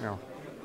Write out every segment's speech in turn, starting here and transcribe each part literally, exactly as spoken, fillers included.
Ja.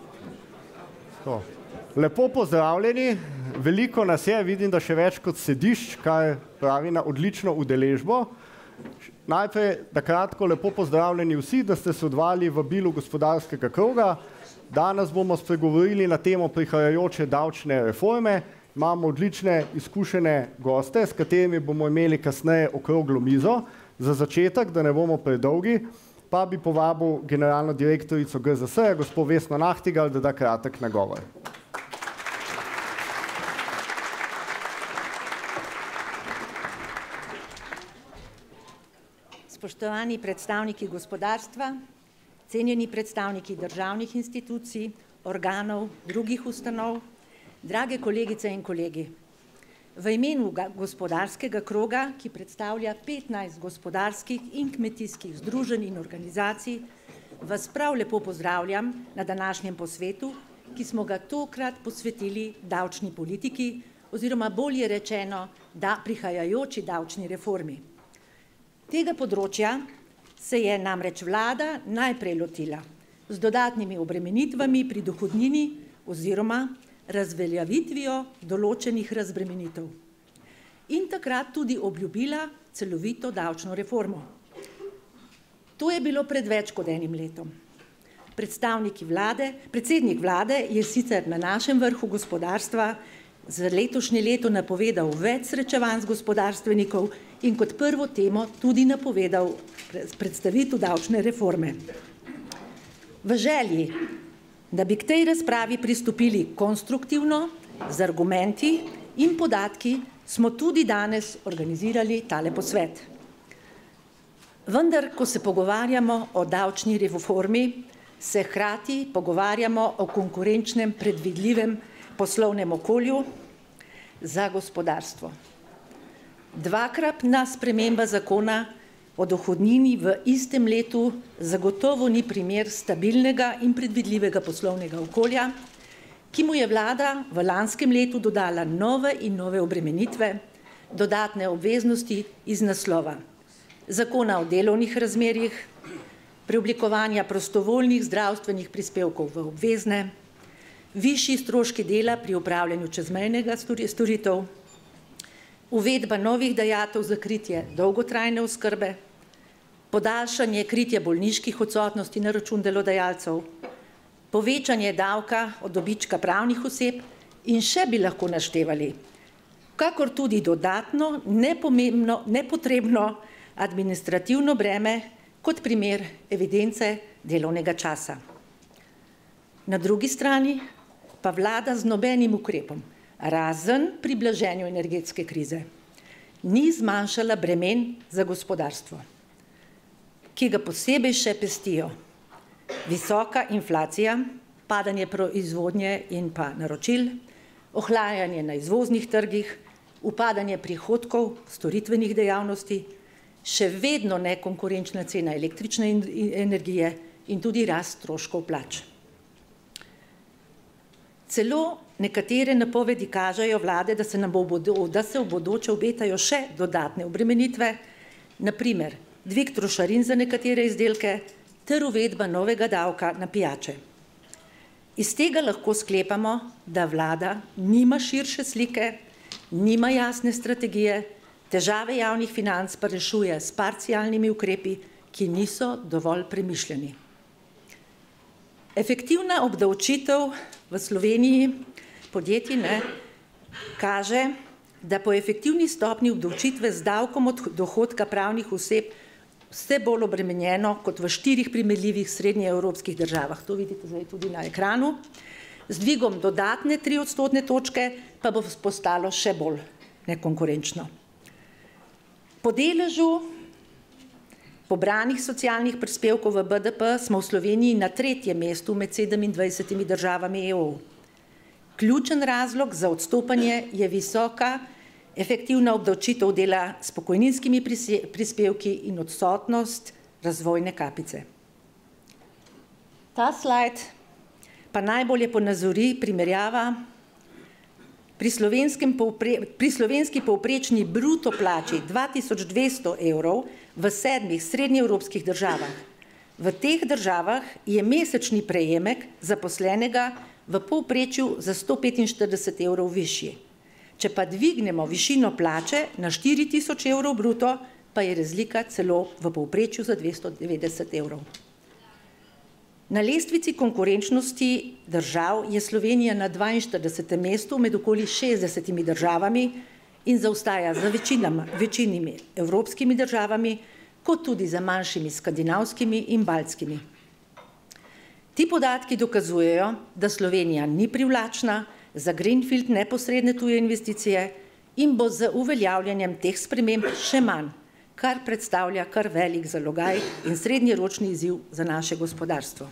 Lepo pozdravljeni, veliko nas je, vidim, da še več kot sedišč, kaj pravi na odlično udeležbo. Najprej, da kratko, lepo pozdravljeni vsi, da ste se odvali v vabilu gospodarskega kroga. Danes bomo spregovorili na temo prihajajoče davčne reforme. Imamo odlične izkušene goste, s katerimi bomo imeli kasneje okroglo mizo. Za začetek, da ne bomo predolgi, pa bi povabil generalno direktorico G Z S, gospod Vesno Nahtigal, da da kratek nagovor. Spoštovani predstavniki gospodarstva, cenjeni predstavniki državnih institucij, organov, drugih ustanov, drage kolegice in kolegi. V imenu gospodarskega kroga, ki predstavlja petnajst gospodarskih in kmetijskih združenj in organizacij, vas prav lepo pozdravljam na današnjem posvetu, ki smo ga tokrat posvetili davčni politiki oziroma bolje rečeno, da prihajajoči davčni reformi. Tega področja se je namreč vlada najprej lotila z dodatnimi obremenitvami pri dohodnini oziroma razveljavitvijo določenih razbremenitev. In takrat tudi obljubila celovito davčno reformo. To je bilo pred več kot enim letom. Predstavniki vlade, predsednik vlade je sicer na našem vrhu gospodarstva za letošnje leto napovedal več srečevanj z gospodarstvenikov in kot prvo temo tudi napovedal predstavitev davčne reforme. V želji, da bi k tej razpravi pristopili konstruktivno, z argumenti in podatki, smo tudi danes organizirali tale posvet. Vendar, ko se pogovarjamo o davčni reformi, se hkrati pogovarjamo o konkurenčnem, predvidljivem poslovnem okolju za gospodarstvo. Dvakratna sprememba zakona o dohodnini v istem letu zagotovo ni primer stabilnega in predvidljivega poslovnega okolja, ki mu je vlada v lanskem letu dodala nove in nove obremenitve, dodatne obveznosti iz naslova zakona o delovnih razmerjih, preoblikovanja prostovoljnih zdravstvenih prispevkov v obvezne, višji stroški dela pri upravljanju čezmejnega storitev, uvedba novih dajatev za kritje dolgotrajne oskrbe, podaljšanje kritja bolniških odsotnosti na račun delodajalcev, povečanje davka od dobička pravnih oseb in še bi lahko naštevali, kakor tudi dodatno, nepomembno, nepotrebno administrativno breme, kot primer evidence delovnega časa. Na drugi strani pa vlada z nobenim ukrepom, razen pri blaženju energetske krize, ni zmanjšala bremen za gospodarstvo, ki ga posebej še pestijo visoka inflacija, padanje proizvodnje in pa naročil, ohlajanje na izvoznih trgih, upadanje prihodkov storitvenih dejavnosti, še vedno nekonkurenčna cena električne energije in tudi rast stroškov plač. Celo nekatere napovedi kažejo vlade, da se, nam bo, da se v bodoče obetajo še dodatne obremenitve, na primer dvig trošarin za nekatere izdelke ter uvedba novega davka na pijače. Iz tega lahko sklepamo, da vlada nima širše slike, nima jasne strategije, težave javnih financ pa rešuje s parcialnimi ukrepi, ki niso dovolj premišljeni. Efektivna obdavčitev v Sloveniji podjetij ne kaže, da po efektivni stopnji obdavčitve z davkom od dohodka pravnih oseb vse bolj obremenjeno kot v štirih primerljivih srednjeevropskih državah. To vidite zdaj tudi na ekranu. Z dvigom dodatne tri odstotne točke pa bo postalo še bolj nekonkurenčno. Po deležu pobranih socialnih prispevkov v B D P smo v Sloveniji na tretjem mestu med sedemindvajsetimi državami E U. Ključen razlog za odstopanje je visoka efektivna obdavčitev dela s pokojninskimi prispevki in odsotnost razvojne kapice. Ta slajd pa najbolje ponazori primerjava pri, pri slovenski povprečni bruto plači dva tisoč dvesto evrov v sedmih srednjeevropskih državah V teh državah je mesečni prejemek zaposlenega v povprečju za sto petinštirideset evrov višji. Če pa dvignemo višino plače na štiri tisoč evrov bruto, pa je razlika celo v povprečju za dvesto devetdeset evrov. Na lestvici konkurenčnosti držav je Slovenija na dvainštiridesetem mestu med okoli šestdesetimi državami in zaostaja za večinami evropskimi državami, kot tudi za manjšimi skandinavskimi in baltskimi. Ti podatki dokazujejo, da Slovenija ni privlačna za greenfield neposredne tuje investicije in bo z uveljavljanjem teh sprememb še manj, kar predstavlja kar velik zalogaj in srednjeročni izziv za naše gospodarstvo.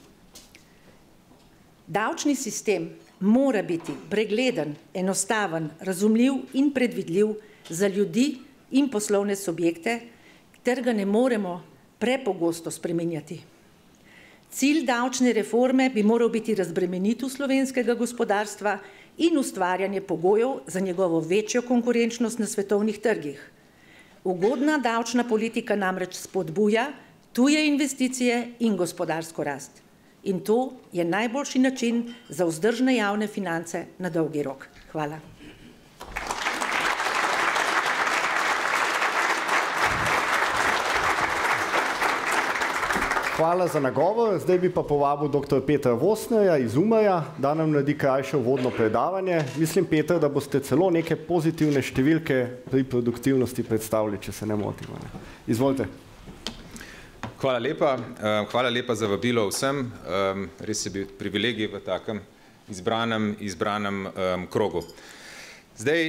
Davčni sistem mora biti pregleden, enostaven, razumljiv in predvidljiv za ljudi in poslovne subjekte, ter ga ne moremo prepogosto spreminjati. Cilj davčne reforme bi moral biti razbremenitev slovenskega gospodarstva in ustvarjanje pogojev za njegovo večjo konkurenčnost na svetovnih trgih. Ugodna davčna politika namreč spodbuja tuje investicije in gospodarsko rast. In to je najboljši način za vzdržne javne finance na dolgi rok. Hvala. Hvala za nagovor. Zdaj bi pa povabil doktor Petra Vosnerja iz Umarja, da nam naredi krajše uvodno predavanje. Mislim, Peter, da boste celo neke pozitivne številke pri produktivnosti predstavili, če se ne motimo. Izvolite. Hvala lepa. Hvala lepa za vabilo vsem. Res je bil privilegij v takem izbranem, izbranem krogu. Zdaj,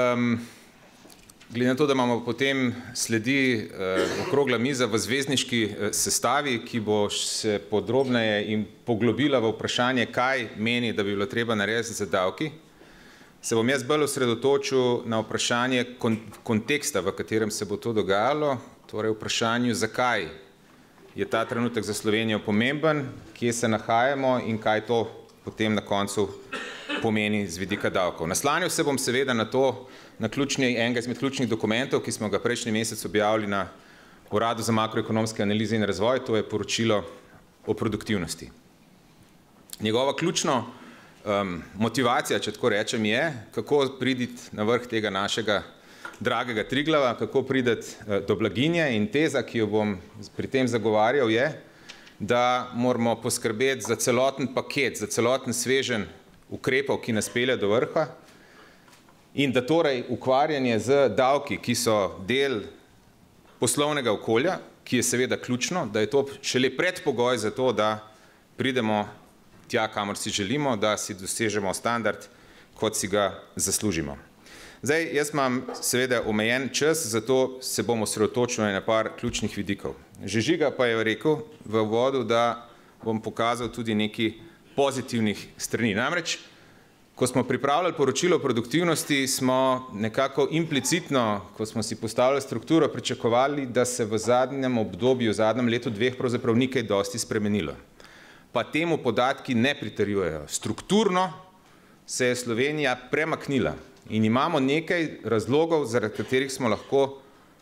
glede na to, da imamo potem sledi okrogla miza v zvezdniški sestavi, ki bo se podrobneje in poglobila v vprašanje, kaj meni, da bi bilo treba narediti za davki, se bom jaz bolj osredotočil na vprašanje konteksta, v katerem se bo to dogajalo, torej vprašanju, zakaj je ta trenutek za Slovenijo pomemben, kje se nahajamo in kaj to potem na koncu pomeni z vidika davkov. Naslanil se bom seveda na to, na ključni, enega izmed ključnih dokumentov, ki smo ga prejšnji mesec objavili na Uradu za makroekonomske analize in razvoj, to je poročilo o produktivnosti. Njegova ključna um, motivacija, če tako rečem, je, kako priditi na vrh tega našega dragega Triglava, kako prideti uh, do blaginje, in teza, ki jo bom pri tem zagovarjal, je, da moramo poskrbeti za celoten paket, za celoten sveženj ukrepov, ki nas pelje do vrha, in da torej ukvarjanje z davki, ki so del poslovnega okolja, ki je seveda ključno, da je to šele predpogoj za to, da pridemo tja, kamor si želimo, da si dosežemo standard, kot si ga zaslužimo. Zdaj, jaz imam seveda omejen čas, zato se bom osredotočil na par ključnih vidikov. Že Žiga pa je rekel v uvodu, da bom pokazal tudi nekaj pozitivnih strani. Namreč, ko smo pripravljali poročilo o produktivnosti, smo nekako implicitno, ko smo si postavili strukturo, pričakovali, da se v zadnjem obdobju, v zadnjem letu dveh pravzaprav ni kaj dosti spremenilo. Pa temu podatki ne pritrjujejo. Strukturno se je Slovenija premaknila in imamo nekaj razlogov, zaradi katerih smo lahko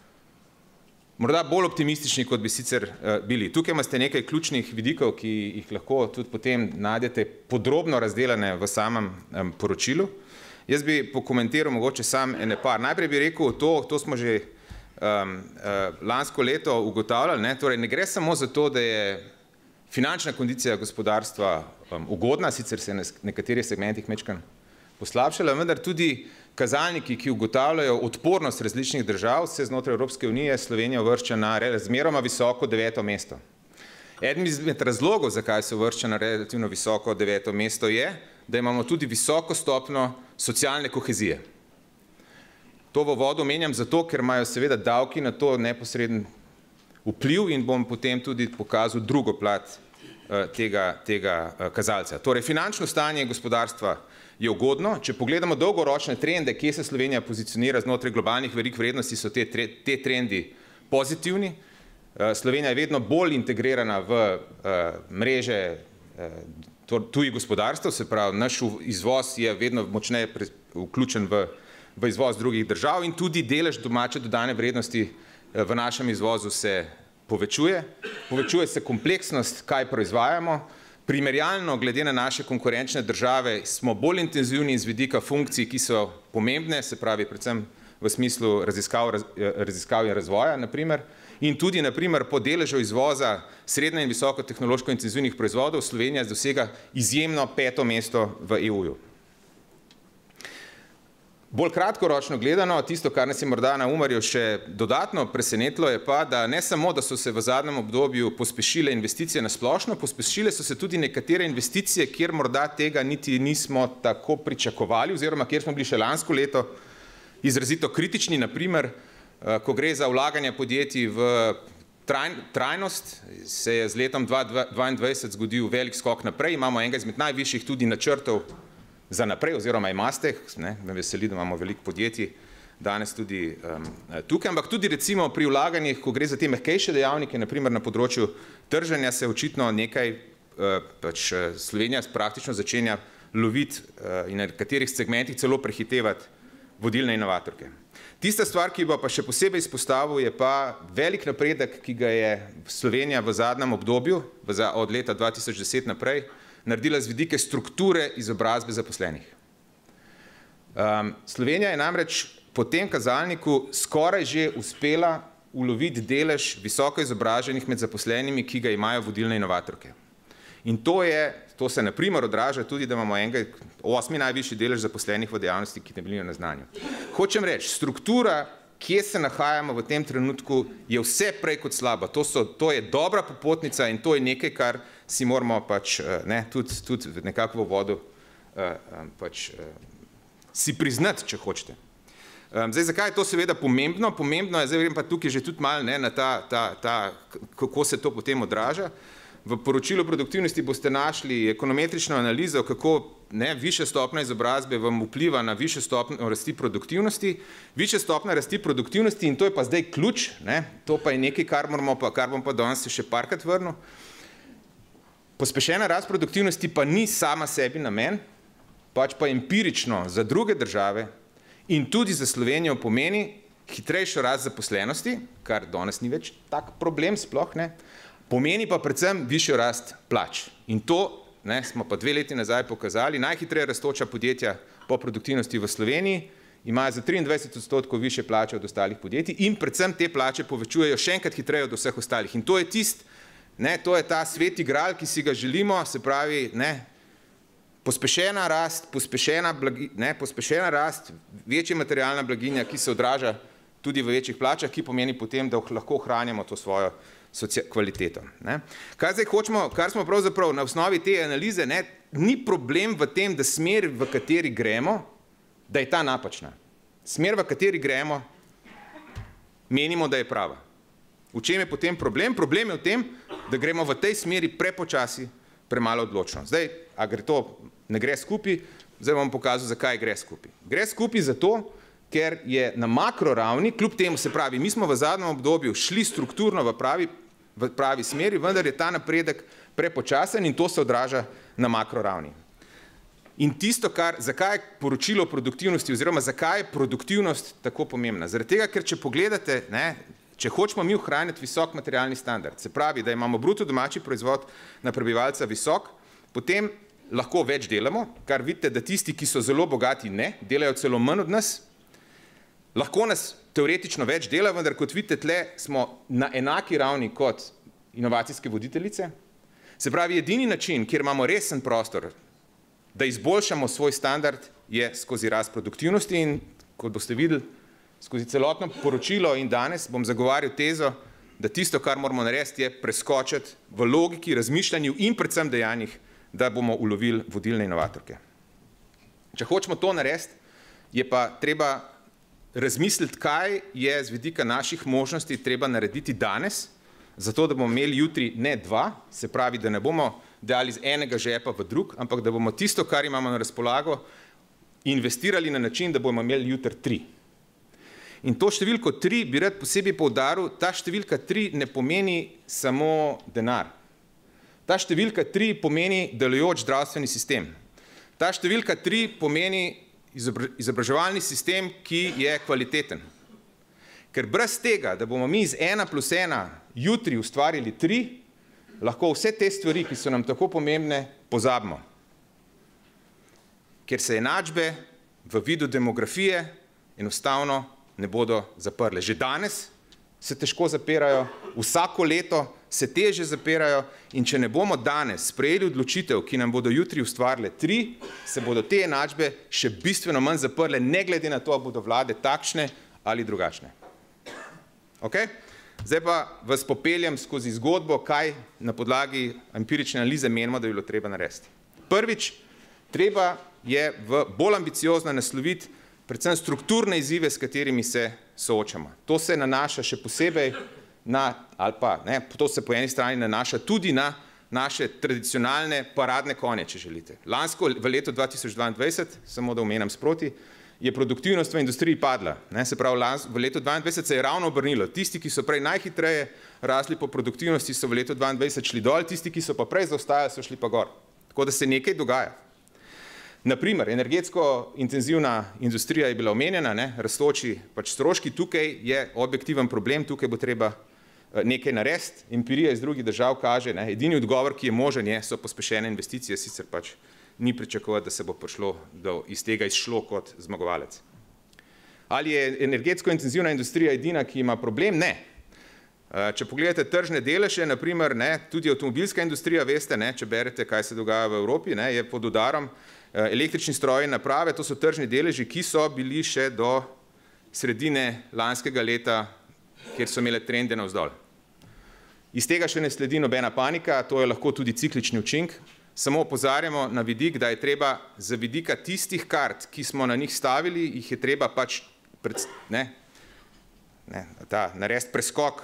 morda bolj optimistični, kot bi sicer bili. Tukaj imate nekaj ključnih vidikov, ki jih lahko tudi potem najdete podrobno razdelane v samem poročilu. Jaz bi pokomentiral mogoče sam ene par. Najprej bi rekel, to, to smo že um, uh, lansko leto ugotavljali, ne? Torej, ne gre samo za to, da je finančna kondicija gospodarstva um, ugodna, sicer se na nekaterih segmentih mečkan poslabšala, vendar tudi kazalniki, ki ugotavljajo odpornost različnih držav, se znotraj Evropske unije Slovenija uvršča na razmeroma visoko deveto mesto. Eden izmed razlogov, zakaj se uvršča na relativno visoko deveto mesto, je, da imamo tudi visoko stopnjo socialne kohezije. To v uvodu omenjam zato, ker imajo seveda davki na to neposreden vpliv in bom potem tudi pokazal drugo plat tega, tega kazalca. Torej, finančno stanje gospodarstva je ugodno. Če pogledamo dolgoročne trende, kje se Slovenija pozicionira znotraj globalnih verig vrednosti, so te, te trendi pozitivni. Slovenija je vedno bolj integrirana v mreže tujih gospodarstv, se pravi, naš izvoz je vedno močneje vključen v, v izvoz drugih držav in tudi delež domače dodane vrednosti v našem izvozu se povečuje, povečuje se kompleksnost, kaj proizvajamo, primerjalno glede na naše konkurenčne države smo bolj intenzivni z vidika funkcij, ki so pomembne, se pravi predvsem v smislu raziskav, raziskav in razvoja, naprimer, in tudi, naprimer, po deležu izvoza srednje in visoko tehnološko intenzivnih proizvodov Slovenija dosega izjemno peto mesto v E U-ju. Bolj kratkoročno gledano, tisto, kar nas je morda na Umarju še dodatno presenetilo, je pa, da ne samo, da so se v zadnjem obdobju pospešile investicije na splošno, pospešile so se tudi nekatere investicije, kjer morda tega niti nismo tako pričakovali, oziroma kjer smo bili še lansko leto izrazito kritični, naprimer, ko gre za vlaganje podjetij v trajnost, se je z letom dva tisoč dvaindvajset zgodil velik skok naprej, imamo enega izmed najvišjih tudi načrtov za naprej, oziroma imate, ne, me veseli, da imamo veliko podjetij danes tudi um, tukaj, ampak tudi recimo pri vlaganjih, ko gre za te mehkejše dejavnike, naprimer na področju trženja, se očitno nekaj, uh, pač Slovenija praktično začenja loviti uh, in na katerih segmentih celo prehitevati vodilne inovatorke. Tista stvar, ki bo pa še posebej izpostavil, je pa velik napredek, ki ga je Slovenija v zadnjem obdobju, od leta dva tisoč deset naprej, naredila z vidike strukture izobrazbe zaposlenih. Um, Slovenija je namreč po tem kazalniku skoraj že uspela uloviti delež visoko izobraženih med zaposlenimi, ki ga imajo vodilne inovatorke. In to je, to se na primer odraža tudi, da imamo enega osmi najvišji delež zaposlenih v dejavnosti, ki temeljijo na znanju. Hočem reči, struktura, kje se nahajamo v tem trenutku, je vse prej kot slaba. To, so, to je dobra popotnica in to je nekaj, kar si moramo pač ne, tudi, tudi nekako v vodu pač, si priznati, če hočete. Zdaj, zakaj je to seveda pomembno? Pomembno je, zdaj vem pa tukaj že tudi malo ne, na ta, ta, ta, kako se to potem odraža. V poročilu produktivnosti boste našli ekonometrično analizo, kako ne, višja stopnja izobrazbe vam vpliva na višjo stopnjo rasti produktivnosti. Višja stopnja rasti produktivnosti, in to je pa zdaj ključ, ne, to pa je nekaj, kar, moramo pa, kar bom pa danes še parkrat vrnil. Pospešena rast produktivnosti pa ni sama sebi namen, pač pa empirično za druge države in tudi za Slovenijo pomeni hitrejšo rast zaposlenosti, kar danes ni več tak problem sploh, ne, pomeni pa predvsem višjo rast plač. In to ne, smo pa dve leti nazaj pokazali, najhitreje rastoča podjetja po produktivnosti v Sloveniji imajo za triindvajset odstotkov više plače od ostalih podjetij in predvsem te plače povečujejo še enkrat hitreje od vseh ostalih. In to je tist, ne, to je ta sveti gral, ki si ga želimo, se pravi, ne, pospešena rast, pospešena, blagi, ne, pospešena rast, večja materialna blaginja, ki se odraža tudi v večjih plačah, ki pomeni potem, da lahko ohranjamo to svojo kvaliteto. Ne. Kaj zdaj hočemo, kar smo pravzaprav na osnovi te analize, ne, ni problem v tem, da smer, v kateri gremo, da je ta napačna. Smer, v kateri gremo, menimo, da je prava. V čem je potem problem? Problem je v tem, da gremo v tej smeri prepočasi, premalo odločno. Zdaj, a gre to, ne gre skupaj, zdaj bom pokazal, zakaj gre skupaj. Gre skupaj zato, ker je na makro ravni, kljub temu se pravi, mi smo v zadnjem obdobju šli strukturno v pravi, v pravi smeri, vendar je ta napredek prepočasen in to se odraža na makro ravni. In tisto, kar, zakaj je poročilo produktivnosti oziroma zakaj je produktivnost tako pomembna? Zaradi tega, ker če pogledate, ne, če hočemo mi ohraniti visok materialni standard, se pravi, da imamo bruto domači proizvod na prebivalca visok, potem lahko več delamo, kar vidite, da tisti, ki so zelo bogati, ne, delajo celo manj od nas, lahko nas teoretično več dela, vendar kot vidite, tle smo na enaki ravni kot inovacijske voditeljice. Se pravi, edini način, kjer imamo resen prostor, da izboljšamo svoj standard, je skozi rast produktivnosti in, kot boste videli, skozi celotno poročilo in danes bom zagovarjal tezo, da tisto, kar moramo narediti, je preskočiti v logiki, razmišljanju in predvsem dejanjih, da bomo ulovili vodilne inovatorke. Če hočemo to narediti, je pa treba razmisliti, kaj je z vidika naših možnosti treba narediti danes, zato da bomo imeli jutri ne dva, se pravi, da ne bomo dali z enega žepa v drug, ampak da bomo tisto, kar imamo na razpolago, investirali na način, da bomo imeli jutri tri. In to številko tri bi rad posebej poudaril, ta številka tri ne pomeni samo denar. Ta številka tri pomeni delujoč zdravstveni sistem. Ta številka tri pomeni izobraževalni sistem, ki je kvaliteten. Ker brez tega, da bomo mi iz ena plus ena jutri ustvarili tri, lahko vse te stvari, ki so nam tako pomembne, pozabimo. Ker se enačbe v vidu demografije enostavno ne bodo zaprle. Že danes se težko zapirajo, vsako leto se teže zapirajo in če ne bomo danes sprejeli odločitev, ki nam bodo jutri ustvarile tri, se bodo te enačbe še bistveno manj zaprle, ne glede na to, bodo vlade takšne ali drugačne. Ok? Zdaj pa vas popeljem skozi zgodbo, kaj na podlagi empirične analize menimo, da bi bilo treba narediti. Prvič, treba je v bolj ambiciozno nasloviti predvsem strukturne izzive, s katerimi se soočamo. To se nanaša še posebej na, ali pa, ne, to se po eni strani nanaša tudi na naše tradicionalne paradne konje, če želite. Lansko, v letu dva tisoč dvaindvajset, samo da omenjam sproti, je produktivnost v industriji padla. Ne, se pravi, lans, v letu dvaindvajset se je ravno obrnilo. Tisti, ki so prej najhitreje rasli po produktivnosti, so v letu dvaindvajset šli dol, tisti, ki so pa prej zaostajali, so šli pa gor. Tako da se nekaj dogaja. Naprimer, energetsko intenzivna industrija je bila omenjena, ne, rastoči pač stroški, tukaj je objektiven problem, tukaj bo treba nekaj narediti. Empirija iz drugih držav kaže, ne, edini odgovor, ki je možen, je, so pospešene investicije, sicer pač ni pričakovati, da se bo prišlo do, iz tega izšlo kot zmagovalec. Ali je energetsko intenzivna industrija edina, ki ima problem? Ne. Če pogledate tržne deleže, naprimer, ne, tudi avtomobilska industrija, veste, ne, če berete, kaj se dogaja v Evropi, ne, je pod udarom. Električni stroji in naprave, to so tržni deleži, ki so bili še do sredine lanskega leta, kjer so imele trende navzdol. Iz tega še ne sledi nobena panika, to je lahko tudi ciklični učink. Samo opozarjamo na vidik, da je treba za vidika tistih kart, ki smo na njih stavili, jih je treba pač pred, ne, ne, ta, narediti preskok.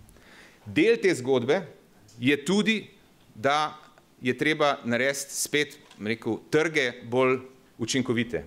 Del te zgodbe je tudi, da je treba narediti spet, rekel, trge bolj učinkovite.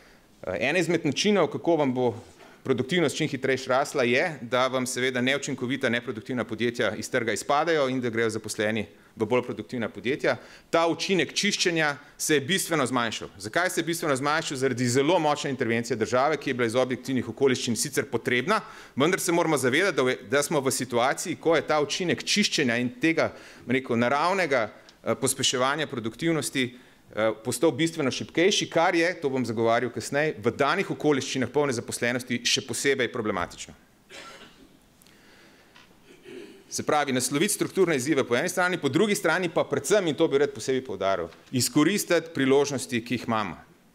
En izmed načinov, kako vam bo produktivnost čim hitrejše rasla, je, da vam seveda neučinkovita, neproduktivna podjetja iz trga izpadajo in da grejo zaposleni v bolj produktivna podjetja. Ta učinek čiščenja se je bistveno zmanjšal. Zakaj se je bistveno zmanjšal? Zaradi zelo močne intervencije države, ki je bila iz objektivnih okoliščin sicer potrebna, vendar se moramo zavedati, da smo v situaciji, ko je ta učinek čiščenja in tega, rekel, naravnega pospeševanja produktivnosti postal bistveno šibkejši, kar je, to bom zagovarjal kasneje, v danih okoliščinah polne zaposlenosti še posebej problematično. Se pravi, nasloviti strukturne izzive po eni strani, po drugi strani pa predvsem, in to bi rad posebej poudaril, izkoristiti priložnosti, ki jih imamo.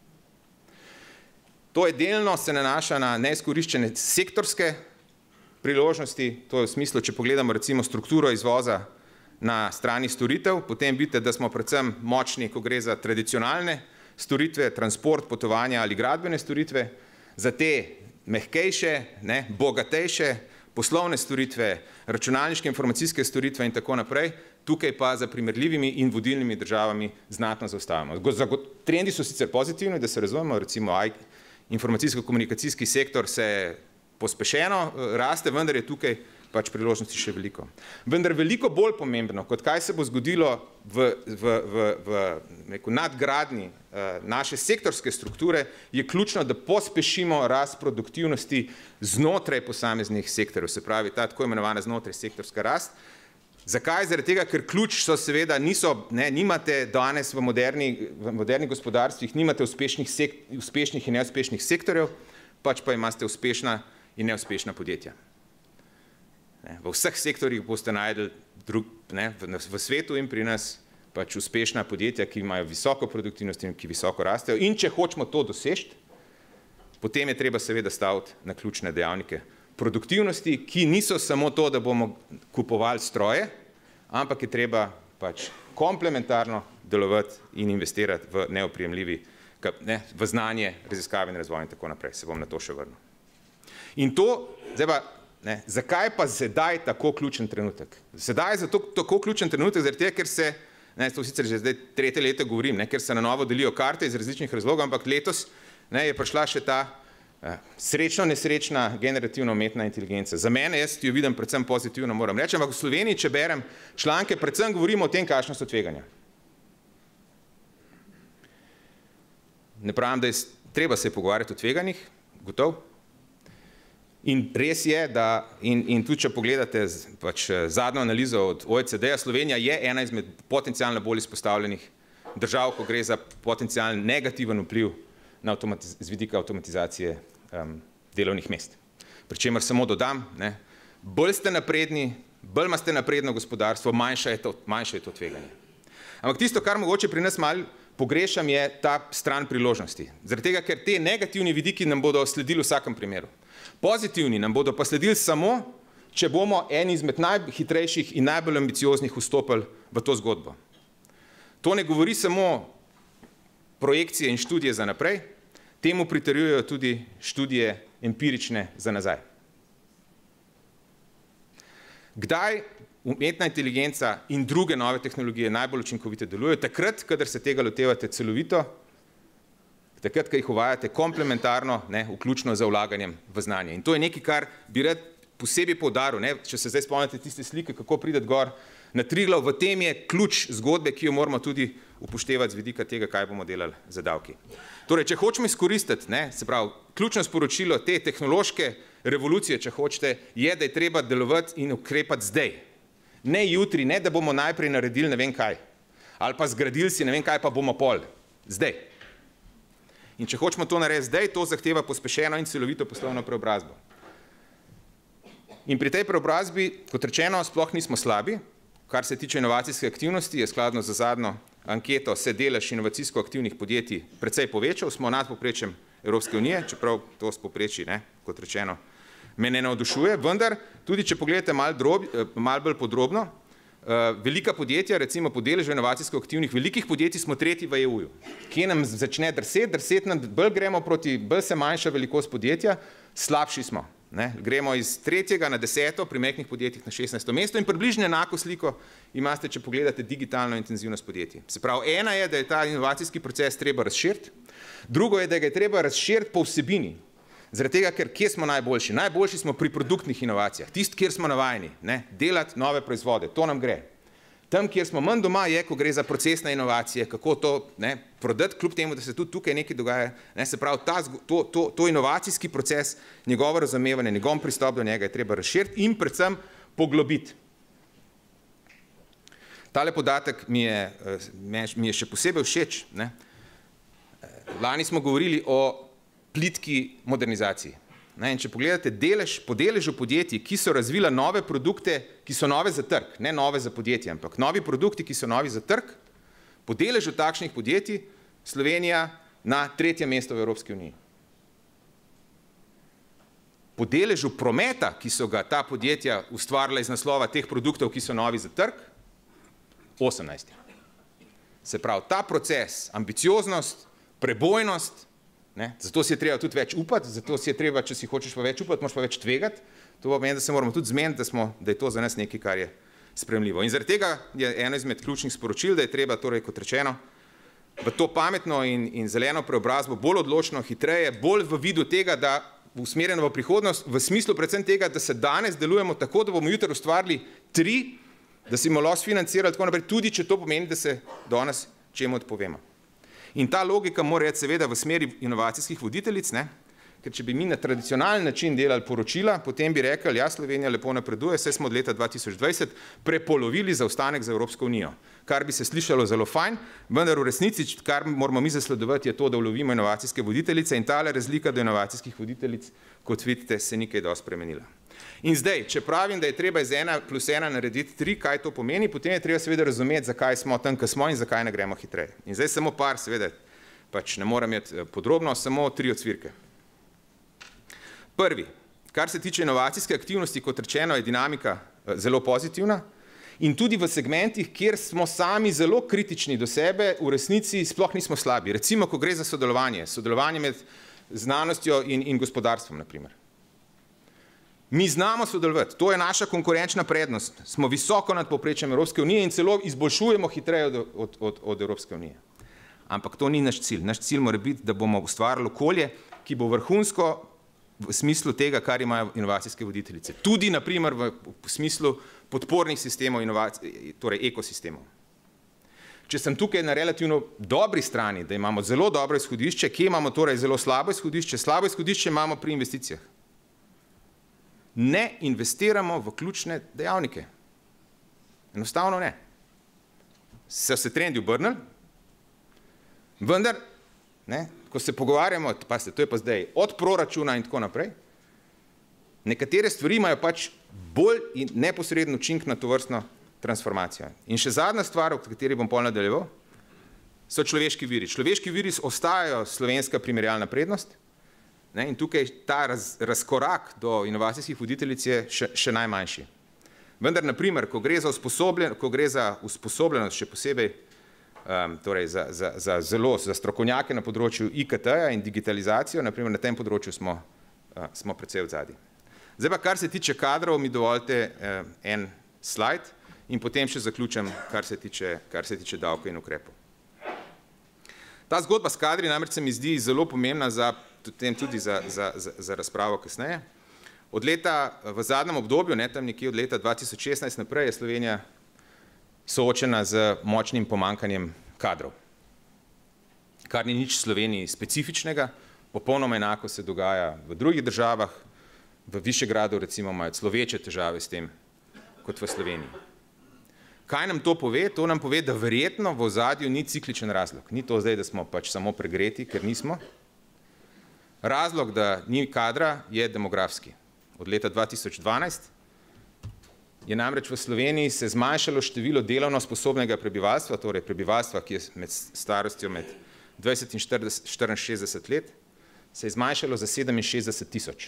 To je delno se nanaša na neizkoriščene sektorske priložnosti, to je v smislu, če pogledamo recimo strukturo izvoza na strani storitev, potem vidite, da smo predvsem močni, ko gre za tradicionalne storitve, transport, potovanja ali gradbene storitve, za te mehkejše, ne, bogatejše, poslovne storitve, računalniške informacijske storitve in tako naprej, tukaj pa za primerljivimi in vodilnimi državami znatno zaostajamo. Trendi so sicer pozitivni, da se razumemo, recimo informacijsko-komunikacijski sektor se pospešeno raste, vendar je tukaj pač priložnosti še veliko. Vendar veliko bolj pomembno, kot kaj se bo zgodilo v, v, v, v neko nadgradnji uh, naše sektorske strukture, je ključno, da pospešimo rast produktivnosti znotraj posameznih sektorjev, se pravi ta tako imenovana znotraj sektorska rast. Zakaj? Zaradi tega, ker ključ so seveda niso, ne, nimate danes v moderni, v modernih gospodarstvih, nimate uspešnih, sek, uspešnih in neuspešnih sektorjev, pač pa imate uspešna in neuspešna podjetja. Ne, v vseh sektorjih boste najdeli drug, ne, v, v svetu in pri nas pač uspešna podjetja, ki imajo visoko produktivnost in ki visoko rastejo. In če hočemo to doseči, potem je treba seveda staviti na ključne dejavnike produktivnosti, ki niso samo to, da bomo kupovali stroje, ampak je treba pač komplementarno delovati in investirati v neoprijemljivi, ne, v znanje, raziskave in razvoj in tako naprej. Se bom na to še vrnil. In to, zdaj pa, ne, zakaj pa sedaj tako ključen trenutek? Sedaj je zato tako ključen trenutek, zaradi tega, ker se, ne, to sicer že zdaj tretje leto govorim, ne, ker se na novo delijo karte iz različnih razlogov, ampak letos, ne, je prišla še ta eh, srečno nesrečna generativna umetna inteligenca. Za mene, jaz jo vidim predvsem pozitivno, moram reči, ampak v Sloveniji, če berem članke, predvsem govorimo o tem, kakšna so tveganja. Ne pravim, da je treba se pogovarjati o tveganjih, gotov. In res je, da, in, in tudi če pogledate pač zadnjo analizo od O E C D-ja, Slovenija je ena izmed potencialno bolj izpostavljenih držav, ko gre za potencialno negativen vpliv na z vidika avtomatizacije um, delovnih mest. Pričemer samo dodam, ne, bolj ste napredni, bolj imate napredno gospodarstvo, manjše je to, manjše je to tveganje. Ampak tisto, kar mogoče pri nas malo pogrešam, je ta stran priložnosti. Zaradi tega, ker te negativni vidiki nam bodo sledili v vsakem primeru. Pozitivni nam bodo pa sledili samo, če bomo eni izmed najhitrejših in najbolj ambicioznih vstopili v to zgodbo. To ne govori samo projekcije in študije za naprej, temu pritrjujejo tudi študije empirične za nazaj. Kdaj umetna inteligenca in druge nove tehnologije najbolj učinkovito delujejo? Takrat, kadar se tega lotevate celovito, takrat, ko jih uvajate komplementarno, ne, vključno za vlaganjem v znanje. In to je nekaj, kar bi rad posebej poudaril, ne, če se zdaj spomnite tiste slike, kako prideti gor na Triglav, v tem je ključ zgodbe, ki jo moramo tudi upoštevati z vidika tega, kaj bomo delali za davki. Torej, če hočemo izkoristiti, ne, se pravi, ključno sporočilo te tehnološke revolucije, če hočete, je, da je treba delovati in ukrepati zdaj. Ne jutri, ne da bomo najprej naredili ne vem kaj, ali pa zgradili si ne vem kaj, pa bomo pol. Zdaj. In če hočemo to narediti zdaj, to zahteva pospešeno in celovito poslovno preobrazbo. In pri tej preobrazbi, kot rečeno, sploh nismo slabi. Kar se tiče inovacijske aktivnosti, je skladno za zadnjo anketo se delež inovacijsko aktivnih podjetij precej povečal, smo nad povprečjem Evropske unije, čeprav to s povprečji, ne, kot rečeno, me ne navdušuje, vendar tudi če pogledate malo drob, malo bolj podrobno, Uh, velika podjetja, recimo po deležu inovacijsko aktivnih velikih podjetij, smo tretji v E U-ju. Kje nam začne drseti, drseti nam bolj gremo proti, bolj se manjša velikost podjetja, slabši smo. Ne? Gremo iz tretjega na deseto, pri majhnih podjetjih na šestnajsto mesto in približno enako sliko imate, če pogledate digitalno intenzivnost podjetij. Se pravi, ena je, da je ta inovacijski proces treba razširiti, drugo je, da ga je treba razširiti po vsebini. Zaradi tega, ker kje smo najboljši? Najboljši smo pri produktnih inovacijah, tisti, kjer smo navajeni, ne, delati nove proizvode, to nam gre. Tam, kjer smo manj doma, je, ko gre za procesne inovacije, kako to, ne, prodati, kljub temu, da se tudi tukaj nekaj dogaja, ne, se pravi, ta, to, to, to inovacijski proces, njegovo razumevanje, njegov pristop do njega je treba razširiti in predvsem poglobiti. Tale podatek mi je, mi je še posebej všeč, ne. Lani smo govorili o plitki modernizaciji. Ne, in če pogledate delež, po deležu podjetij, ki so razvila nove produkte, ki so nove za trg, ne nove za podjetje, ampak novi produkti, ki so novi za trg, po deležu takšnih podjetij Slovenija na tretje mesto v Evropski uniji. Po deležu prometa, ki so ga ta podjetja ustvarila iz naslova teh produktov, ki so novi za trg, osemnajst. Se pravi, ta proces, ambicioznost, prebojnost, ne, zato si je treba tudi več upati, zato si je treba, če si hočeš pa več upati, moraš pa več tvegati, to pa pomeni, da se moramo tudi zmeniti, da, smo, da je to za nas nekaj, kar je sprejemljivo. In zaradi tega je eno izmed ključnih sporočil, da je treba, torej, kot rečeno, v to pametno in, in zeleno preobrazbo bolj odločno, hitreje, bolj v vidu tega, da usmerjeno v prihodnost, v smislu predvsem tega, da se danes delujemo tako, da bomo jutri ustvarili tri, da si bomo lahko financirali tako naprej, tudi če to pomeni, da se danes čemu odpovemo. In ta logika mora iti seveda v smeri inovacijskih voditeljic, ne? Ker če bi mi na tradicionalen način delali poročila, potem bi rekli, ja, Slovenija lepo napreduje, saj smo od leta dva tisoč dvajset prepolovili zaostanek za Evropsko unijo, kar bi se slišalo zelo fajn, vendar v resnici, kar moramo mi zasledovati, je to, da ulovimo inovacijske voditeljice in tale razlika do inovacijskih voditeljic, kot vidite, se ni kaj dosti spremenila. In zdaj, če pravim, da je treba iz ena plus ena narediti tri, kaj to pomeni, potem je treba seveda razumeti, zakaj smo tam, ko smo in zakaj ne gremo hitreje. In zdaj samo par, seveda, pač ne moram imeti podrobno, samo tri odsvirke. Prvi, kar se tiče inovacijske aktivnosti, kot rečeno, je dinamika zelo pozitivna in tudi v segmentih, kjer smo sami zelo kritični do sebe, v resnici sploh nismo slabi. Recimo, ko gre za sodelovanje, sodelovanje med znanostjo in, in gospodarstvom, na primer. Mi znamo sodelovati, to je naša konkurenčna prednost, smo visoko nad povprečjem Evropske unije in celo izboljšujemo hitreje od, od, od, od Evropske unije. Ampak to ni naš cilj. Naš cilj mora biti, da bomo ustvarili okolje, ki bo vrhunsko v smislu tega, kar imajo inovacijske voditeljice. Tudi, na primer, v, v smislu podpornih sistemov, torej ekosistemov. Če sem tukaj na relativno dobri strani, da imamo zelo dobro izhodišče, kje imamo torej zelo slabo izhodišče? Slabo izhodišče imamo pri investicijah. ne investiramo v ključne dejavnike. Enostavno ne. So se trendi obrnili, vendar, ne, ko se pogovarjamo, pa se, to je pa zdaj od proračuna in tako naprej, nekatere stvari imajo pač bolj in neposreden učinek na tovrstno transformacijo. In še zadnja stvar, o kateri bom pol nadaljeval, so človeški viri. Človeški viri ostajajo slovenska primerjalna prednost, ne, in tukaj ta raz, razkorak do inovacijskih voditeljic je še, še najmanjši. Vendar, naprimer, ko gre za usposobljen, ko gre za usposobljenost, še posebej um, torej za, za, za zelo za strokovnjake na področju I K T-ja in digitalizacijo, naprimer na tem področju smo, uh, smo precej odzadaj. Zdaj pa, kar se tiče kadrov, mi dovolite uh, en slajd in potem še zaključim, kar se tiče, kar se tiče davkov in ukrepov. Ta zgodba s kadri namreč se mi zdi zelo pomembna za, tudi za, za, za, za razpravo kasneje. Od leta, v zadnjem obdobju, ne, tam nekje od leta dva tisoč šestnajst naprej, je Slovenija soočena z močnim pomanjkanjem kadrov. Kar ni nič Sloveniji specifičnega, popolnoma enako se dogaja v drugih državah, v Višegradu recimo imajo celo večje težave s tem, kot v Sloveniji. Kaj nam to pove? To nam pove, da verjetno v ozadju ni cikličen razlog. Ni to zdaj, da smo pač samo pregreti, ker nismo. Razlog, da ni kadra, je demografski. Od leta dva tisoč dvanajst je namreč v Sloveniji se zmanjšalo število delovno sposobnega prebivalstva, torej prebivalstva, ki je med starostjo med dvajset in štiriinšestdeset let, se je zmanjšalo za sedeminšestdeset tisoč.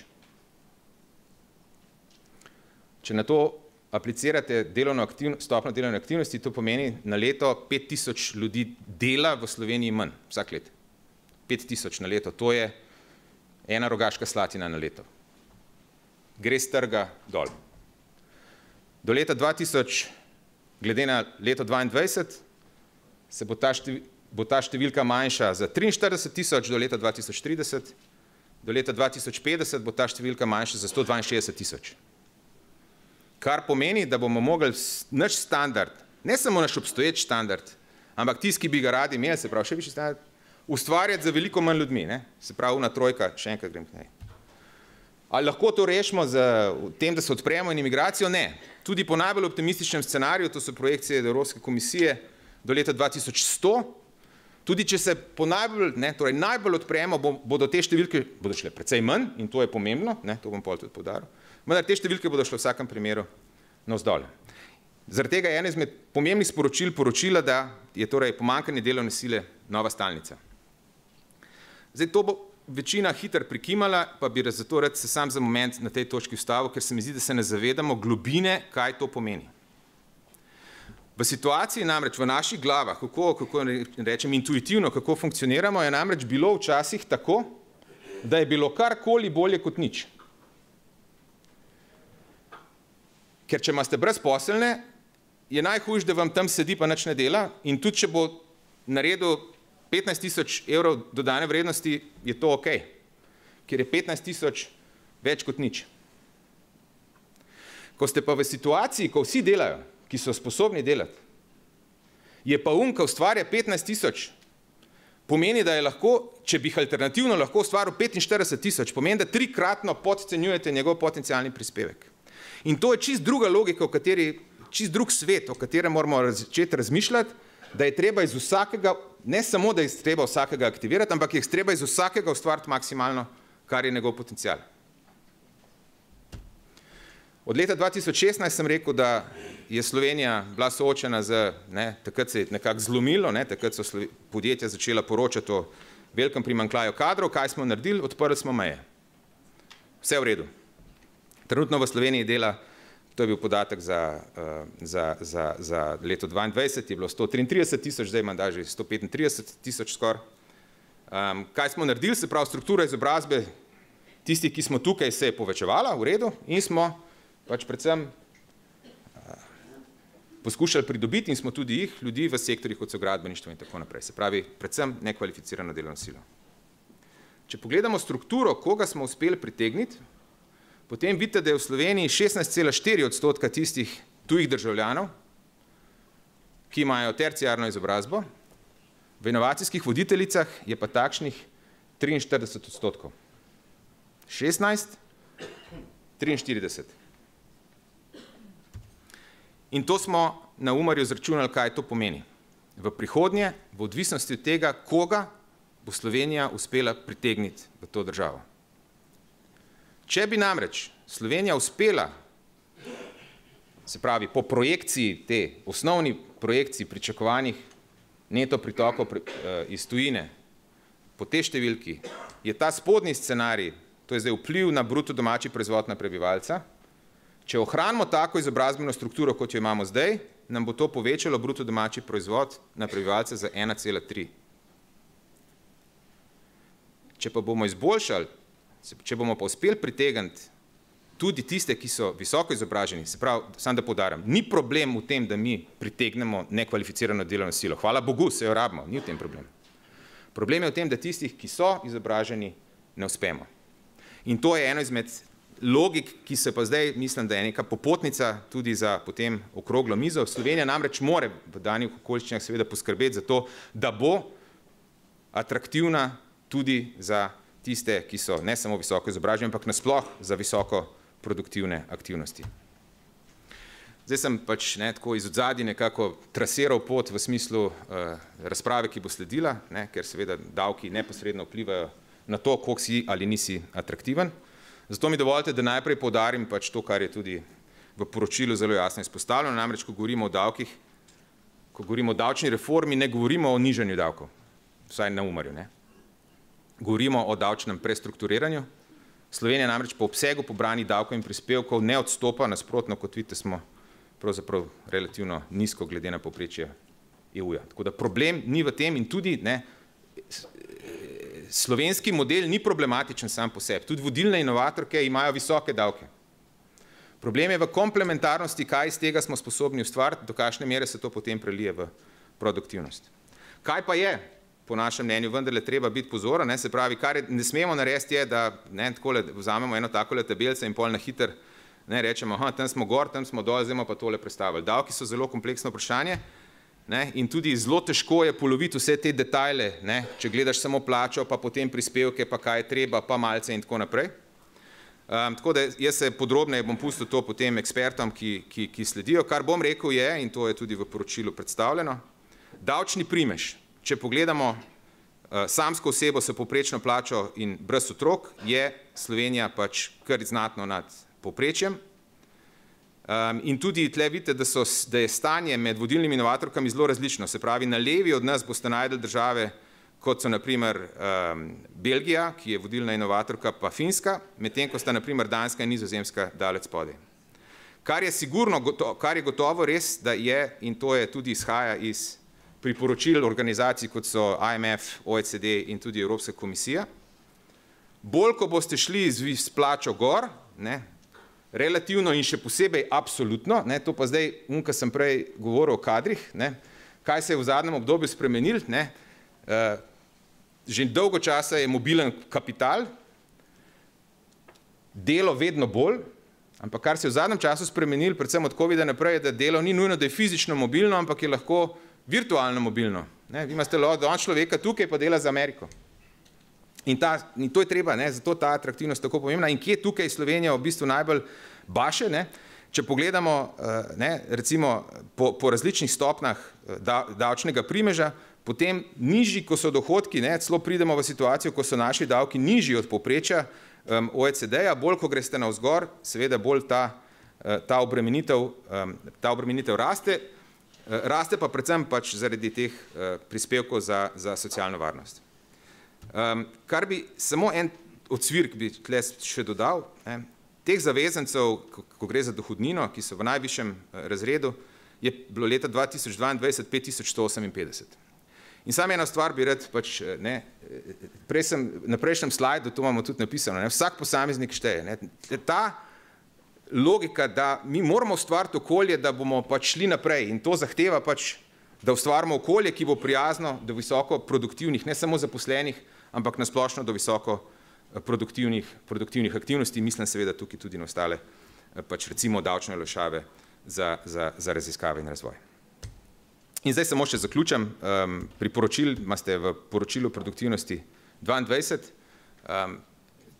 Če na to aplicirate delovno aktivno, stopno delovne aktivnosti, to pomeni na leto pet tisoč ljudi dela v Sloveniji manj, vsak let. pet tisoč na leto, to je ena Rogaška Slatina na leto. Gre s trga dol. Do leta dva tisoč, glede na leto dvaindvajset, se bo ta, števil, bo ta številka manjša za triinštirideset tisoč do leta dva tisoč trideset, do leta dva tisoč petdeset bo ta številka manjša za sto dvainšestdeset tisoč. Kar pomeni, da bomo mogli naš standard, ne samo naš obstoječ standard, ampak tisti, ki bi ga radi imeli, se pravi še višji standard, ustvarjati za veliko manj ljudmi, ne? Se pravi, una trojka, še enkrat grem. Ne. Ali lahko to rešimo z tem, da se odpremo in imigracijo? Ne. Tudi po najbolj optimističnem scenariju, to so projekcije Evropske komisije do leta dva tisoč sto, tudi če se po najbolj, ne, torej najbolj odpremo, bo, bodo te številke bodo šle precej manj in to je pomembno, ne, to bom pol tudi poudaril, vendar te številke bodo šle v vsakem primeru navzdol. Zaradi tega je eno izmed pomembnih sporočil poročila, da je torej pomanjkanje delovne sile nova stalnica. Zdaj, to bo večina hitro prikimala, pa bi zato rad se sam za moment na tej točki ustavil, ker se mi zdi, da se ne zavedamo globine, kaj to pomeni. V situaciji namreč v naših glavah, kako, kako rečem intuitivno, kako funkcioniramo, je namreč bilo včasih tako, da je bilo karkoli bolje kot nič. Ker če imate brezposelne, je najhujše, da vam tam sedi pa nič ne dela in tudi, če bo naredil petnajst tisoč evrov dodane vrednosti, je to ok, ker je petnajst tisoč več kot nič. Ko ste pa v situaciji, ko vsi delajo, ki so sposobni delati, je pa um, ko ustvarja petnajst tisoč, pomeni, da je lahko, če bi alternativno lahko ustvaril petinštirideset tisoč, pomeni, da trikratno podcenjujete njegov potencialni prispevek. In to je čist druga logika, v kateri, čist drug svet, o katerem moramo začeti razmišljati, da je treba iz vsakega, ne samo, da je treba vsakega aktivirati, ampak je treba iz vsakega ustvariti maksimalno, kar je njegov potencial. Od leta dva tisoč šestnajst sem rekel, da je Slovenija bila soočena z, ne, takrat se je nekako zlomilo, ne, takrat so podjetja začela poročati o velikem primanjkljaju kadrov, kaj smo naredili, odprli smo meje. Vse v redu. Trenutno v Sloveniji dela, to je bil podatek za, za, za, za leto dvaindvajset, je bilo sto triintrideset tisoč, zdaj imam da že sto petintrideset tisoč skoraj. Um, kaj smo naredili, se pravi struktura izobrazbe tistih, ki smo tukaj, se je povečevala, v redu, in smo pač predvsem uh, poskušali pridobiti in smo tudi jih, ljudi v sektorjih, kot so gradbeništvo in tako naprej. Se pravi, predvsem nekvalificirano delovno silo. Če pogledamo strukturo, koga smo uspeli pritegniti, potem vidite, da je v Sloveniji šestnajst cela štiri odstotka tistih tujih državljanov, ki imajo terciarno izobrazbo, v inovacijskih voditeljicah je pa takšnih triinštirideset odstotkov. šestnajst triinštirideset. In to smo na Umarju izračunali, kaj to pomeni. V prihodnje, v odvisnosti od tega, koga bo Slovenija uspela pritegniti v to državo. Če bi namreč Slovenija uspela, se pravi, po projekciji te, osnovni projekciji pričakovanih neto pritokov iz tujine, po tej številki, je ta spodnji scenarij, to je zdaj vpliv na bruto domači proizvod na prebivalca, če ohranimo tako izobrazbeno strukturo, kot jo imamo zdaj, nam bo to povečalo bruto domači proizvod na prebivalca za ena cela tri. Če pa bomo izboljšali, če bomo pa uspeli pritegniti tudi tiste, ki so visoko izobraženi, se pravi, samo da poudarim, ni problem v tem, da mi pritegnemo nekvalificirano delovno silo. Hvala Bogu, se jo rabimo, ni v tem problem. Problem je v tem, da tistih, ki so izobraženi, ne uspemo. In to je eno izmed logik, ki se pa zdaj, mislim, da je neka popotnica tudi za potem okroglo mizo. Slovenija namreč more v danih okoliščinah seveda poskrbeti za to, da bo atraktivna tudi za tiste, ki so ne samo visoko izobraženi, ampak nasploh za visoko produktivne aktivnosti. Zdaj sem pač ne, tako iz odzadja nekako trasiral pot v smislu uh, razprave, ki bo sledila, ne, ker seveda davki neposredno vplivajo na to, koliko si ali nisi atraktiven. Zato mi dovolite, da najprej poudarim pač to, kar je tudi v poročilu zelo jasno izpostavljeno, namreč, ko govorimo o davkih, ko govorimo o davčni reformi, ne govorimo o nižanju davkov, vsaj na Umarju, ne. Govorimo o davčnem prestrukturiranju. Slovenija namreč po obsegu pobranih davkov in prispevkov ne odstopa, nasprotno, kot vidite, smo pravzaprav relativno nizko glede na povprečje E U-ja. Tako da problem ni v tem in tudi ne, slovenski model ni problematičen sam po sebi. Tudi vodilne inovatorke imajo visoke davke. Problem je v komplementarnosti, kaj iz tega smo sposobni ustvariti, do kakšne mere se to potem prelije v produktivnost. Kaj pa je, po našem mnenju, vendarle treba biti pozoren, ne, se pravi, kar je, ne smemo narediti je, da ne, takole vzamemo eno takole tabelce in pol na hiter ne, rečemo, aha, tam smo gor, tam smo dol, zdaj pa tole predstavili. Davki so zelo kompleksno vprašanje, ne, in tudi zelo težko je poloviti vse te detajle, ne, če gledaš samo plačo, pa potem prispevke, pa kaj je treba, pa malce in tako naprej. Um, tako da jaz se podrobneje bom pustil to potem ekspertom, ki, ki, ki sledijo. Kar bom rekel je, in to je tudi v poročilu predstavljeno, davčni primež. Če pogledamo uh, samsko osebo s povprečno plačo in brez otrok, je Slovenija pač kar znatno nad povprečjem. Um, in tudi tle vidite, da, so, da je stanje med vodilnimi inovatorkami zelo različno. Se pravi, na levi od nas boste najdeli države, kot so na primer um, Belgija, ki je vodilna inovatorka, pa Finska, medtem ko sta na primer Danska in Nizozemska daleč spodaj. Kar je sigurno, kar je gotovo res, da je, in to je tudi izhaja iz priporočil organizacij, kot so I M F, O E C D in tudi Evropska komisija, bolj, ko boste šli z plačo gor, ne, relativno in še posebej absolutno, ne, to pa zdaj, unka sem prej govoril o kadrih, ne, kaj se je v zadnjem obdobju spremenil, ne, uh, že dolgo časa je mobilen kapital, delo vedno bolj, ampak kar se je v zadnjem času spremenil, predvsem od covida naprej, je, da delo ni nujno, da je fizično mobilno, ampak je lahko virtualno mobilno. Ne, vi imate danes človeka tukaj, pa dela za Ameriko. In, ta, in to je treba, ne, zato ta atraktivnost tako pomembna. In kje tukaj Slovenija v bistvu najbolj baše, ne? Če pogledamo ne, recimo po, po različnih stopnjah da, davčnega primeža, potem nižji, ko so dohodki, ne, celo pridemo v situacijo, ko so naši davki nižji od povprečja um, O E C D-ja, bolj, ko greste navzgor, seveda bolj ta, ta, obremenitev, um, ta obremenitev raste, raste pa predvsem pač zaradi teh uh, prispevkov za, za socialno varnost. Um, kar bi samo en odsvirk bi tle še dodal, ne, teh zavezancev, ko, ko gre za dohodnino, ki so v najvišjem razredu, je bilo leta dva tisoč dvaindvajset pet tisoč sto oseminpetdeset. In samo ena stvar bi rad, pač, ne, prej sem, na prejšnjem slajdu, to imamo tudi napisano, ne, vsak posameznik šteje. Ne, ta logika, da mi moramo ustvariti okolje, da bomo pač šli naprej in to zahteva pač, da ustvarimo okolje, ki bo prijazno do visoko produktivnih, ne samo zaposlenih, ampak nasplošno do visoko produktivnih, produktivnih aktivnosti, mislim seveda tukaj tudi na ostale, pač recimo davčne olajšave za, za, za raziskave in razvoj. In zdaj samo še zaključam, um, priporočil imate v poročilu produktivnosti dvaindvajset, um,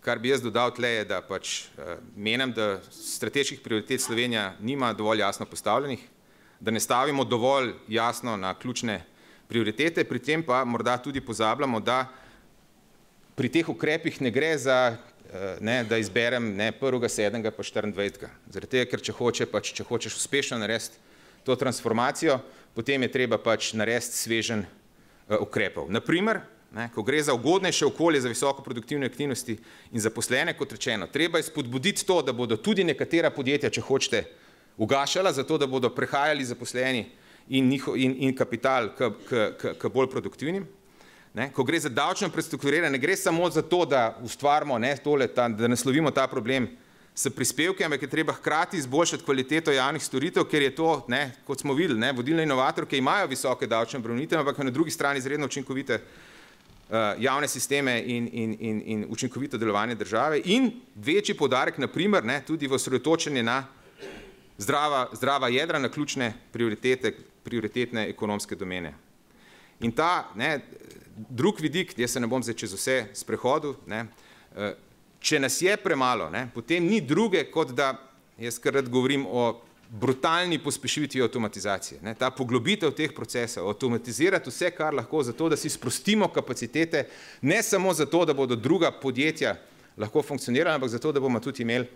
kar bi jaz dodal tle je, da pač menim, da strateških prioritet Slovenija nima dovolj jasno postavljenih, da ne stavimo dovolj jasno na ključne prioritete, pri tem pa morda tudi pozabljamo, da pri teh ukrepih ne gre za, ne, da izberem ne prvega sedmega pa štiriindvajsetega. Zaradi tega, ker če, hoče, pač, če hočeš uspešno narediti to transformacijo, potem je treba pač narediti sveženj uh, ukrepov. Naprimer, ne, ko gre za ugodnejše okolje za visoko produktivne aktivnosti in zaposlene, kot rečeno, treba je spodbuditi to, da bodo tudi nekatera podjetja, če hočete, ugašala, zato da bodo prehajali zaposleni in, njiho, in, in kapital k, k, k, k bolj produktivnim. Ne, ko gre za davčno prestrukturiranje, ne gre samo za to, da ustvarimo, ne, tole, ta, da naslovimo ta problem s prispevki, ampak je treba hkrati izboljšati kvaliteto javnih storitev, ker je to, ne, kot smo videli, ne, vodilne inovatorke imajo visoke davčne obremenitve, ampak na drugi strani izredno učinkovite uh, javne sisteme in, in, in, in učinkovito delovanje države in večji poudarek, na primer, ne, tudi v osredotočenje na zdrava, zdrava jedra, na ključne prioritete, prioritetne ekonomske domene. In ta, ne, drug vidik, jaz se ne bom zdaj čez vse sprehodil, ne, uh, če nas je premalo, ne, potem ni druge, kot da, jaz kar rad govorim o brutalni pospešitvi avtomatizacije. Ne, ta poglobitev teh procesov, avtomatizirati vse, kar lahko, zato da si sprostimo kapacitete, ne samo zato, da bodo druga podjetja lahko funkcionirala, ampak zato, da bomo tudi imeli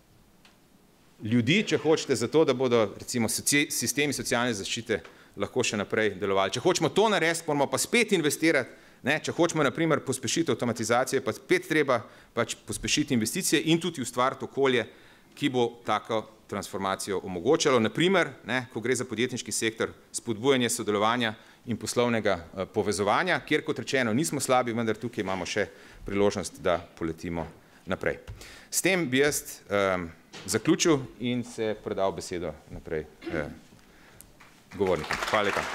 ljudi, če hočete, zato, da bodo recimo soci, sistemi socialne zaščite lahko še naprej delovali. Če hočemo to narediti, moramo pa spet investirati. Ne, če hočemo, na primer, pospešiti avtomatizacije, pa spet treba pač pospešiti investicije in tudi ustvariti okolje, ki bo tako transformacijo omogočalo. Naprimer, ne, ko gre za podjetniški sektor, spodbujanje sodelovanja in poslovnega uh, povezovanja, kjer, kot rečeno, nismo slabi, vendar tukaj imamo še priložnost, da poletimo naprej. S tem bi jaz um, zaključil in se predal besedo naprej eh, govornikom. Hvala lepa.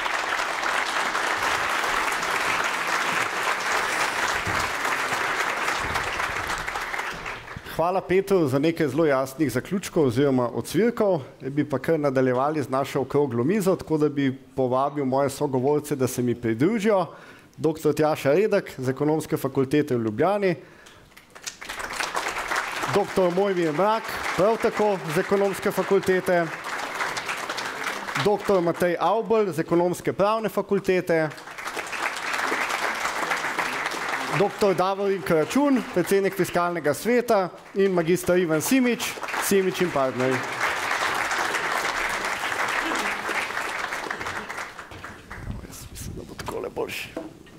Hvala Petru za nekaj zelo jasnih zaključkov oziroma odsvirkov. Bi pa kar nadaljevali z našo okroglo mizo, tako da bi povabil moje sogovorce, da se mi pridružijo. Doktor Tjaša Redek z Ekonomske fakultete v Ljubljani, doktor Mojmir Mrak, prav tako z Ekonomske fakultete, doktor Matej Avbelj z Ekonomske pravne fakultete, doktor Davorin Kračun, predsednik Fiskalnega sveta in magister Ivan Simič, Simič in partnerji. Jaz mislim, da bo takole boljši.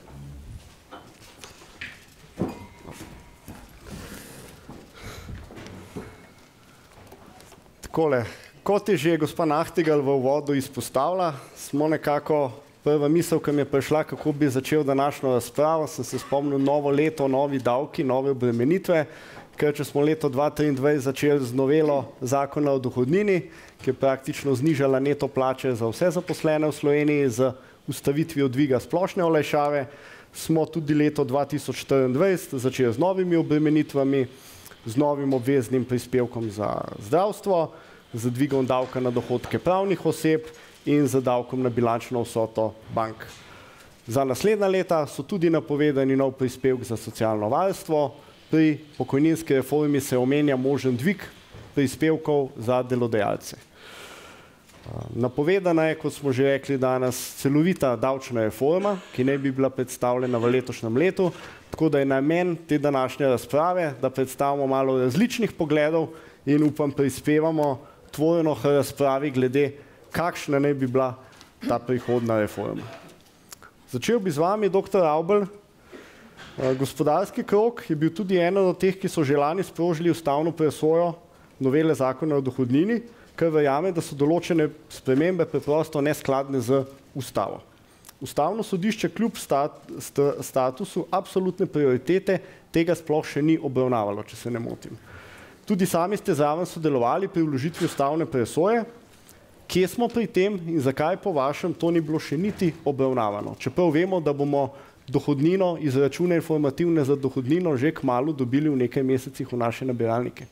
Takole, kot je že gospa Nahtigal v uvodu izpostavila, smo nekako prva misel, ki mi je prišla, kako bi začel današnjo razpravo, sem se spomnil novo leto, novi davki, nove obremenitve, ker če smo leto dva tisoč triindvajset začeli z novelo zakona o dohodnini, ki je praktično znižala neto plače za vse zaposlene v Sloveniji z ustavitvijo dviga splošne olajšave, smo tudi leto dva tisoč štiriindvajset začeli z novimi obremenitvami, z novim obveznim prispevkom za zdravstvo, z dvigom davka na dohodke pravnih oseb in z davkom na bilančno vsoto bank. Za naslednja leta so tudi napovedani nov prispevek za socialno varstvo, pri pokojninski reformi se omenja možen dvig prispevkov za delodajalce. Napovedana je, kot smo že rekli danes, celovita davčna reforma, ki naj bi bila predstavljena v letošnjem letu, tako da je namen te današnje razprave, da predstavimo malo različnih pogledov in upam prispevamo tvorno razpravi glede kakšna naj bi bila ta prihodna reforma. Začel bi z vami, doktor Avbelj. Gospodarski krog je bil tudi eden od teh, ki so že lani sprožili ustavno presojo novele zakona o dohodnini, ker verjame, da so določene spremembe preprosto neskladne z ustavo. Ustavno sodišče kljub stat, st, statusu absolutne prioritete tega sploh še ni obravnavalo, če se ne motim. Tudi sami ste zraven sodelovali pri vložitvi ustavne presoje. Kje smo pri tem in zakaj po vašem to ni bilo še niti obravnavano? Čeprav vemo, da bomo dohodnino, izračune informativne za dohodnino že kmalu dobili v nekaj mesecih v naše nabiralnike.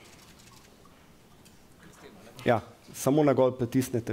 Ja, samo na gor pritisnete.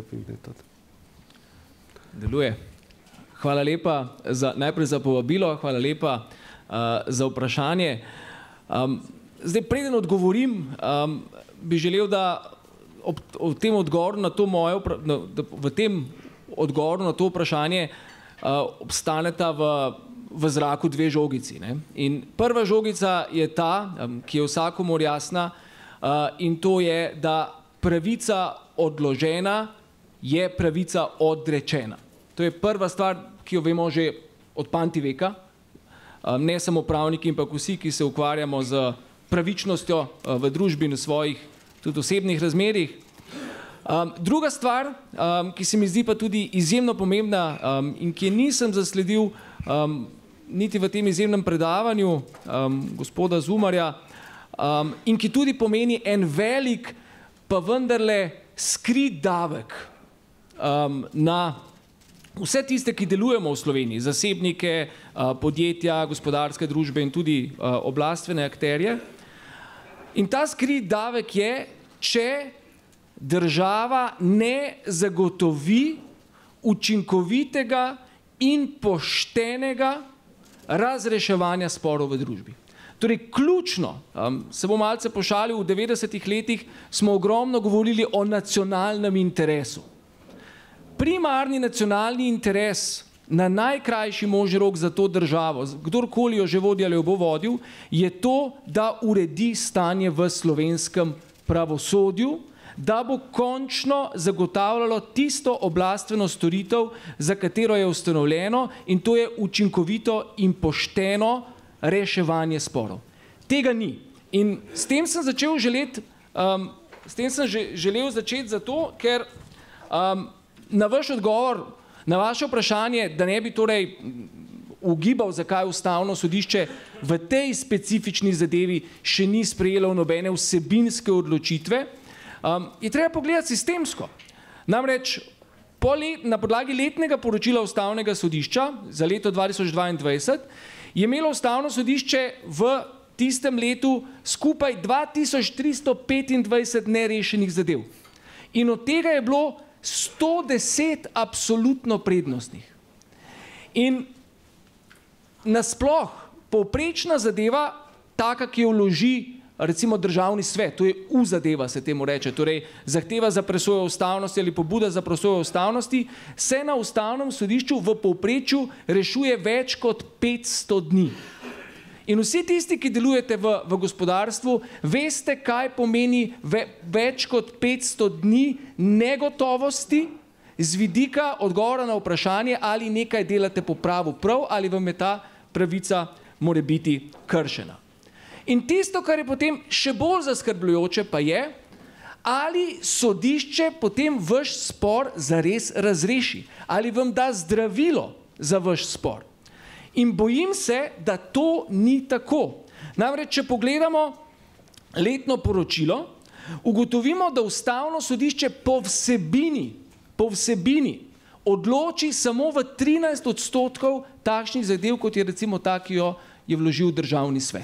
Deluje. Hvala lepa za, najprej za povabilo, hvala lepa uh, za vprašanje. Um, zdaj, preden odgovorim, um, bi želel, da ob, ob tem odgovoru na to moje, na, da v tem odgovoru na to vprašanje uh, obstaneta v, v zraku dve žogici. Ne? In prva žogica je ta, um, ki je vsakomur jasna, uh, in to je, da pravica odložena je pravica odrečena. To je prva stvar, ki jo vemo že od Pantiveka, um, ne samo pravniki, ampak vsi, ki se ukvarjamo z pravičnostjo uh, v družbi in v svojih tudi osebnih razmerih. Um, druga stvar, um, ki se mi zdi pa tudi izjemno pomembna um, in ki je nisem zasledil um, niti v tem izjemnem predavanju um, gospoda Zumarja um, in ki tudi pomeni en velik, pa vendarle skrit davek um, na vse tiste, ki delujemo v Sloveniji, zasebnike, uh, podjetja, gospodarske družbe in tudi uh, oblastvene akterje. In ta skrit davek je, če država ne zagotovi učinkovitega in poštenega razreševanja sporov v družbi. Torej, ključno, um, se bom malce pošalil, v devetdesetih letih smo ogromno govorili o nacionalnem interesu. Primarni nacionalni interes na najkrajši možni rok za to državo, kdorkoli jo že vodi ali jo bo vodil, je to, da uredi stanje v slovenskem pravosodju, da bo končno zagotavljalo tisto oblastveno storitev, za katero je ustanovljeno, in to je učinkovito in pošteno reševanje sporov. Tega ni. In s tem sem začel želeti, um, s tem sem že, želel začeti zato, ker um, na vaš odgovor, na vaše vprašanje, da ne bi torej ugibal, zakaj Ustavno sodišče v tej specifični zadevi še ni sprejelo nobene vsebinske odločitve, um, je treba pogledati sistemsko. Namreč po let, na podlagi letnega poročila Ustavnega sodišča za leto dva tisoč dvaindvajset je imelo Ustavno sodišče v tistem letu skupaj dva tisoč tristo petindvajset nerešenih zadev. In od tega je bilo sto deset absolutno prednostnih. In nasploh povprečna zadeva, taka, ki jo vloži recimo Državni svet, to je U zadeva, se temu reče, torej zahteva za presojo ustavnosti ali pobuda za presojo ustavnosti, se na Ustavnem sodišču v povprečju rešuje več kot petsto dni. In vsi tisti, ki delujete v, v gospodarstvu, veste, kaj pomeni ve, več kot petsto dni negotovosti z vidika odgovora na vprašanje, ali nekaj delate po pravu prav, ali vam je ta pravica more biti kršena. In tisto, kar je potem še bolj zaskrbljujoče, pa je, ali sodišče potem vaš spor zares razreši, ali vam da zdravilo za vaš spor. In bojim se, da to ni tako. Namreč, če pogledamo letno poročilo, ugotovimo, da Ustavno sodišče po vsebini, po vsebini odloči samo v trinajst odstotkov takšnih zadev, kot je recimo ta, ki jo je vložil Državni svet.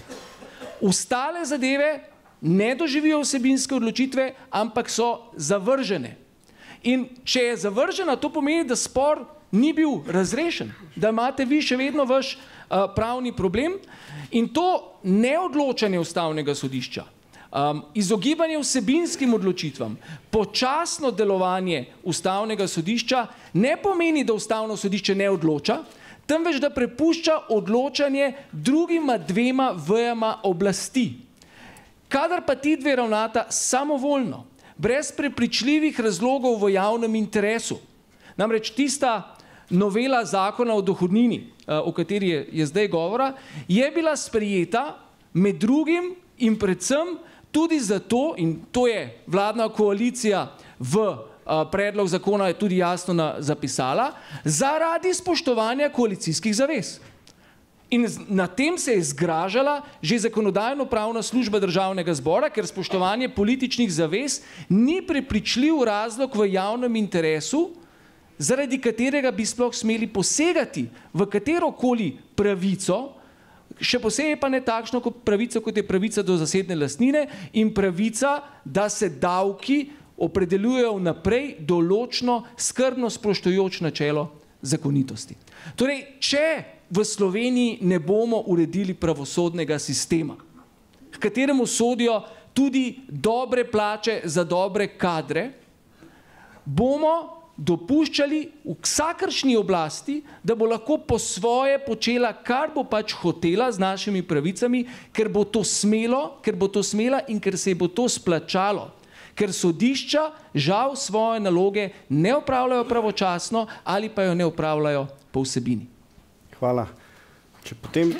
Ostale zadeve ne doživijo vsebinske odločitve, ampak so zavržene. In če je zavržena, to pomeni, da spor ni bil razrešen, da imate vi še vedno vaš uh, pravni problem, in to neodločanje Ustavnega sodišča, um, izogibanje vsebinskim odločitvam, počasno delovanje Ustavnega sodišča ne pomeni, da Ustavno sodišče ne odloča, temveč da prepušča odločanje drugima dvema vejama oblasti. Kadar pa ti dve ravnata samovoljno, brez prepričljivih razlogov v javnem interesu, namreč tista novela zakona o dohodnini, o kateri je, je zdaj govora, je bila sprejeta med drugim in predvsem tudi zato, in to je vladna koalicija v a, predlog zakona je tudi jasno na, zapisala, zaradi spoštovanja koalicijskih zavez. In na tem se je zgražala že Zakonodajno-pravna služba Državnega zbora, ker spoštovanje političnih zavez ni prepričljiv razlog v javnem interesu, zaradi katerega bi sploh smeli posegati v katerokoli pravico, še posebej pa ne takšno kot pravico, kot je pravica do zasebne lastnine in pravica, da se davki opredeljujejo vnaprej določno, skrbno spoštujoč načelo zakonitosti. Torej, če v Sloveniji ne bomo uredili pravosodnega sistema, kateremu sodijo tudi dobre plače za dobre kadre, bomo dopuščali v vsakršni oblasti, da bo lahko po svoje počela, kar bo pač hotela z našimi pravicami, ker bo to smelo, ker bo to smela in ker se bo to splačalo. Ker sodišča žal svoje naloge ne opravljajo pravočasno ali pa jo ne opravljajo po vsebini. Hvala. Če potem...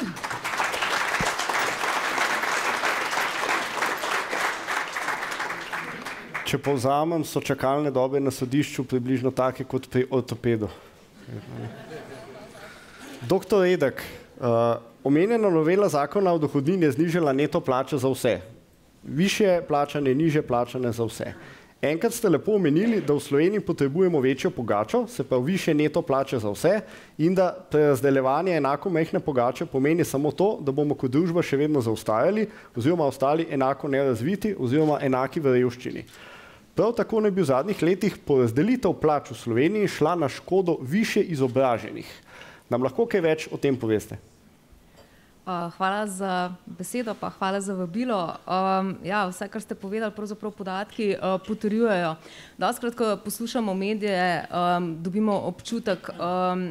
Če povzamem, so čakalne dobe na sodišču približno take kot pri ortopedu. Doktor Redek, uh, omenjena novela zakona o dohodnini je znižala neto plače za vse. Višje plačane, nižje plačane za vse. Enkrat ste lepo omenili, da v Sloveniji potrebujemo večjo pogačo, se pa više neto plače za vse in da prerazdeljevanje enako majhne pogače pomeni samo to, da bomo kot družba še vedno zaostajali oziroma ostali enako nerazviti oziroma enaki v revščini. Prav tako naj bi v zadnjih letih porazdelitev plač v Sloveniji šla na škodo više izobraženih. Nam lahko kaj več o tem poveste? Hvala za besedo, pa hvala za vabilo. Um, ja, vse, kar ste povedali, pravzaprav podatki uh, potrjujejo. Dostakrat, ko poslušamo medije, um, dobimo občutek, um,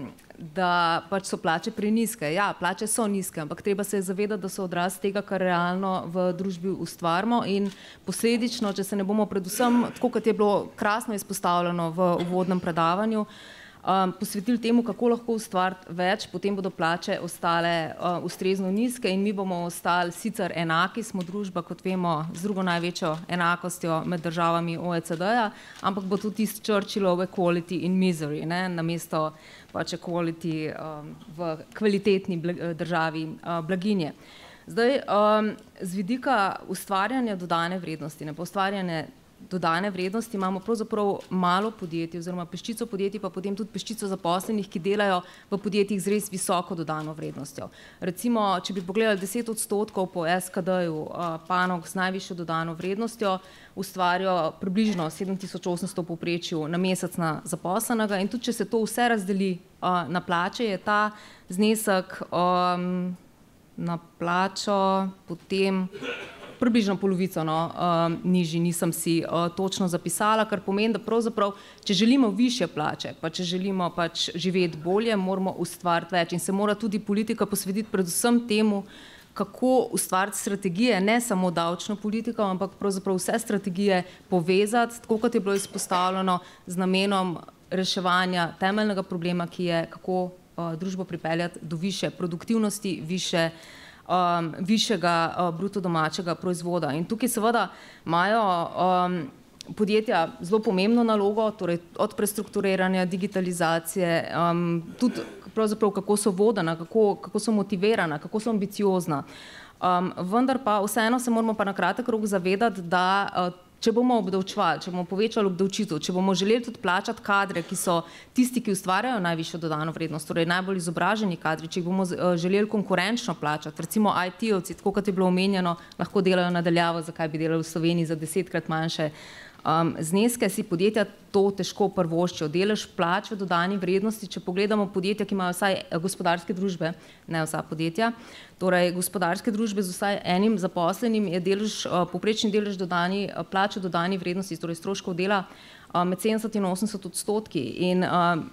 da pač so plače prenizke. Ja, plače so nizke, ampak treba se je zavedati, da so odraz tega, kar realno v družbi ustvarimo in posledično, če se ne bomo predvsem, tako kot je bilo krasno izpostavljeno v uvodnem predavanju, Um, posvetili temu, kako lahko ustvariti več, potem bodo plače ostale uh, ustrezno nizke in mi bomo ostali sicer enaki, smo družba, kot vemo, z drugo največjo enakostjo med državami O E C D-ja, ampak bo tudi tisti Churchillov equality in misery, ne, namesto pač equality um, v kvalitetni državi uh, blaginje. Zdaj, um, z vidika ustvarjanja dodane vrednosti, ne pa ustvarjanje dodane vrednosti, imamo pravzaprav malo podjetij oziroma peščico podjetij, pa potem tudi peščico zaposlenih, ki delajo v podjetjih z res visoko dodano vrednostjo. Recimo, če bi pogledali deset odstotkov po S K D-ju panog z najvišjo dodano vrednostjo, ustvarijo približno sedem tisoč osemsto povprečju na mesec na zaposlenega in tudi, če se to vse razdeli na plače, je ta znesek um, na plačo potem približno polovico no, um, nižji, nisem si uh, točno zapisala, kar pomeni, da pravzaprav, če želimo višje plače, pa če želimo pač živeti bolje, moramo ustvariti več in se mora tudi politika posvetiti predvsem temu, kako ustvariti strategije, ne samo davčno politiko, ampak pravzaprav vse strategije povezati, tako kot je bilo izpostavljeno, z namenom reševanja temeljnega problema, ki je, kako uh, družbo pripeljati do više produktivnosti, više Um, višjega uh, bruto domačega proizvoda. In tukaj seveda imajo um, podjetja zelo pomembno nalogo, torej od prestrukturiranja, digitalizacije, um, tudi pravzaprav kako so vodena, kako, kako so motivirana, kako so ambiciozna. Um, vendar pa vseeno se moramo pa na kratek rok zavedati, da uh, če bomo obdavčevali, če bomo povečali obdavčitev, če bomo želeli tudi plačati kadre, ki so tisti, ki ustvarjajo najvišjo dodano vrednost, torej najbolj izobraženi kadri, če jih bomo želeli konkurenčno plačati, recimo I T-ovci, tako kot je bilo omenjeno, lahko delajo nadaljavo, zakaj bi delali v Sloveniji za desetkrat manjše um, zneske, si podjetja to težko prvoščijo. Delež plač v dodani vrednosti, če pogledamo podjetja, ki imajo vsaj gospodarske družbe, ne vsa podjetja, torej gospodarske družbe z vsaj enim zaposlenim je delež, povprečni delež dodani, plač v dodani vrednosti, torej stroškov dela med sedemdeset in osemdeset odstotki. In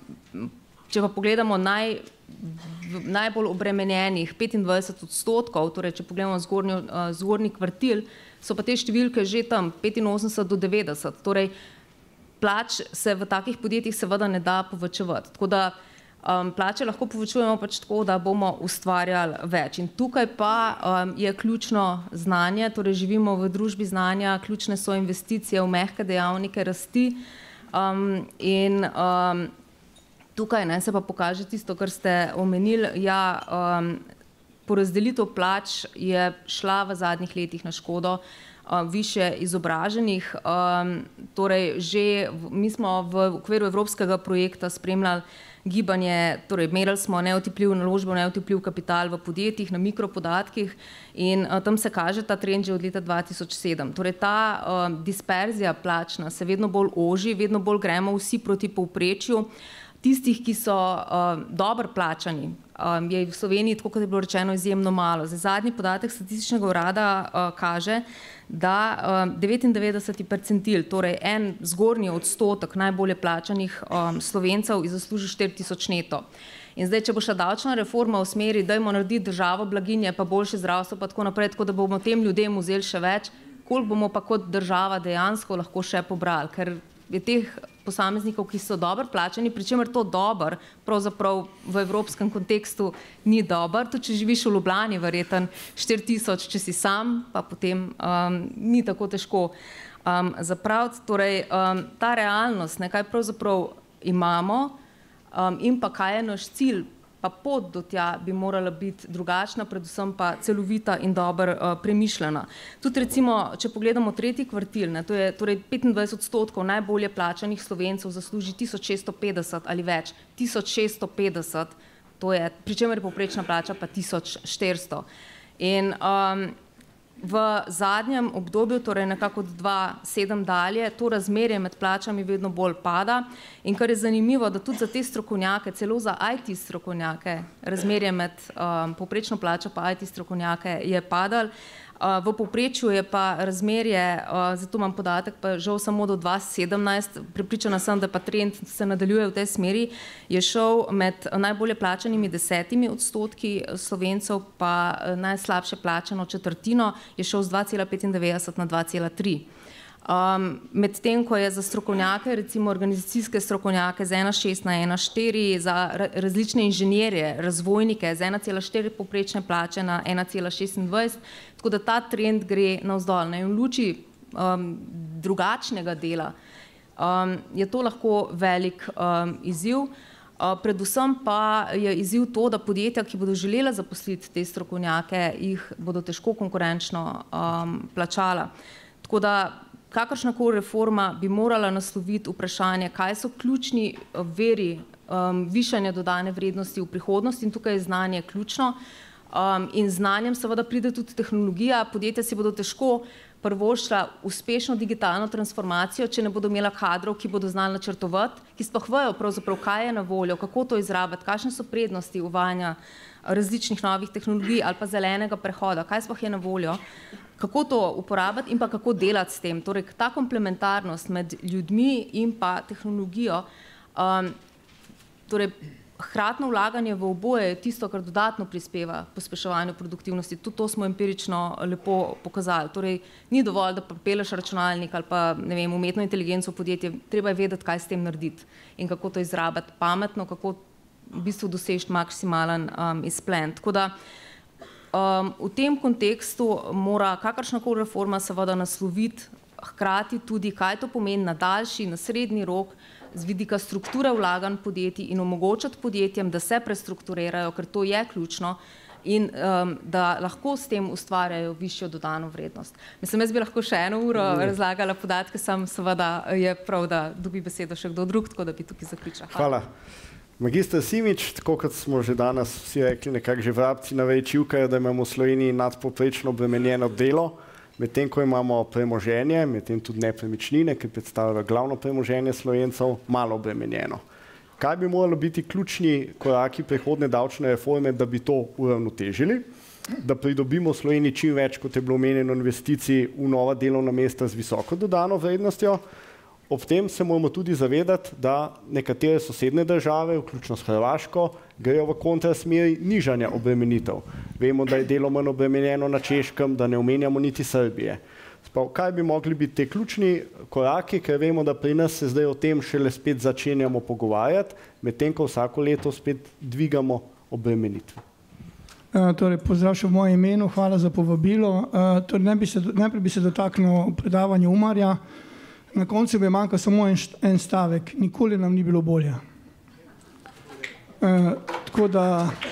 če pa pogledamo naj, najbolj obremenjenih petindvajset odstotkov, torej če pogledamo zgornjo, zgornji kvartil, so pa te številke že tam petinosemdeset do devetdeset. Torej plač se v takih podjetjih seveda ne da povečevati. Tako da Um, plače lahko povečujemo pač tako, da bomo ustvarjali več. In tukaj pa um, je ključno znanje, torej živimo v družbi znanja, ključne so investicije v mehke dejavnike rasti um, in um, tukaj ne, se pa pokaže tisto, kar ste omenili. Ja, um, porazdelitev plač je šla v zadnjih letih na škodo uh, više izobraženih. Um, torej že v, mi smo v okviru evropskega projekta spremljali gibanje, torej merili smo neotipljiv naložbo, neotipljiv kapital v podjetjih na mikropodatkih in uh, tam se kaže ta trend že od leta dva tisoč sedem. Torej ta uh, disperzija plačna se vedno bolj oži, vedno bolj gremo vsi proti povprečju. Tistih, ki so uh, dobro plačani, um, je v Sloveniji, tako kot je bilo rečeno, izjemno malo. Zdaj, zadnji podatek Statističnega urada uh, kaže, da um, devetindevetdeseti percentil, torej en zgornji odstotek najbolje plačanih um, Slovencev zasluži štiri tisoč neto. In zdaj, če bo šla davčna reforma v smeri, dajmo narediti državo blaginje, pa boljše zdravstvo, pa tako naprej, tako da bomo tem ljudem vzeli še več, koliko bomo pa kot država dejansko lahko še pobrali, ker je teh posameznikov, ki so dobro plačani, pri čemer to dober, pravzaprav v evropskem kontekstu ni dober, tudi če živiš v Ljubljani, verjeten štiri tisoč, če si sam, pa potem um, ni tako težko um, zapraviti. Torej, um, ta realnost, ne, kaj pravzaprav imamo, Um, in pa kaj je naš cilj, pa pot do tja bi morala biti drugačna, predvsem pa celovita in dobro uh, premišljena. Tudi recimo, če pogledamo tretji kvartil, ne, to je torej petindvajset odstotkov najbolje plačanih Slovencev zasluži tisoč šeststo petdeset ali več, tisoč šeststo petdeset, to je, pri čemer je povprečna plača pa tisoč štiristo. In um, v zadnjem obdobju, torej nekako od dva sedem dalje, to razmerje med plačami vedno bolj pada in kar je zanimivo, da tudi za te strokovnjake, celo za I T strokovnjake, razmerje med um, povprečno plačo pa I T strokovnjake je padal. Uh, v povprečju je pa razmerje, uh, zato imam podatek, pa žal samo do dva sedemnajst, prepričana sem, da pa trend se nadaljuje v tej smeri, je šel med najbolje plačanimi desetimi odstotki Slovencev, pa najslabše plačano četrtino je šel z dva cela petindevetdeset na dva cela tri. Um, Medtem, ko je za strokovnjake, recimo organizacijske strokovnjake z ena cela šest na ena cela štiri, za različne inženirje, razvojnike z ena cela štiri povprečne plače na ena cela šestindvajset, tako da ta trend gre navzdol. In v luči um, drugačnega dela um, je to lahko velik um, izziv. Uh, predvsem pa je izziv to, da podjetja, ki bodo želela zaposliti te strokovnjake, jih bodo težko konkurenčno um, plačala. Tako da kakršnakoli reforma bi morala nasloviti vprašanje, kaj so ključni viri um, višanja dodane vrednosti v prihodnosti, in tukaj je znanje ključno. Um, in z znanjem seveda pride tudi tehnologija. Podjetja si bodo težko privoščila uspešno digitalno transformacijo, če ne bodo imela kadrov, ki bodo znali načrtovati, ki sploh vejo pravzaprav, kaj je na voljo, kako to izrabiti, kakšne so prednosti uvajanja različnih novih tehnologij ali pa zelenega prehoda, kaj sploh je na voljo, kako to uporabiti in pa kako delati s tem. Torej, ta komplementarnost med ljudmi in pa tehnologijo, um, torej, hkratno vlaganje v oboje je tisto, kar dodatno prispeva pospeševanju produktivnosti. Tudi to smo empirično lepo pokazali. Torej, ni dovolj, da pripeleš računalnik ali pa, ne vem, umetno inteligenco v podjetje, treba je vedeti, kaj s tem narediti in kako to izrabiti pametno, kako v bistvu doseči maksimalen um, izplen. Tako da um, v tem kontekstu mora kakršnakoli reforma seveda nasloviti hkrati tudi, kaj to pomeni na daljši, na srednji rok, z vidika strukture vlaganj podjetij in omogočati podjetjem, da se prestrukturirajo, ker to je ključno, in um, da lahko s tem ustvarjajo višjo dodano vrednost. Mislim, jaz bi lahko še eno uro razlagala podatke, sam seveda je prav, da dobi besedo še kdo drug, tako da bi tukaj zaključila. Hvala. Hvala. Magister Simič, tako kot smo že danes vsi rekli, nekako že vrabci na veji čivkajo, da imamo v Sloveniji nadpovprečno obremenjeno delo, medtem ko imamo premoženje, medtem tudi nepremičnine, ki predstavljajo glavno premoženje Slovencev, malo obremenjeno. Kaj bi moralo biti ključni koraki prihodne davčne reforme, da bi to uravnotežili, da pridobimo v Sloveniji čim več, kot je bilo omenjeno, investicij v nova delovna mesta z visoko dodano vrednostjo? Ob tem se moramo tudi zavedati, da nekatere sosednje države, vključno s Hrvaško, grejo v kontrasmeri nižanja obremenitev. Vemo, da je delo manj obremenjeno na Češkem, da ne omenjamo niti Srbije. Sprav, kaj bi mogli biti te ključni koraki, ker vemo, da pri nas se zdaj o tem šele spet začenjamo pogovarjati, medtem ko vsako leto spet dvigamo obremenitve. Uh, torej, pozdrav še v mojem imenu, hvala za povabilo. Uh, torej, ne bi se, najprej bi se dotaknil predavanja Umarja. Na koncu bi manjkal samo en, en stavek. Nikoli nam ni bilo bolje. Uh, tako da,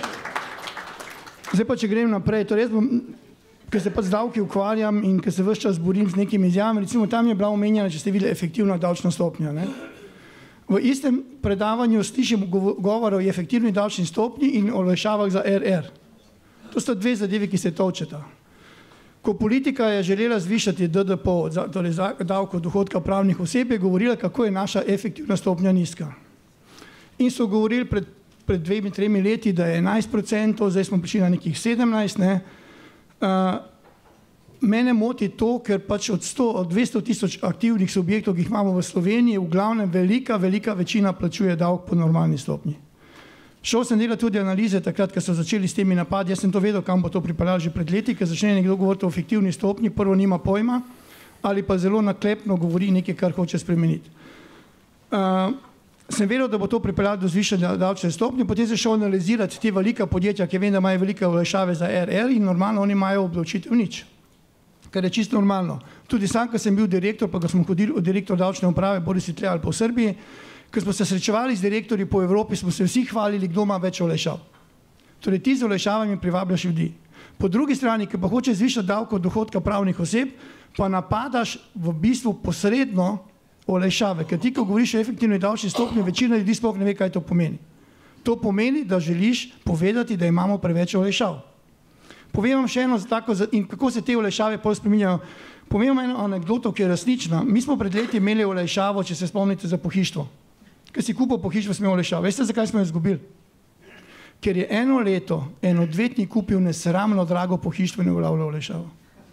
zdaj pa, če grem naprej, torej jaz bom, ker se pa z davki ukvarjam in ker se ves čas borim z nekimi izjavami, recimo tam je bila omenjena, če ste videli, efektivna davčna stopnja. Ne? V istem predavanju slišim govor o efektivni davčni stopnji in o olajšavah za R R. To sta dve zadevi, ki se točeta. Ko politika je želela zvišati D D P, torej davko dohodka pravnih oseb, je govorila, kako je naša efektivna stopnja nizka. in so govorili pred, pred dvemi, tremi leti, da je enajst procentov, zdaj smo prišli na nekih sedemnajst. Ne. Uh, mene moti to, ker pač od sto, od dvesto tisoč aktivnih subjektov, ki jih imamo v Sloveniji, v glavnem velika, velika večina plačuje davek po normalni stopnji. Šel sem delati tudi analize takrat, ko so začeli s temi napadi. Jaz sem to vedel, kam bo to pripeljalo že pred leti, ker začne nekdo govoriti o fiktivni stopnji, prvo nima pojma, ali pa zelo naklepno govori nekaj, kar hoče spremeniti. Uh, sem vedel, da bo to pripeljalo do zvišanja davčne stopnje, potem sem šel analizirati te velika podjetja, ki vem, da imajo velike olajšave za R R in normalno oni imajo obdavčitev nič, kar je čisto normalno. Tudi sam, ko sem bil direktor, pa ko smo hodili od direktor davčne uprave, Boris Itlej ali po Srbiji, ko smo se srečevali z direktorji po Evropi, smo se vsi hvalili, kdo ima več olajšav. Torej ti z olajšavami privabljaš ljudi. Po drugi strani, ki pa hoče zvišati davek od dohodka pravnih oseb, pa napadaš v bistvu posredno olajšave, ker ti, ko govoriš o efektivni davčni stopnji, večina ljudi sploh ne ve, kaj to pomeni. To pomeni, da želiš povedati, da imamo preveč olajšav. Povem vam še eno tako, in kako se te olajšave pol spreminjajo. Povem vam eno anekdoto, ki je resnična. Mi smo pred leti imeli olajšavo, če se spomnite, za pohištvo. Ker si kupil pohištvo, smo olajšavo. Veste, zakaj smo jo izgubili? Ker je eno leto en odvetnik kupil nesramno drago pohištvo in uveljavljal olajšavo.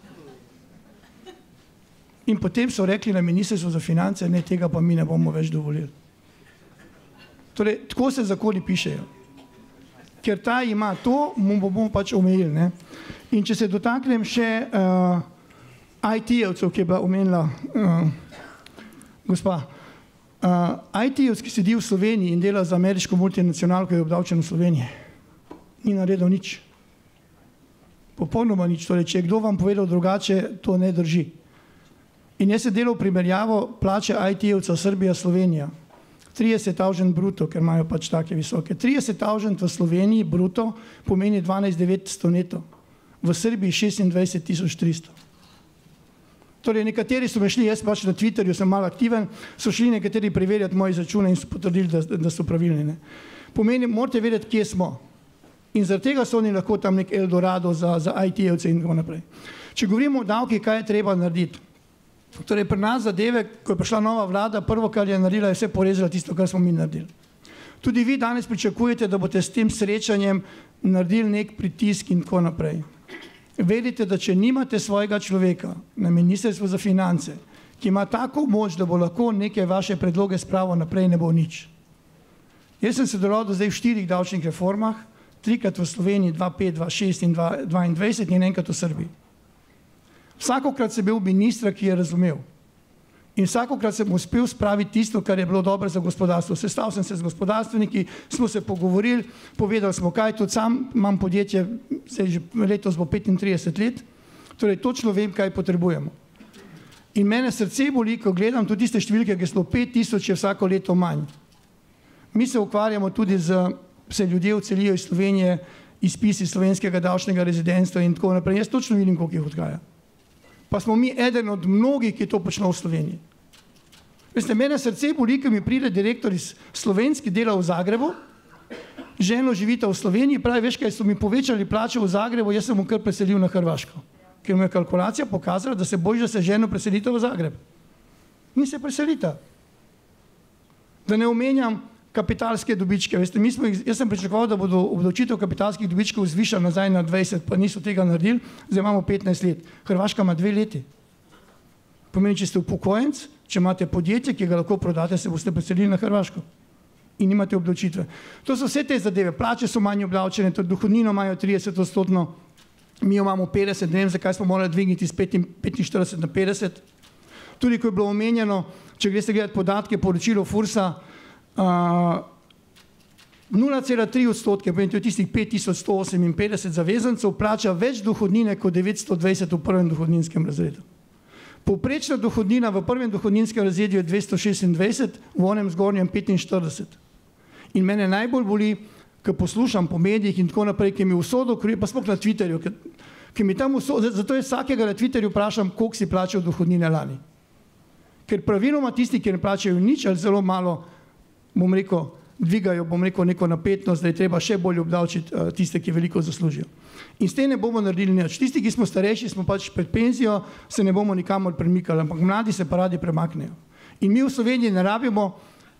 In potem so rekli na ministrstvu za finance, ne, tega pa mi ne bomo več dovolili. Torej, tako se zakoni pišejo. Ker ta ima to, mu bomo pač omejili. Ne? In če se dotaknem še uh, I T-evcev, ki je bila omenila uh, gospa. Uh, I T-evc, ki sedi v Sloveniji in dela za ameriško multinacionalko, je obdavčen v Sloveniji. Ni naredil nič. Popolnoma nič. Torej, če je kdo vam povedal drugače, to ne drži. In jaz sem delal primerjavo plače I T-evca Srbija, Slovenija. trideset tisoč bruto, ker imajo pač take visoke. trideset tisoč v Sloveniji bruto pomeni dvanajst tisoč devetsto neto. V Srbiji šestindvajset tisoč tristo. Torej, nekateri so me šli, jaz pač na Twitterju sem malo aktiven, so šli nekateri preverjati moje izračune in so potrdili, da, da so pravilni. Ne. Pomeni, morate vedeti, kje smo. In zaradi tega so oni lahko tam nek Eldorado za, za I T-evce in tako naprej. Če govorimo o davki, kaj je treba narediti? Torej, pri nas zadeve, ko je prišla nova vlada, prvo, kar je naredila, je vse porezala tisto, kar smo mi naredili. Tudi vi danes pričakujete, da boste s tem srečanjem naredili nek pritisk in tako naprej. Vedite, da če nimate svojega človeka na ministrstvu za finance, ki ima tako moč, da bo lahko neke vaše predloge spravil naprej, ne bo nič. Jaz sem sodeloval do zdaj v štirih davčnih reformah, trikrat v Sloveniji, dva pet, dva šest in dva dvaindvajset in enkrat v Srbiji. Vsakokrat sem bil ministra, ki je razumel. In vsakokrat sem uspel spraviti tisto, kar je bilo dobro za gospodarstvo. Sestal sem se z gospodarstveniki, smo se pogovorili, povedali smo, kaj tudi sam imam podjetje, se že letos bo petintrideset let, torej točno vem, kaj potrebujemo. In mene srce boli, ko gledam tudi tiste številke, ki so pet tisoč je vsako leto manj. Mi se ukvarjamo tudi z, se ljudje odselijo iz Slovenije, izpisi slovenskega davčnega rezidentstva in tako naprej. Jaz točno vidim, koliko jih odhaja. Pa smo mi eden od mnogih, ki to počnejo v Sloveniji. Veste, mene srce boli, ko mi pride direktor iz slovenski dela v Zagrebu, ženo živita v Sloveniji, pravi, veš kaj, so mi povečali plače v Zagrebu, jaz sem mu kar preselil na Hrvaško. Ker mu je kalkulacija pokazala, da se boji, da se ženo preselita v Zagreb. In se preselita. Da ne omenjam kapitalske dobičke. Veste, mi smo, jaz sem pričakoval, da bodo obdavčitev kapitalskih dobičkov zvišali nazaj na dvajset, pa niso tega naredili, zdaj imamo petnajst let. Hrvaška ima dve leti. Pomeni, če ste upokojenec, če imate podjetje, ki ga lahko prodate, se boste preselili na Hrvaško in nimate obdavčitve. To so vse te zadeve. Plače so manj obdavčene, tudi dohodnino imajo trideset odstotno, mi jo imamo petdeset, ne vem, zakaj smo morali dvigniti iz petinštirideset na petdeset. Tudi, ko je bilo omenjeno, če greste gledati podatke, poročilo Fursa, Uh, nula cela tri odstotke, pomeni tistih pet tisoč sto oseminpetdeset zavezancev, plača več dohodnine kot devetsto dvajset v prvem dohodninskem razredu. Povprečna dohodnina v prvem dohodninskem razredu je dvesto šestindvajset, v onem zgornjem petinštirideset. In mene najbolj boli, ko poslušam po medijih in tako naprej, ki mi usodo krijo, pa sploh na Twitterju, ki mi tam usodo, zato je vsakega na Twitterju vprašam, koliko si plačal dohodnine lani. Ker praviloma tisti, ki ne plačajo nič ali zelo malo, bom rekel, dvigajo, bom rekel, neko napetnost, da je treba še bolj obdavčiti uh, tiste, ki veliko zaslužijo. In s tem ne bomo naredili nič. Tisti, ki smo starejši, smo pač pred penzijo, se ne bomo nikamor premikali, ampak mladi se pa radi premaknejo. In mi v Sloveniji ne rabimo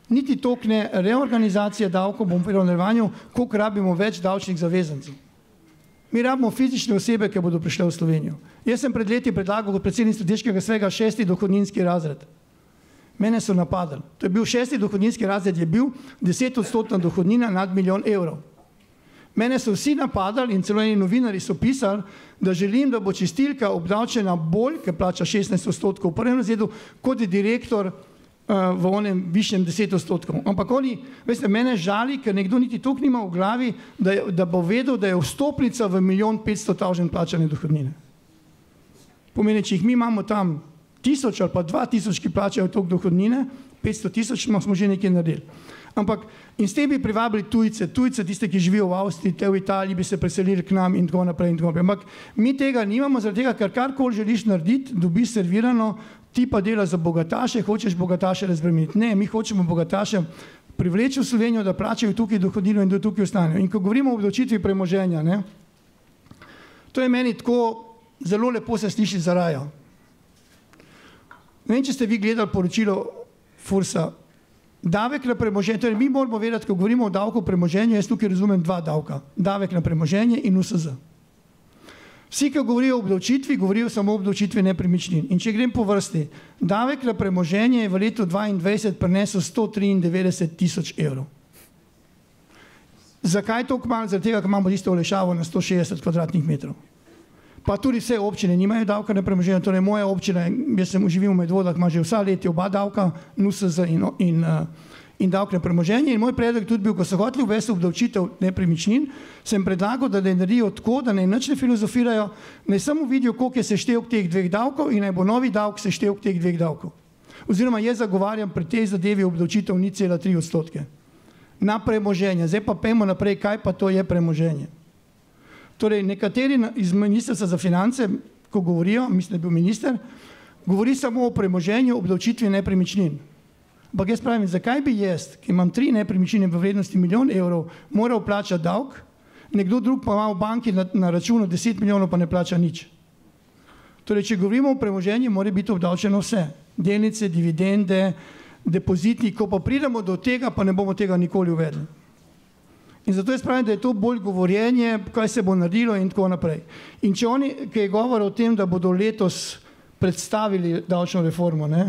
niti toliko ne reorganizacija davkov, bom povedal v nadaljevanju, koliko rabimo več davčnih zavezancev. Mi rabimo fizične osebe, ki bodo prišle v Slovenijo. Jaz sem pred leti predlagal kot predsednik strateškega sveta šesti dohodninski razred. Mene so napadali. To je bil šesti dohodninski razred, je bil deset odstotna dohodnina nad milijon evrov. Mene so vsi napadali in celo eni novinari so pisali, da želim, da bo čistilka obdavčena bolj, ker plača šestnajst odstotkov v prvem razredu, kot je direktor uh, v onem višjem deset odstotkov. Ampak oni, veste, mene žali, ker nekdo niti toliko nima v glavi, da, je, da bo vedel, da je vstopnica v milijon petsto tisoč plačane dohodnine. Pomeni, če jih mi imamo tam tisoč ali pa dva tisoč, ki plačajo toliko dohodnine, petsto tisoč smo že nekaj naredili. Ampak in s tem bi privabili tujce, tujce, tiste, ki živijo v Avstriji, te v Italiji, bi se preselili k nam in tako naprej in tako naprej. Ampak mi tega nimamo, zaradi tega, ker karkoli želiš narediti, dobiš servirano, ti pa dela za bogataše, hočeš bogataše razbremeniti. Ne, mi hočemo bogataše privleči v Slovenijo, da plačajo tukaj dohodnino in da tukaj ostanejo. In ko govorimo o obdavčitvi premoženja, ne, to je meni tako zelo lepo se sliši za rajo. Ne vem, če ste vi gledali poročilo Fursa. Davek na premoženje, torej mi moramo vedeti, ko govorimo o davku premoženja, jaz tukaj razumem dva davka. Davek na premoženje in U S Z. Vsi, ki govorijo o obdavčitvi, govorijo samo o obdavčitvi nepremičnin. In če grem po vrsti, davek na premoženje je v letu dvaindvajset prinesel sto triindevetdeset tisoč evrov. Zakaj toliko malo? Zaradi tega, ker imamo isto olešavo na sto šestdeset kvadratnih metrov. Pa tudi vse občine nimajo davka na premoženje, torej moja občina, jaz sem živim v Medvodah, ima že vsa leti oba davka, N U S Z in, in, in davk na premoženje. In moj predlog tudi bil, ko so hoteli uvesti obdavčitev nepremičnin, sem predlagal, da ne naredijo tako, da naj nič ne filozofirajo, naj samo vidijo, koliko je seštevk teh dveh davkov in naj bo novi davk seštevk teh dveh davkov. Oziroma jaz zagovarjam pri tej zadevi obdavčitev nič cela tri odstotke na premoženje. Zdaj pa pejmo naprej, kaj pa to je premoženje. Torej, nekateri iz ministrstva za finance, ko govorijo, mislim, da je bil minister, govori samo o premoženju, obdavčitvi nepremičnin. Ampak jaz pravim, zakaj bi jaz, ki imam tri nepremičnine v vrednosti milijon evrov, moral plačati davek, nekdo drug pa ima v banki na, na računu deset milijonov pa ne plača nič. Torej, če govorimo o premoženju, mora biti obdavčeno vse. Delnice, dividende, depoziti, ko pa pridemo do tega, pa ne bomo tega nikoli uvedli. In zato jaz pravim, da je to bolj govorjenje, kaj se bo naredilo in tako naprej. In če oni, ki je govor o tem, da bodo letos predstavili davčno reformo, ne,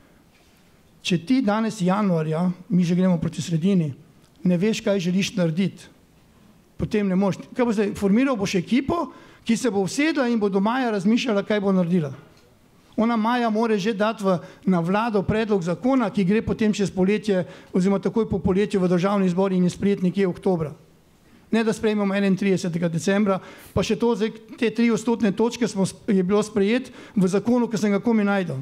če ti danes januarja, mi že gremo proti sredini, ne veš, kaj želiš narediti, potem ne moš. Kaj bo zdaj, formiral boš ekipo, ki se bo usedla in bo do maja razmišljala, kaj bo naredila. Ona maja more že dati v, na vlado predlog zakona, ki gre potem čez poletje oziroma takoj po poletju v državni zbor in je sprejet nekje oktobra. Ne, da sprejmemo enaintridesetega decembra, pa še to, zdaj, te tri odstotne točke smo, je bilo sprejet v zakonu, ki sem ga komi najdel.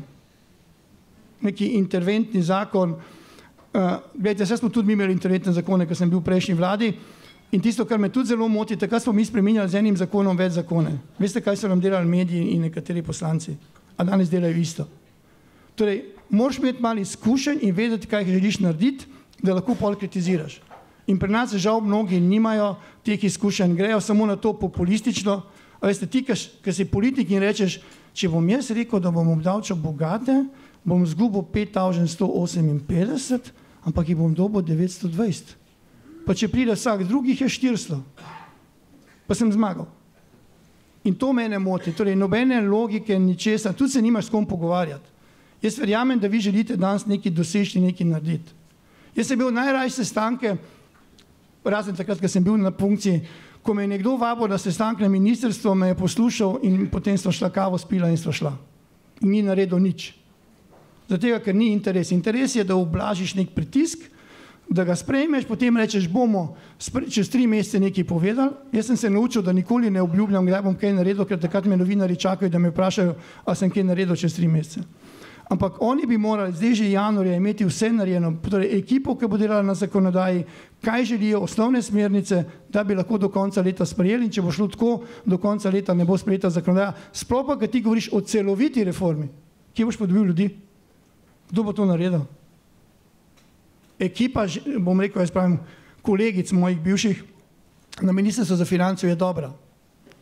Neki interventni zakon. Uh, gledajte, vse smo tudi mi imeli interventne zakone, ko sem bil v prejšnji vladi. In tisto, kar me tudi zelo moti, takrat smo mi spreminjali z enim zakonom več zakone. Veste, kaj so nam delali mediji in nekateri poslanci? A danes delajo isto. Torej, moraš imeti malo izkušenj in vedeti, kaj želiš narediti, da lahko pol kritiziraš. In pri nas žal mnogi nimajo teh izkušenj, grejo samo na to populistično. A veste, ti, ki si politik in rečeš, če bom jaz rekel, da bom obdavčal bogate, bom zgubil pet tisoč sto oseminpetdeset, ampak jih bom dobil devetsto dvajset. Pa če pride vsak drugih, je štiristo. Pa sem zmagal. In to mene moti, torej nobene logike, ničesa, tudi se nimaš s kom pogovarjati. Jaz verjamem, da vi želite danes nekaj doseči, nekaj narediti. Jaz sem bil najrajši sestanke, razen takrat, ko sem bil na funkciji, ko me je nekdo vabil na sestanek na ministrstvo, me je poslušal in potem sva šla kavo spila in sva šla. In ni naredil nič. Zato, ker ni interes. Interes je, da ublažiš nek pritisk, da ga sprejmeš, potem rečeš, bomo čez tri mesece nekaj povedali. Jaz sem se naučil, da nikoli ne obljubljam, kdaj bom kaj naredil, ker takrat me novinari čakajo, da me vprašajo, a sem kaj naredil čez tri mesece. Ampak oni bi morali zdaj že januarja imeti vse narejeno, torej ekipo, ki bo delala na zakonodaji, kaj želijo, osnovne smernice, da bi lahko do konca leta sprejeli in če bo šlo tako, do konca leta ne bo sprejeta zakonodaja. Sploh pa, kad ti govoriš o celoviti reformi, kje boš pa dobil ljudi? Kdo bo to naredil? Ekipa, bom rekel, jaz pravim, kolegic mojih bivših na ministrstvu za finance je dobra,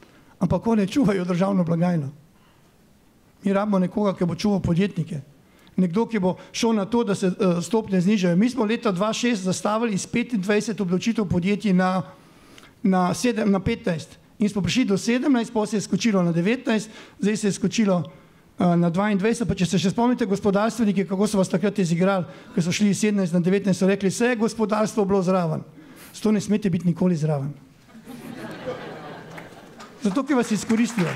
ampak oni čuvajo državno blagajno. Mi rabimo nekoga, ki bo čuval podjetnike. nekdo, ki bo šel na to, da se uh, stopnje znižajo. Mi smo leta dva tisoč šest zastavili iz petindvajset obdavčitev podjetij na, na, sedem, na petnajst in smo prišli do sedemnajst, potem se je skočilo na devetnajst, zdaj se je skočilo uh, na dvaindvajset, pa če se še spomnite gospodarstveniki, kako so vas takrat izigrali, ko so šli iz sedemnajst na devetnajst, so rekli, vse je gospodarstvo bilo zraven. Zato ne smete biti nikoli zraven. Zato, ker vas izkoristijo.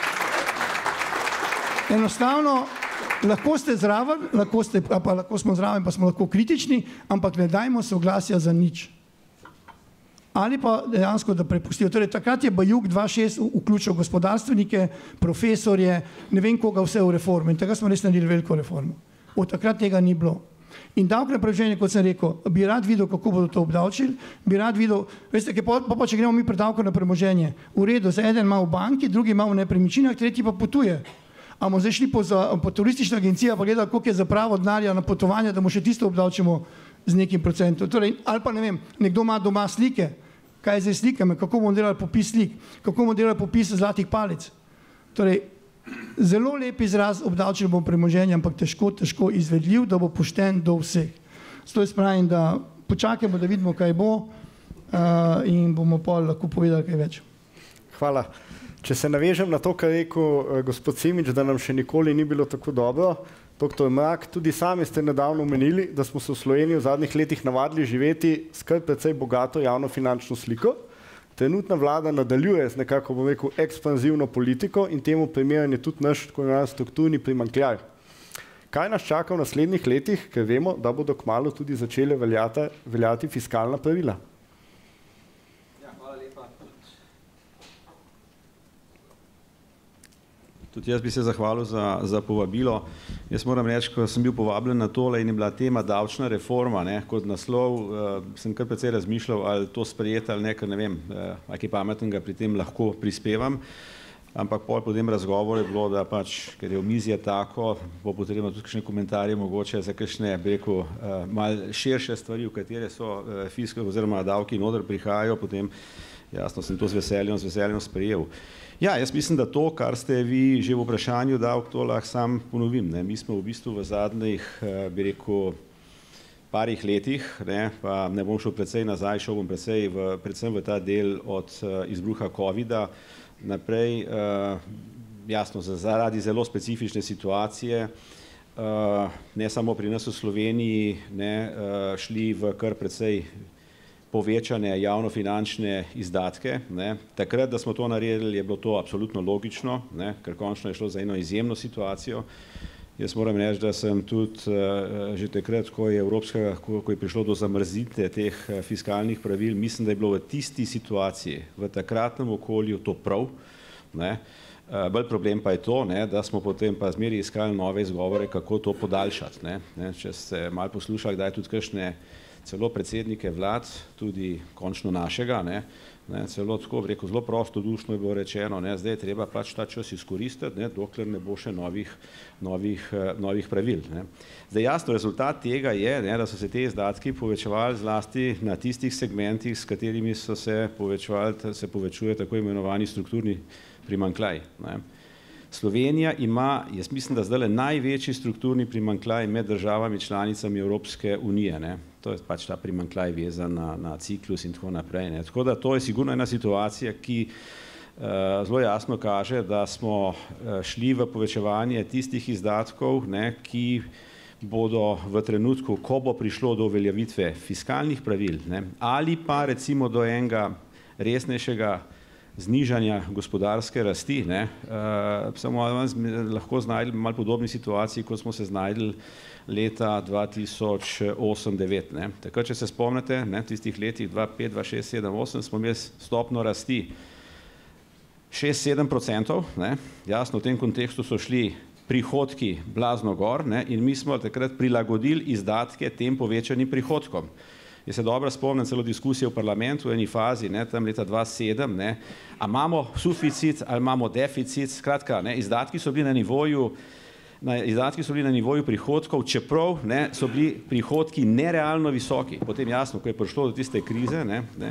Enostavno, lahko ste zraven, lahko, ste, pa lahko smo zraven, pa smo lahko kritični, ampak ne dajmo se oglasja za nič. Ali pa dejansko, da prepustijo. Torej, takrat je Bajuk dva tisoč šest vključil gospodarstvenike, profesorje, ne vem koga vse v reformo in takrat smo res naredili veliko reformo. Od takrat tega ni bilo. In davek na premoženje, kot sem rekel, bi rad videl, kako bodo to obdavčili, bi rad videl, veste, pa, pa, pa če gremo mi pri davku na premoženje, v redu, za eden ima v banki, drugi ima v nepremičninah, tretji pa potuje. A bomo zdaj šli po, za, po turistično agencijo pa gledali, koliko je zapravo denarja na potovanje, da mu še tisto obdavčimo z nekim procentom. Torej, ali pa ne vem, nekdo ima doma slike, kaj je zdaj slikame, kako bomo delali popis slik, kako bomo delali popis zlatih palic. Torej, zelo lep izraz obdavčili bomo premoženje, ampak težko, težko izvedljiv, da bo pošten do vseh. Zato jaz pravim, da počakajmo, da vidimo, kaj bo uh, in bomo pa lahko povedali kaj več. Hvala. Če se navežem na to, kar je rekel uh, gospod Simič, da nam še nikoli ni bilo tako dobro, doktor Mrak, tudi sami ste nedavno omenili, da smo se v Sloveniji v zadnjih letih navadili živeti s kar precej bogato javnofinančno sliko. Trenutna vlada nadaljuje z nekako, bom rekel, ekspanzivno politiko in temu primeren je tudi naš tako imenovan strukturni primanjkljaj. Kaj nas čaka v naslednjih letih, ker vemo, da bodo kmalu tudi začele veljati, veljati fiskalna pravila? Ja, hvala lepa. Tudi jaz bi se zahvalil za, za povabilo. Jaz moram reči, ko sem bil povabljen na tole in je bila tema davčna reforma, ne, kot naslov, uh, sem kar precej razmišljal, ali to sprejeti ali ne, ker ne vem, uh, kaj pametnega pri tem lahko prispevam. Ampak pol po tem razgovoru je bilo, da pač, ker je omizje tako, bo potrebno tudi kakšne komentarje mogoče za kakšne, bi rekel, uh, mal širše stvari, v katere so uh, fiske oziroma davki noter prihajajo, potem jasno sem to z veseljem, z veseljem sprejel. Ja, jaz mislim, da to, kar ste vi že v vprašanju davk, to lahko sam ponovim. Ne. Mi smo v bistvu v zadnjih, bi rekel, parih letih, ne, pa ne bom šel precej nazaj, šel bom precej v, predvsem v ta del od izbruha covida naprej, jasno, zaradi zelo specifične situacije, ne samo pri nas v Sloveniji, ne, šli v kar precej povečane javnofinančne izdatke. Ne. Takrat, da smo to naredili, je bilo to absolutno logično, ne, ker končno je šlo za eno izjemno situacijo. Jaz moram reči, da sem tudi uh, že takrat, ko je, Evropska, ko, ko je prišlo do zamrzitve teh uh, fiskalnih pravil, mislim, da je bilo v tisti situaciji, v takratnem okolju to prav. Ne. Uh, bolj problem pa je to, ne, da smo potem pa zmeri iskali nove izgovore, kako to podaljšati. Ne. Ne. Če ste malo poslušali, da je tudi kakšne celo predsednike vlad, tudi končno našega, ne, ne, celo tako, rekel, zelo prostodušno je bilo rečeno, ne, zdaj je treba pač ta čas izkoristiti, ne, dokler ne bo še novih, novih, novih pravil. Ne. Zdaj jasno, rezultat tega je, ne, da so se te izdatki povečevali zlasti na tistih segmentih, s katerimi so se povečevali, se povečuje tako imenovani strukturni primanjkljaj. Ne. Slovenija ima, jaz mislim, da zdaj največji strukturni primanjkljaj med državami članicami Evropske unije. Ne. To je pač ta primanjkljaj vezan na, na ciklus in tako naprej. Ne. Tako da to je sigurno ena situacija, ki uh, zelo jasno kaže, da smo uh, šli v povečevanje tistih izdatkov, ne, ki bodo v trenutku, ko bo prišlo do uveljavitve fiskalnih pravil, ne, ali pa recimo do enega resnejšega znižanja gospodarske rasti, ne, uh, samo lahko znajdli malo podobni situaciji, kot smo se znajdli leta dva tisoč osem devet. Takrat, če se spomnite, ne, tistih letih dva tisoč pet, dva tisoč šest, sedem, osem smo imeli stopno rasti šest sedem procentov, ne, jasno v tem kontekstu so šli prihodki blazno gor, ne, in mi smo takrat prilagodili izdatke tem povečanim prihodkom. Jaz se dobro spomnim celo diskusije v parlamentu v eni fazi, ne, tam leta dva tisoč sedem, ne, a imamo suficit ali imamo deficit, skratka, ne, izdatki so bili na nivoju, na, izdatki so bili na nivoju prihodkov, čeprav, ne, so bili prihodki nerealno visoki. Potem jasno, ko je prišlo do tiste krize, ne, ne,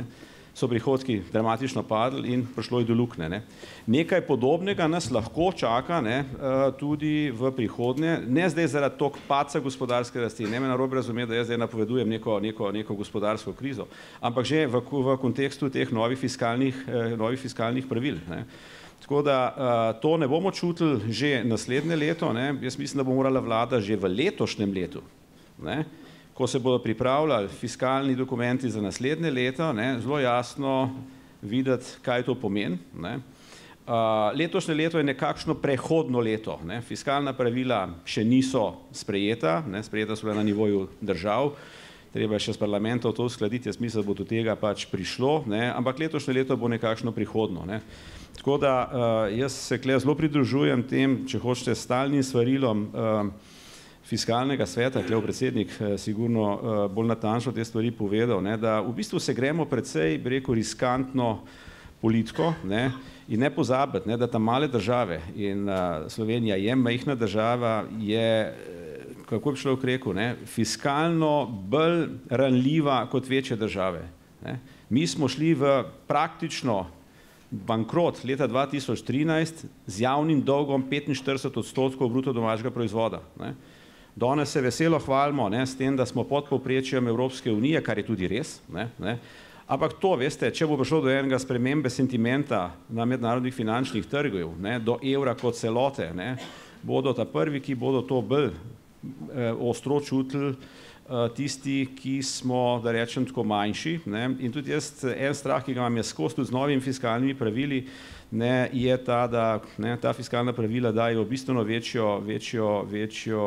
so prihodki dramatično padli in prišlo je do luknje. Ne. Nekaj podobnega nas lahko čaka ne, tudi v prihodnje, ne zdaj zaradi tok padca gospodarske rasti, ne me narobe razumeti, da jaz zdaj napovedujem neko, neko, neko gospodarsko krizo, ampak že v, v kontekstu teh novih fiskalnih, novih fiskalnih pravil. Ne. Tako da to ne bomo čutili že naslednje leto, ne. Jaz mislim, da bo morala vlada že v letošnjem letu, ne, ko se bodo pripravljali fiskalni dokumenti za naslednje leto, ne, zelo jasno videti, kaj to pomeni. Ne. Uh, letošnje leto je nekakšno prehodno leto. Ne. Fiskalna pravila še niso sprejeta, ne, sprejeta so bila na nivoju držav, treba je še s parlamentom to uskladiti, jaz mislim, da bo do tega pač prišlo, ne, ampak letošnje leto bo nekakšno prihodno. Ne. Tako da uh, jaz se kle zelo pridružujem tem, če hočete, stalnim svarilom uh, fiskalnega sveta, tukaj predsednik sigurno bolj natančno te stvari povedal, ne, da v bistvu se gremo precej, bi rekel, riskantno politiko, ne, in ne pozabiti, ne, da tam male države in uh, Slovenija je majhna država, je, kako bi človek rekel, ne, fiskalno bolj ranljiva kot večje države. Ne. Mi smo šli v praktično bankrot leta dva tisoč trinajst z javnim dolgom petinštirideset odstotkov bruto domačega proizvoda. Ne. Danes se veselo hvalimo, ne, s tem, da smo pod povprečjem Evropske unije, kar je tudi res. Ne, ne. Ampak to, veste, če bo prišlo do enega spremembe sentimenta na mednarodnih finančnih trgov, ne, do evra kot celote, ne, bodo ta prvi, ki bodo to bolj eh, ostro čutili, eh, tisti, ki smo, da rečem, tako manjši. Ne, in tudi jaz, en strah, ki ga imam jaz skozi tudi z novimi fiskalnimi pravili, ne, je ta, da ne, ta fiskalna pravila dajo bistveno večjo, večjo, večjo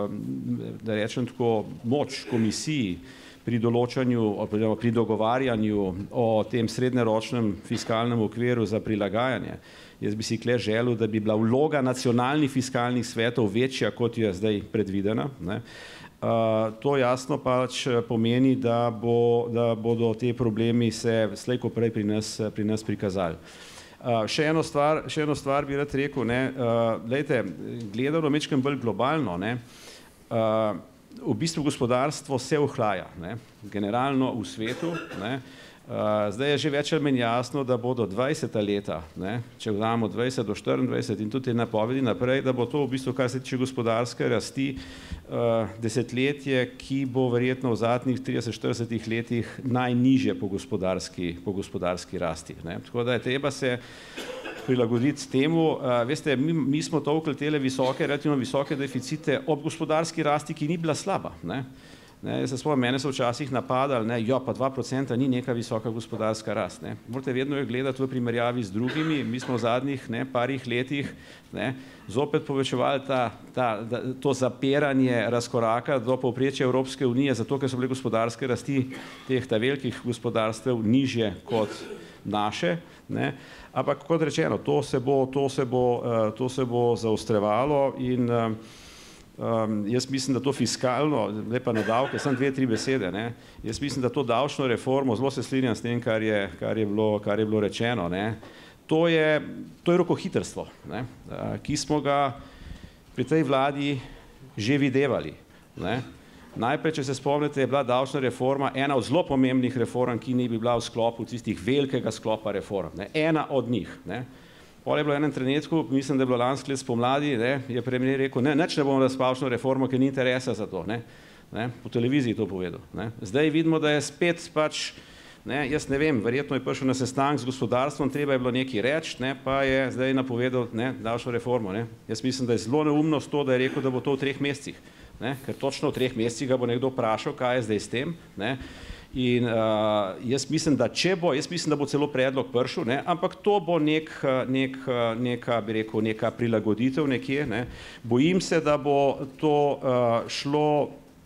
da rečem tako, moč komisiji pri določanju, pri dogovarjanju o tem srednjeročnem fiskalnem okviru za prilagajanje. Jaz bi si kle želel, da bi bila vloga nacionalnih fiskalnih svetov večja, kot je zdaj predvidena. Ne. Uh, to jasno pač pomeni, da, bo, da bodo te problemi se slej ko prej pri nas, pri nas prikazali. Uh, še, eno stvar, še eno stvar bi rad rekel, ne, uh, glejte, gledano mečkem bolj globalno, ne, uh, v bistvu gospodarstvo se ohlaja, ne, generalno v svetu, ne, uh, zdaj je že več ali manj jasno, da bodo dvajseta leta, ne, če vzamemo dvajset do štiriindvajset in tudi napovedi naprej, da bo to v bistvu, kar se tiče gospodarske rasti, uh, desetletje, ki bo verjetno v zadnjih trideset štiridesetih letih najnižje po gospodarski, po gospodarski rasti. Ne. Tako da je treba se prilagoditi temu. Uh, veste, mi, mi smo tolkli tele visoke, relativno visoke deficite ob gospodarski rasti, ki ni bila slaba. Ne. Ne, jaz se spomnim, mene so včasih napadali, ne, jo, pa dva procenta ni neka visoka gospodarska rast. Ne. Morate vedno jo gledati v primerjavi z drugimi. Mi smo v zadnjih ne, parih letih ne, zopet povečevali ta, ta, ta, to zapiranje razkoraka do povprečja Evropske unije, zato ker so bile gospodarske rasti teh ta velikih gospodarstev nižje kot naše. Ne. Ampak kot rečeno, to se bo, to se bo, uh, to se bo zaostrevalo in uh, Um, jaz mislim, da to fiskalno, ne pa na davke, samo dve, tri besede, ne, jaz mislim, da to davčno reformo, zelo se strinjam s tem, kar je, kar je, bilo, kar je bilo rečeno, ne, to je, to je rokohitrstvo, ne, ki smo ga pri tej vladi že videvali. Ne. Najprej, če se spomnite, je bila davčna reforma ena od zelo pomembnih reform, ki ni bi bila v sklopu tistih velikega sklopa reform, ne, ena od njih. Ne. Pol je bilo v enem trenutku, mislim, da je bilo lansko leto spomladi, ne, je premier rekel, ne, nič ne bomo razpavšno reformo, ker ni interesa za to. Ne, ne, po televiziji to povedal. Ne. Zdaj vidimo, da je spet pač, ne, jaz ne vem, verjetno je prišel na sestanek z gospodarstvom, treba je bilo nekaj reči, ne, pa je zdaj napovedal ne, davčno reformo. Ne. Jaz mislim, da je zelo neumnost to, da je rekel, da bo to v treh mesecih. Ne, ker točno v treh mesecih ga bo nekdo vprašal, kaj je zdaj s tem. Ne. In uh, jaz mislim, da če bo, jaz mislim, da bo celo predlog prišel, ne, ampak to bo nek, nek, neka, bi rekel, neka prilagoditev nekje. Ne. Bojim se, da bo to uh, šlo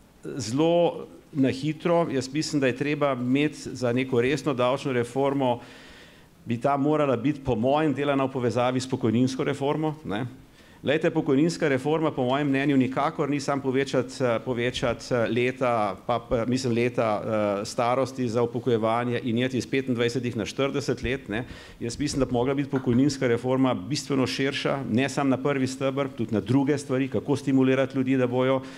zelo na hitro. Jaz mislim, da je treba imeti za neko resno davčno reformo, bi ta morala biti po mojem delana v povezavi s pokojninsko reformo. Ne. Glejte, pokojninska reforma po mojem mnenju nikakor ni sam povečati, povečati leta, pa, mislim, leta uh, starosti za upokojevanje in iti iz petindvajsetih na štirideset let. Ne. Jaz mislim, da bi mogla biti pokojninska reforma bistveno širša, ne samo na prvi steber, tudi na druge stvari, kako stimulirati ljudi, da bojo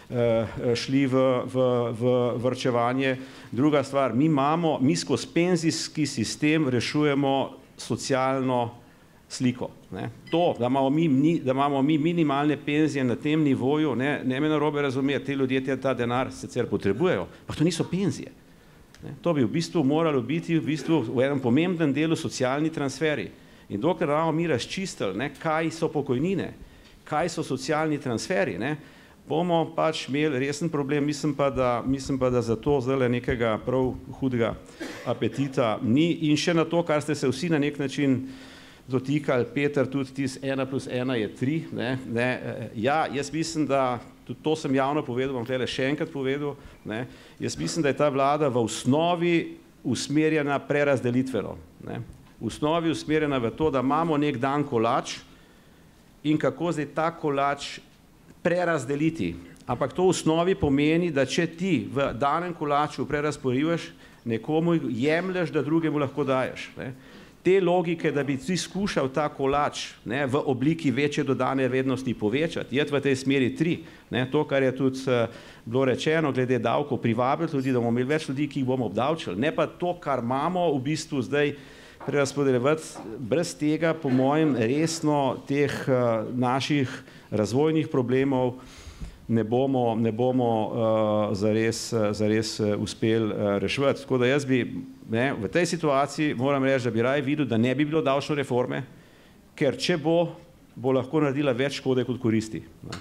šli v, v, v varčevanje. Druga stvar, mi imamo, mi skozi penzijski sistem rešujemo socialno sliko. Ne. To, da imamo, mi, da imamo mi minimalne penzije na tem nivoju, ne, ne me narobe razumeti, te ljudje ta denar sicer potrebujejo, pa to niso penzije. Ne. To bi v bistvu moralo biti v, bistvu v enem pomembnem delu socialni transferi. In dokler imamo mi razčistili, ne, kaj so pokojnine, kaj so socialni transferi, ne, bomo pač imeli resen problem, mislim pa, da, mislim pa, da za to zdaj nekega prav hudega apetita ni. In še na to, kar ste se vsi na nek način dotikali, Peter, tudi tis ena plus ena je tri. Ne, ne, ja, jaz mislim, da, tudi to sem javno povedal, bom tole še enkrat povedal, ne, jaz mislim, da je ta vlada v osnovi usmerjena prerazdelitveno. Ne, v osnovi usmerjena v to, da imamo nek dan kolač in kako zdaj ta kolač prerazdeliti. Ampak to v osnovi pomeni, da če ti v danem kolaču prerazporiveš, nekomu jemlješ, da drugemu lahko daješ. Ne. Te logike, da bi ti skušal ta kolač, ne, v obliki večje dodane vrednosti povečati, je v tej smeri tri. Ne, to, kar je tudi uh, bilo rečeno, glede davkov, privabiti ljudi, da bomo imeli več ljudi, ki jih bomo obdavčili. Ne pa to, kar imamo v bistvu zdaj prerazpodeljevati, brez tega, po mojem, resno teh uh, naših razvojnih problemov ne bomo, ne bomo uh, zares, zares uh, uspeli uh, reševati. Tako da jaz bi, ne, v tej situaciji moram reči, da bi raje videl, da ne bi bilo davčne reforme, ker če bo, bo lahko naredila več škode kot koristi. Ne.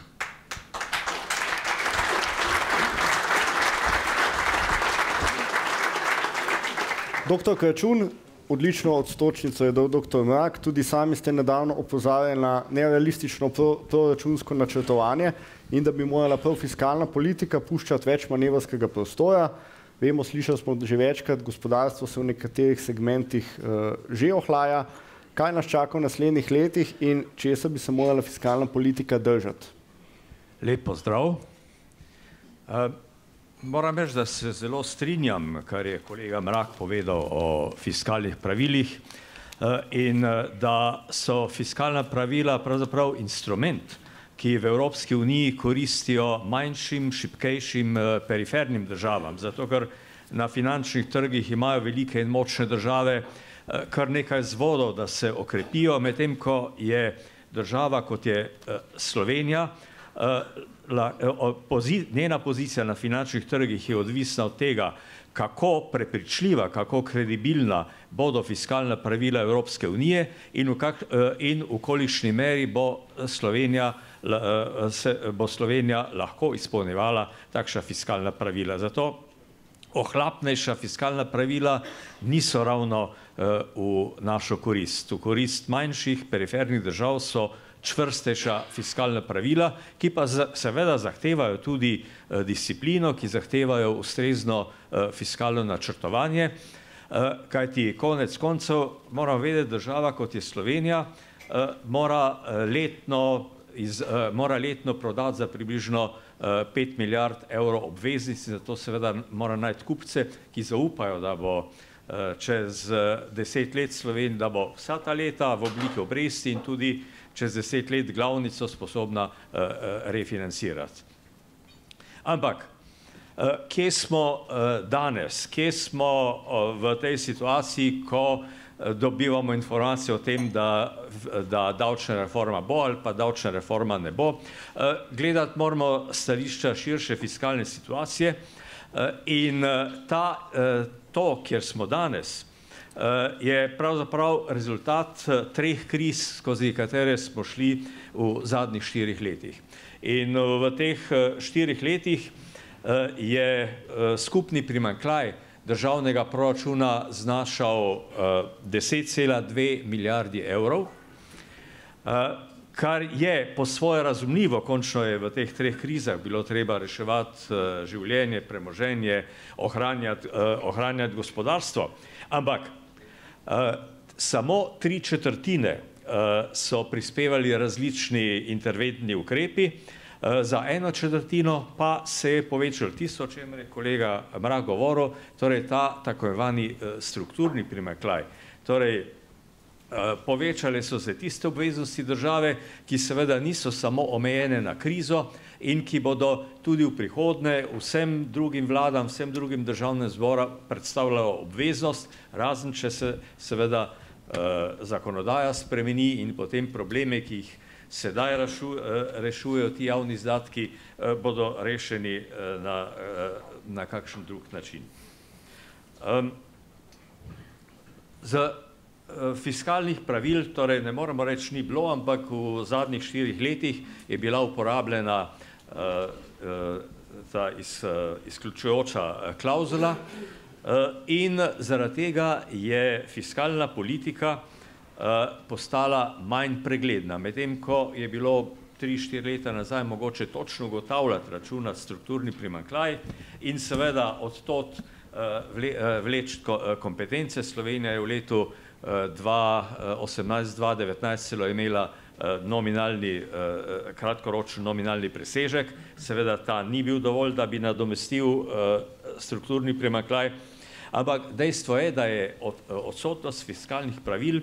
Doktor Kračun, odlično odstočnico je dal doktor Mrak, tudi sami ste nedavno opozarjali na nerealistično proračunsko načrtovanje in da bi morala prav fiskalna politika puščati več manevrskega prostora. Vemo, slišali smo že večkrat, gospodarstvo se v nekaterih segmentih uh, že ohlaja. Kaj nas čaka v naslednjih letih in česa bi se morala fiskalna politika držati? Lep pozdrav. Uh, Moram reči, da se zelo strinjam, kar je kolega Mrak povedal o fiskalnih pravilih in da so fiskalna pravila pravzaprav instrument, ki v Evropski uniji koristijo manjšim, šibkejšim, perifernim državam, zato ker na finančnih trgih imajo velike in močne države kar nekaj vzvodov, da se okrepijo, medtem ko je država, kot je Slovenija, njena pozicija na finančnih trgih je odvisna od tega, kako prepričljiva, kako kredibilna bodo fiskalna pravila Evropske unije in v, kak, in v kolikšni meri bo Slovenija, se, bo Slovenija lahko izpolnjevala takšna fiskalna pravila. Zato ohlapnejša fiskalna pravila niso ravno v našo korist. V korist manjših perifernih držav so čvrstejša fiskalna pravila, ki pa seveda zahtevajo tudi disciplino, ki zahtevajo ustrezno fiskalno načrtovanje, kajti konec koncev moramo vedeti, država kot je Slovenija mora letno, iz, mora letno prodati za približno pet milijard evrov obveznic, zato seveda mora najti kupce, ki zaupajo, da bo čez deset let Slovenija, da bo vsa ta leta v obliki obresti in tudi čez deset let glavnico sposobna uh, refinancirati. Ampak, uh, kje smo uh, danes? Kje smo uh, v tej situaciji, ko uh, dobivamo informacije o tem, da, da davčna reforma bo ali pa davčna reforma ne bo? Uh, gledati moramo stališča širše fiskalne situacije uh, in uh, ta, uh, to, kjer smo danes, je pravzaprav rezultat treh kriz, skozi katere smo šli v zadnjih štirih letih. In v teh štirih letih je skupni primanjkljaj državnega proračuna znašal deset cela dve milijardi evrov, kar je po svoje razumljivo, končno je v teh treh krizah bilo treba reševati življenje, premoženje, ohranjati, ohranjati gospodarstvo, ampak Uh, samo tri četrtine uh, so prispevali različni interventni ukrepi, uh, za eno četrtino pa se je povečal tisto, o čemer je kolega Mrak govoril, torej ta tako imenovani uh, strukturni primanjkljaj. Torej, Povečale so se tiste obveznosti države, ki seveda niso samo omejene na krizo in ki bodo tudi v prihodnje vsem drugim vladam, vsem drugim državnim zborom predstavljalo obveznost, razen če se seveda zakonodaja spremeni in potem probleme, ki jih sedaj rešujejo ti javni izdatki, bodo rešeni na kakšen drug način. Z fiskalnih pravil, torej ne moremo reči ni bilo, ampak v zadnjih štirih letih je bila uporabljena ta izključujoča klavzula in zaradi tega je fiskalna politika postala manj pregledna. Medtem ko je bilo tri, štiri leta nazaj mogoče točno ugotavljati, računati strukturni primanjkljaj in seveda od tod vleči kompetence. Slovenija je v letu dva osemnajst dva devetnajst celo imela nominalni, kratkoročen nominalni presežek. Seveda ta ni bil dovolj, da bi nadomestil strukturni primanjkljaj, ampak dejstvo je, da je odsotnost fiskalnih pravil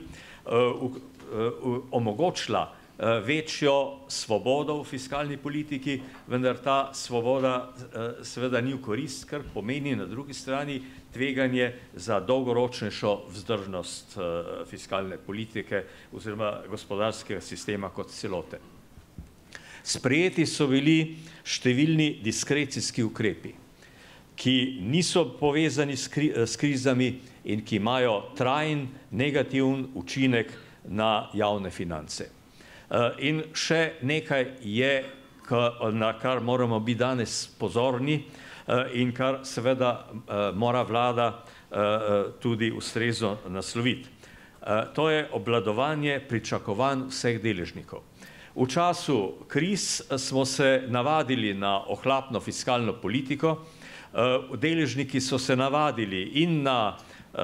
omogočila večjo svobodo v fiskalni politiki, vendar ta svoboda seveda ni v korist, kar pomeni na drugi strani tveganje za dolgoročnejšo vzdržnost fiskalne politike oziroma gospodarskega sistema kot celote. Sprejeti so bili številni diskrecijski ukrepi, ki niso povezani s krizami in ki imajo trajen negativen učinek na javne finance. In še nekaj je, na kar moramo biti danes pozorni in kar seveda mora vlada tudi ustrezno nasloviti. To je obvladovanje pričakovanj vseh deležnikov. V času kriz smo se navadili na ohlapno fiskalno politiko, deležniki so se navadili in na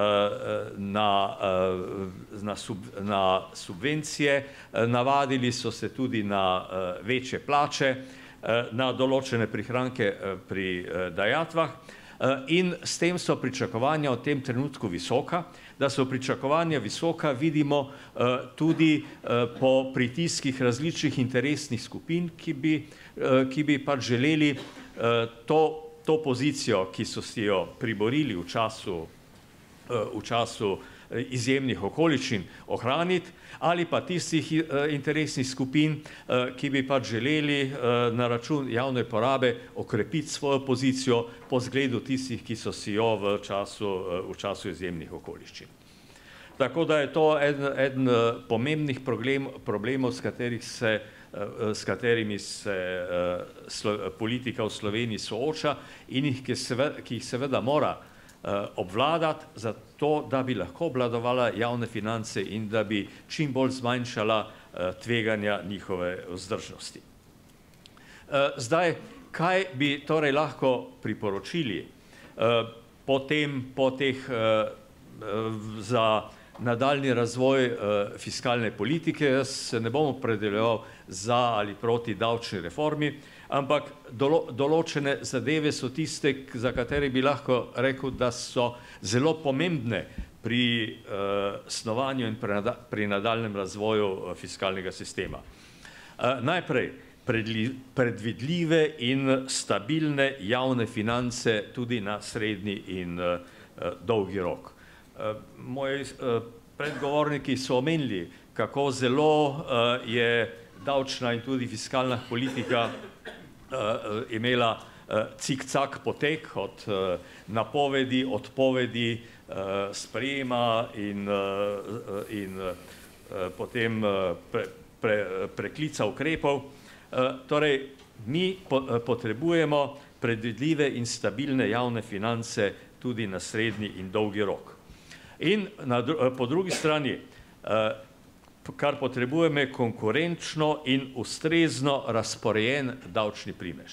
Na, na, sub, na subvencije, navadili so se tudi na večje plače, na določene prihranke pri dajatvah in s tem so pričakovanja v tem trenutku visoka. Da so pričakovanja visoka, vidimo tudi po pritiskih različnih interesnih skupin, ki bi, ki bi pač želeli to, to pozicijo, ki so si jo priborili v času v času izjemnih okoliščin ohraniti, ali pa tistih interesnih skupin, ki bi pač želeli na račun javne porabe okrepiti svojo pozicijo po zgledu tistih, ki so si jo v času, v času izjemnih okoliščin. Tako da je to eden, eden pomembnih problem, problemov, s katerih se s katerimi se politika v Sloveniji sooča in jih, ki jih seveda mora obvladati, zato da bi lahko obvladovala javne finance in da bi čim bolj zmanjšala tveganja njihove vzdržnosti. Zdaj, kaj bi torej lahko priporočili potem, po teh za nadaljni razvoj fiskalne politike? Jaz se ne bom opredeljeval za ali proti davčni reformi, ampak določene zadeve so tiste, za katere bi lahko rekel, da so zelo pomembne pri snovanju in pri nadaljnem razvoju fiskalnega sistema. Najprej predvidljive in stabilne javne finance tudi na srednji in dolgi rok. Moji predgovorniki so omenili, kako zelo je davčna in tudi fiskalna politika imela cik-cak potek od napovedi, odpovedi, sprejema in, in potem pre, pre, preklica ukrepov. Torej, mi potrebujemo predvidljive in stabilne javne finance tudi na srednji in dolgi rok. In na, po drugi strani, kar potrebujemo, je konkurenčno in ustrezno razporejen davčni primež.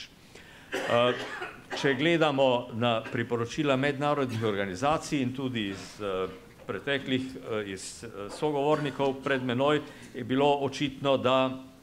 Če gledamo na priporočila mednarodnih organizacij in tudi iz preteklih, iz sogovornikov pred menoj, je bilo očitno, da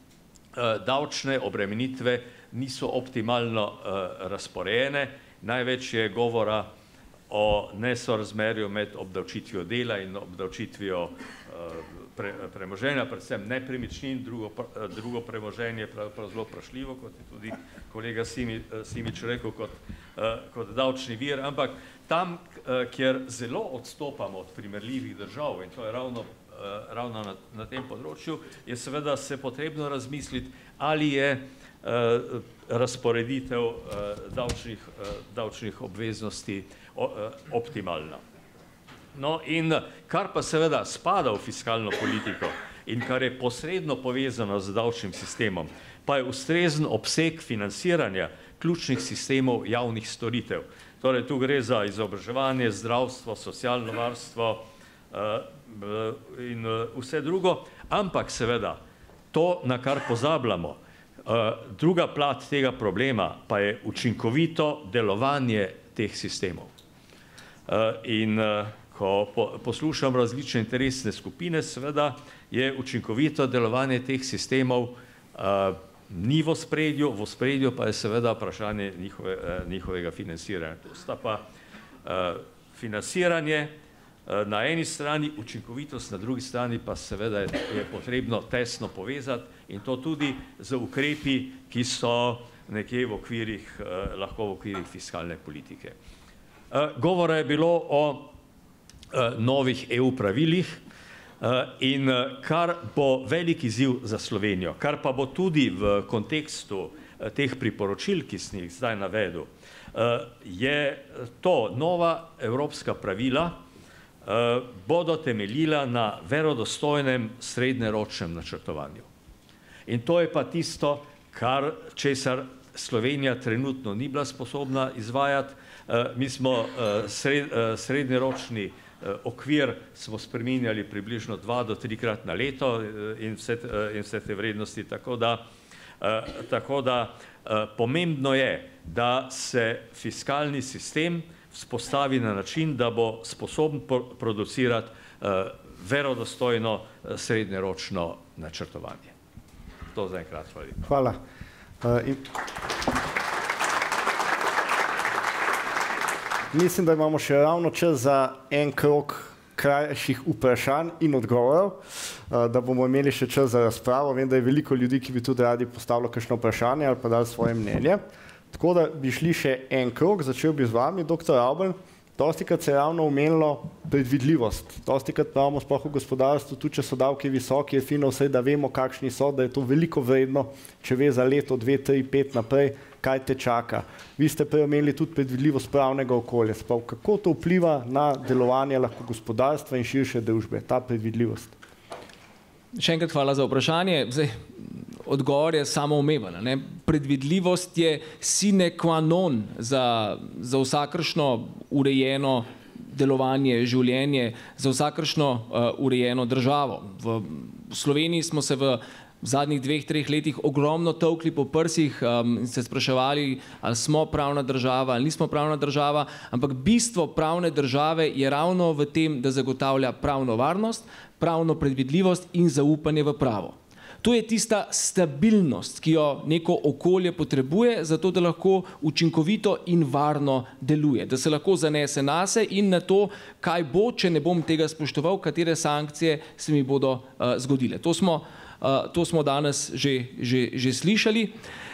davčne obremenitve niso optimalno razporejene. Največ je govora o nesorazmerju med obdavčitvijo dela in obdavčitvijo pre, premoženja, predvsem nepremičnin, drugo, drugo premoženje pravzaprav zelo vprašljivo, kot je tudi kolega Simi, Simič rekel, kot, kot davčni vir, ampak tam, kjer zelo odstopamo od primerljivih držav, in to je ravno, ravno na, na tem področju, je seveda se potrebno razmisliti, ali je razporeditev davčnih, davčnih obveznosti optimalna. No, in kar pa seveda spada v fiskalno politiko in kar je posredno povezano z davčnim sistemom, pa je ustrezen obseg financiranja ključnih sistemov javnih storitev. Torej, tu gre za izobraževanje, zdravstvo, socialno varstvo in vse drugo, ampak seveda to, na kar pozabljamo, druga plat tega problema pa je učinkovito delovanje teh sistemov. In ko poslušam različne interesne skupine, seveda je učinkovito delovanje teh sistemov ni v ospredju, v ospredju pa je seveda vprašanje njihove, njihovega financiranja. To sta pa financiranje na eni strani, učinkovitost na drugi strani pa seveda je potrebno tesno povezati in to tudi z ukrepi, ki so nekje v okvirih, lahko v okvirih fiskalne politike. Govora je bilo o novih E U pravilih in kar bo velik izziv za Slovenijo, kar pa bo tudi v kontekstu teh priporočil, ki sem jih zdaj navedel, je to nova evropska pravila bodo temeljila na verodostojnem srednjeročnem načrtovanju. In to je pa tisto, kar česar Slovenija trenutno ni bila sposobna izvajati. Mi smo sred, srednjeročni okvir smo spreminjali približno dva do trikrat na leto in vse, in vse te vrednosti, tako da, tako da pomembno je, da se fiskalni sistem vzpostavi na način, da bo sposoben producirati verodostojno srednjeročno načrtovanje. To zaenkrat, hvala. Hvala. Uh, in... Mislim, da imamo še ravno čas za en krog krajših vprašanj in odgovorov, da bomo imeli še čas za razpravo. Vem, da je veliko ljudi, ki bi tudi radi postavilo kakšno vprašanje ali pa dali svoje mnenje. Tako da bi šli še en krog, začel bi z vami, doktor Avbelj. Dostikrat se je ravno omenilo predvidljivost. Dostikrat pravimo sploh v gospodarstvu, tudi če so davki visoki, je fino vse, da vemo, kakšni so, da je to veliko vredno, če ve za leto, dve, tri, pet naprej, kaj te čaka. Vi ste prej omenili tudi predvidljivost pravnega okolja. Sprav, kako to vpliva na delovanje lahko gospodarstva in širše družbe, ta predvidljivost? Še enkrat hvala za vprašanje. Zdaj, odgovor je samoumeven. Ne? Predvidljivost je sine qua non za, za vsakršno urejeno delovanje, življenje, za vsakršno uh, urejeno državo. V Sloveniji smo se v v zadnjih dveh, treh letih ogromno tolkli po prsih um, in se spraševali, ali smo pravna država, ali nismo pravna država, ampak bistvo pravne države je ravno v tem, da zagotavlja pravno varnost, pravno predvidljivost in zaupanje v pravo. To je tista stabilnost, ki jo neko okolje potrebuje, zato da lahko učinkovito in varno deluje, da se lahko zanese nase in na to, kaj bo, če ne bom tega spoštoval, katere sankcije se mi bodo uh, zgodile. To smo Uh, to smo danes že, že, že slišali.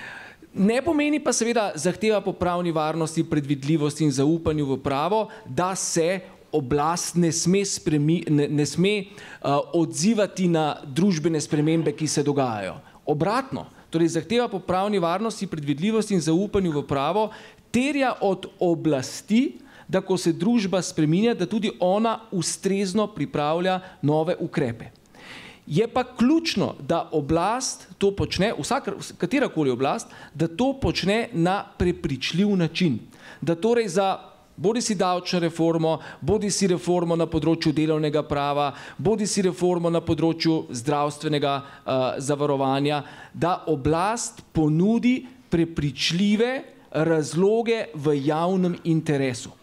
Ne pomeni pa seveda zahteva po pravni varnosti, predvidljivosti in zaupanju v pravo, da se oblast ne sme, spremi, ne, ne sme uh, odzivati na družbene spremembe, ki se dogajajo. Obratno, torej zahteva po pravni varnosti, predvidljivosti in zaupanju v pravo terja od oblasti, da ko se družba spreminja, da tudi ona ustrezno pripravlja nove ukrepe. Je pa ključno, da oblast to počne, vsaka, katerakoli oblast, da to počne na prepričljiv način. Da torej za bodi si davčno reformo, bodi si reformo na področju delovnega prava, bodi si reformo na področju zdravstvenega uh, zavarovanja, da oblast ponudi prepričljive razloge v javnem interesu.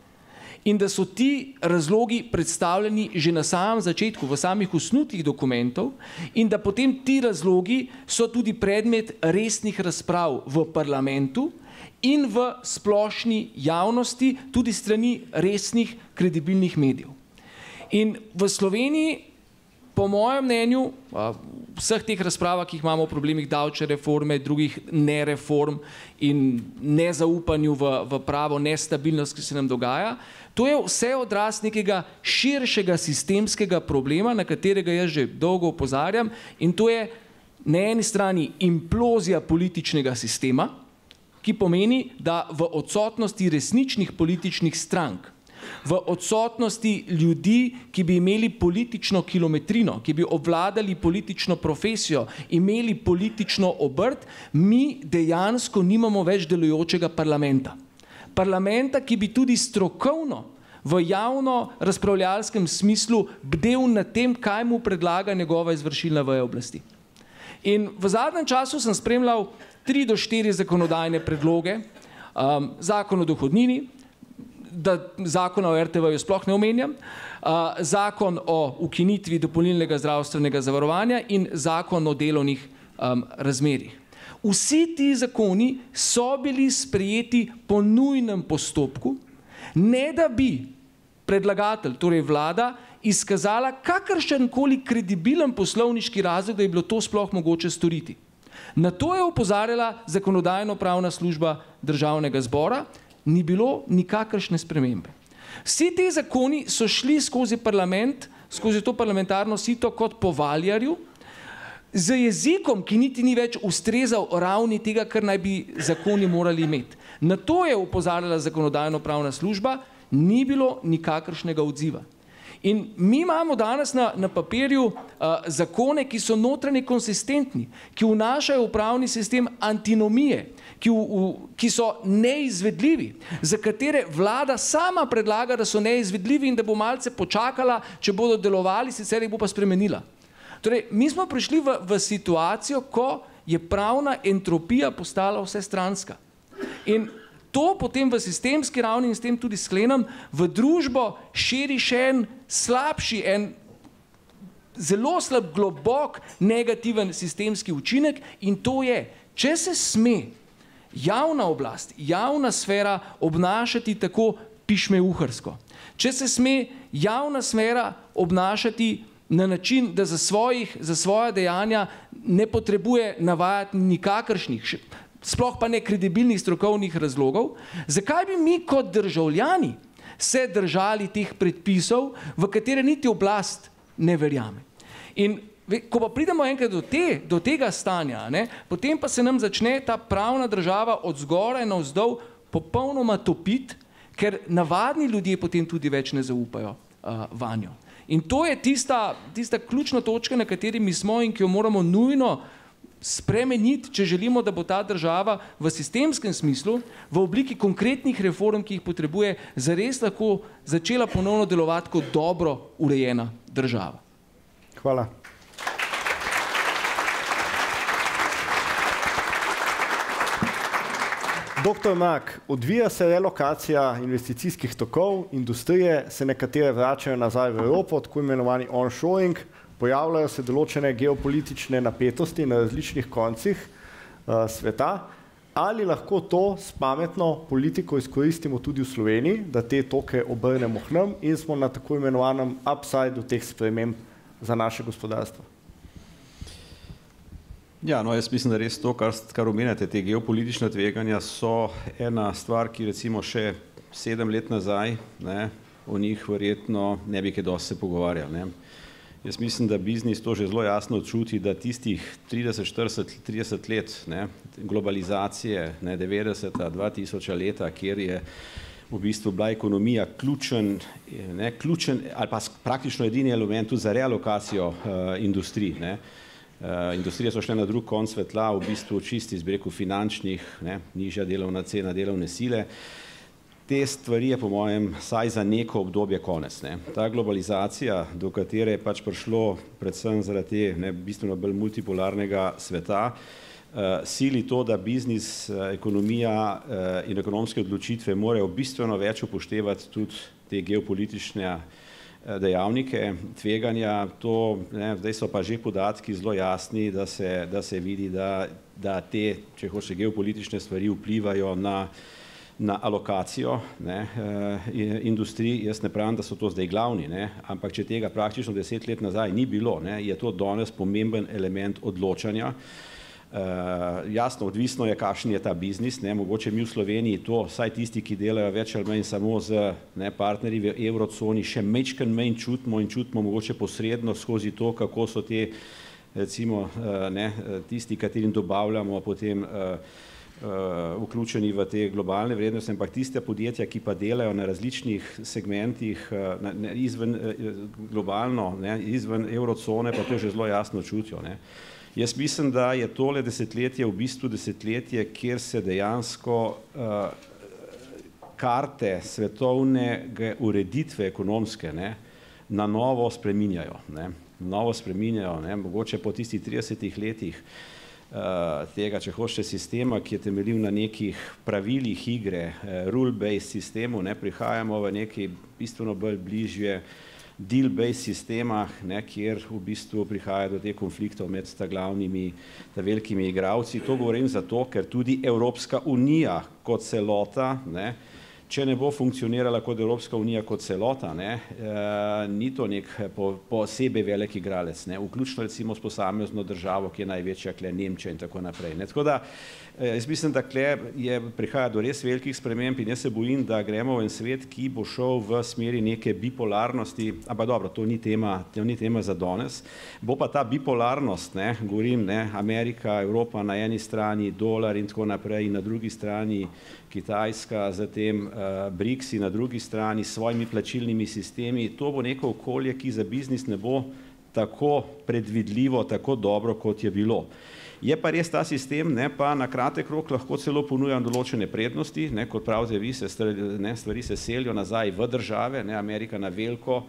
In da so ti razlogi predstavljeni že na samem začetku, v samih osnutkih dokumentov in da potem ti razlogi so tudi predmet resnih razprav v parlamentu in v splošni javnosti, tudi strani resnih kredibilnih medijev. In v Sloveniji, po mojem mnenju, v vseh teh razpravah, ki jih imamo o problemih davčne reforme, drugih nereform in nezaupanju v, v pravo, nestabilnost, ki se nam dogaja, to je vse odraz nekega širšega sistemskega problema, na katerega jaz že dolgo opozarjam, in to je na eni strani implozija političnega sistema, ki pomeni, da v odsotnosti resničnih političnih strank, v odsotnosti ljudi, ki bi imeli politično kilometrino, ki bi obvladali politično profesijo, imeli politično obrt, mi dejansko nimamo več delujočega parlamenta. Parlamenta, ki bi tudi strokovno v javno razpravljalskem smislu bdel nad tem, kaj mu predlaga njegova izvršilna veja oblasti. In v zadnjem času sem spremljal tri do štiri zakonodajne predloge, um, zakon o dohodnini, da zakona o R T V-ju sploh ne omenjam, uh, zakon o ukinitvi dopolnilnega zdravstvenega zavarovanja in zakon o delovnih um, razmerjih. Vsi ti zakoni so bili sprejeti po nujnem postopku, ne da bi predlagatelj, torej vlada, izkazala kakršenkoli kredibilen poslovniški razlog, da je bilo to sploh mogoče storiti. Na to je opozarjala zakonodajno-pravna služba Državnega zbora, ni bilo nikakršne spremembe. Vsi ti zakoni so šli skozi parlament, skozi to parlamentarno sito kot po valjarju, z jezikom, ki niti ni več ustrezal ravni tega, kar naj bi zakoni morali imeti. Na to je opozarjala zakonodajno-pravna služba, ni bilo nikakršnega odziva. In mi imamo danes na, na papirju uh, zakone, ki so notranje konsistentni, ki vnašajo v pravni sistem antinomije, ki, v, v, ki so neizvedljivi, za katere vlada sama predlaga, da so neizvedljivi in da bo malce počakala, če bodo delovali, sicer jih bo pa spremenila. Torej, mi smo prišli v, v situacijo, ko je pravna entropija postala vsestranska. In to potem v sistemski ravni, in s tem tudi sklenem, v družbo širi še en slabši, en zelo slab, globok, negativen sistemski učinek, in to je, če se sme javna oblast, javna sfera obnašati tako pišmeuharsko, če se sme javna sfera obnašati na način, da za, svojih, za svoja dejanja ne potrebuje navajati nikakršnih, sploh pa ne kredibilnih strokovnih razlogov, zakaj bi mi kot državljani se držali teh predpisov, v katere niti oblast ne verjame. In ko pa pridemo enkrat do, te, do tega stanja, ne, potem pa se nam začne ta pravna država od zgoraj navzdol popolnoma topiti, ker navadni ljudje potem tudi več ne zaupajo uh, vanjo. In to je tista, tista ključna točka, na kateri mi smo in ki jo moramo nujno spremeniti, če želimo, da bo ta država v sistemskem smislu, v obliki konkretnih reform, ki jih potrebuje, zares lahko začela ponovno delovati kot dobro urejena država. Hvala. Doktor Mrak, odvija se relokacija investicijskih tokov, industrije se nekatere vračajo nazaj v Evropo, tako imenovani onshoring, pojavljajo se določene geopolitične napetosti na različnih koncih uh, sveta. Ali lahko to s pametno politiko izkoristimo tudi v Sloveniji, da te toke obrnemo k nam in smo na tako imenovanem upsideu teh sprememb za naše gospodarstvo? Ja, no, jaz mislim, da res to, kar, kar omenjate, te geopolitične tveganja so ena stvar, ki recimo še sedem let nazaj, ne, o njih verjetno ne bi kaj dosti se pogovarjali. Ne. Jaz mislim, da biznis to že zelo jasno čuti, da tistih trideset, štirideset, trideset let ne, globalizacije, ne, devetdeseta, dva tisoča leta, kjer je v bistvu bila ekonomija ključen, ne, ključen ali pa praktično edini element tudi za realokacijo uh, industrij. Ne. Uh, industrije so šle na drug konc svetla, v bistvu čisti iz breku finančnih, ne, nižja delovna cena, delovne sile. Te stvari je po mojem saj za neko obdobje konec. Ne. Ta globalizacija, do katere je pač prišlo predvsem zaradi te ne, bistveno bolj multipolarnega sveta, uh, sili to, da biznis, uh, ekonomija uh, in ekonomske odločitve morajo bistveno več upoštevati tudi te geopolitične dejavnike, tveganja, to, ne, zdaj so pa že podatki zelo jasni, da se, da se vidi, da, da te, če hoče, geopolitične stvari vplivajo na, na alokacijo ne, industrij, jaz ne pravim, da so to zdaj glavni, ne, ampak če tega praktično deset let nazaj ni bilo, ne, je to danes pomemben element odločanja. Uh, jasno, odvisno je, kakšen je ta biznis, ne, mogoče mi v Sloveniji to, vsaj tisti, ki delajo več ali manj samo z ne, partnerji v evroconi, še mečken manj čutimo in čutimo mogoče posredno skozi to, kako so te, recimo, uh, ne, tisti, katerim dobavljamo, potem uh, uh, vključeni v te globalne vrednosti, ampak tiste podjetja, ki pa delajo na različnih segmentih, uh, na, ne, izven uh, globalno, ne, izven evrocone, pa to že zelo jasno čutijo, ne. Jaz mislim, da je tole desetletje v bistvu desetletje, kjer se dejansko uh, karte svetovne ureditve ekonomske ne, na novo spreminjajo. Ne, novo spreminjajo, ne, mogoče po tistih tridesetih letih uh, tega, če hočete, sistema, ki je temeljil na nekih pravilih igre, uh, rule-based sistemu, ne, prihajamo v neki bistveno bolj bližje deal-based sistemah, ne, kjer v bistvu prihaja do teh konfliktov med ta glavnimi, ta velikimi igralci. To govorim zato, ker tudi Evropska unija kot celota, ne, če ne bo funkcionirala kot Evropska unija kot celota, ne, e, ni to nek po, posebej velik igralec, ne, vključno recimo s posamezno državo, ki je največja, kle Nemčija in tako naprej. Ne. Tako da, jaz mislim, da kle je, prihaja do res velikih sprememb in jaz se bojim, da gremo v en svet, ki bo šel v smeri neke bipolarnosti, ampak dobro, to ni tema, to ni tema za danes, bo pa ta bipolarnost, ne, govorim, ne, Amerika, Evropa na eni strani, dolar in tako naprej in na drugi strani Kitajska, zatem uh, BRICS na drugi strani s svojimi plačilnimi sistemi, to bo neko okolje, ki za biznis ne bo tako predvidljivo, tako dobro, kot je bilo. Je pa res ta sistem, ne, pa na kratek rok lahko celo ponuja določene prednosti, ne, kot pravite vi, se stvari, ne, stvari se selijo nazaj v države, ne, Amerika na veliko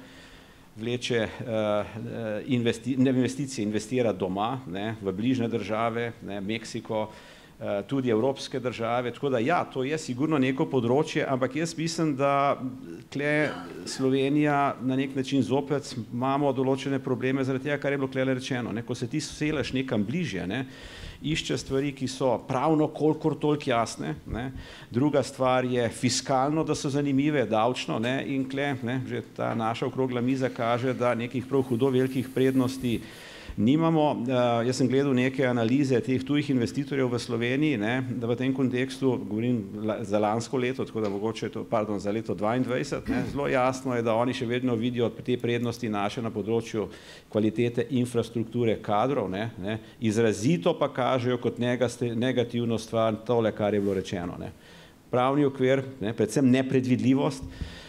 vleče uh, investi, ne, investicije, investira doma, ne, v bližnje države, ne, Meksiko, tudi evropske države, tako da ja, to je sigurno neko področje, ampak jaz mislim, da tle Slovenija na nek način zopet imamo določene probleme zaradi tega, kar je bilo tle rečeno, ne, ko se ti seleš nekam bližje, ne, išče stvari, ki so pravno kolikor toliko jasne, ne, druga stvar je fiskalno, da so zanimive, davčno, ne, in tle, ne, že ta naša okrogla miza kaže, da nekih prav hudo velikih prednosti nimamo. Uh, jaz sem gledal neke analize teh tujih investitorjev v Sloveniji, ne, da v tem kontekstu, govorim la, za lansko leto, tako da mogoče to, pardon, za leto dvaindvajset, ne, zelo jasno je, da oni še vedno vidijo te prednosti naše na področju kvalitete infrastrukture kadrov, ne, ne, izrazito pa kažejo kot negativno stvar tole, kar je bilo rečeno. Ne. Pravni okvir, ne, predvsem nepredvidljivost,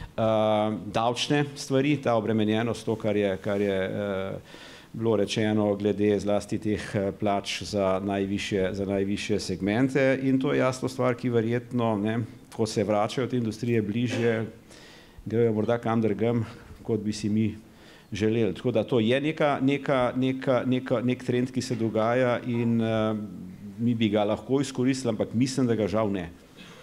uh, davčne stvari, ta obremenjenost, to, kar je, kar je uh, bilo rečeno glede zlasti teh plač za najvišje, za najvišje segmente in to je jasno stvar, ki verjetno, ne, ko se vračajo te industrije bližje, grejo morda kam drugam, kot bi si mi želeli. Tako da to je neka, neka, neka, neka, nek trend, ki se dogaja in uh, mi bi ga lahko izkoristili, ampak mislim, da ga žal ne.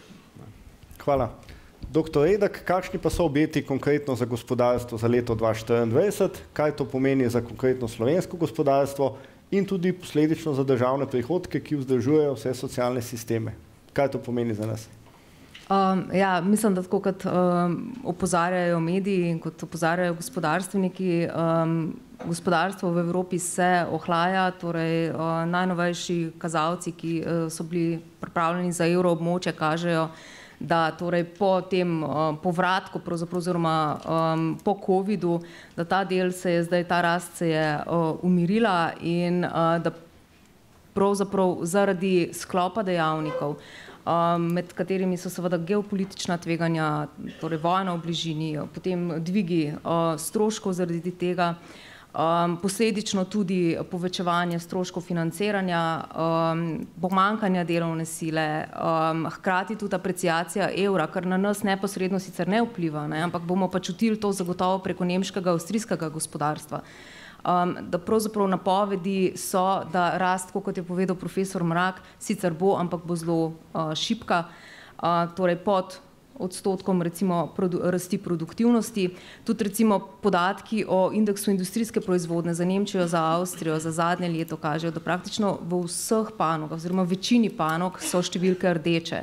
Hvala. Doktor Redek, kakšni pa so obeti konkretno za gospodarstvo za leto dva tisoč štiriindvajset, kaj to pomeni za konkretno slovensko gospodarstvo in tudi posledično za državne prihodke, ki vzdržujejo vse socialne sisteme? Kaj to pomeni za nas? Um, ja, mislim, da tako kot um, opozarjajo mediji in kot opozarjajo gospodarstveniki, um, gospodarstvo v Evropi se ohlaja, torej uh, najnovejši kazalci, ki uh, so bili pripravljeni za evroobmočje, kažejo, da torej po tem uh, povratku, oziroma um, po covidu, da ta del se je zdaj, ta rast se je uh, umirila in uh, da pravzaprav zaradi sklopa dejavnikov, um, med katerimi so seveda geopolitična tveganja, torej vojna v bližini, potem dvigi uh, stroškov zaradi tega, Um, posledično tudi povečevanje stroškov financiranja, um, pomanjkanja delovne sile, um, hkrati tudi apreciacija evra, kar na nas neposredno sicer ne vpliva, ne, ampak bomo pa čutili to zagotovo preko nemškega, avstrijskega gospodarstva. Um, da pravzaprav napovedi so, da rast, kot je povedal profesor Mrak, sicer bo, ampak bo zelo uh, šibka, uh, torej pod odstotkom recimo produ, rasti produktivnosti. Tudi recimo podatki o indeksu industrijske proizvodnje za Nemčijo, za Avstrijo, za zadnje leto kažejo, da praktično v vseh panogah, oziroma večini panog so številke rdeče.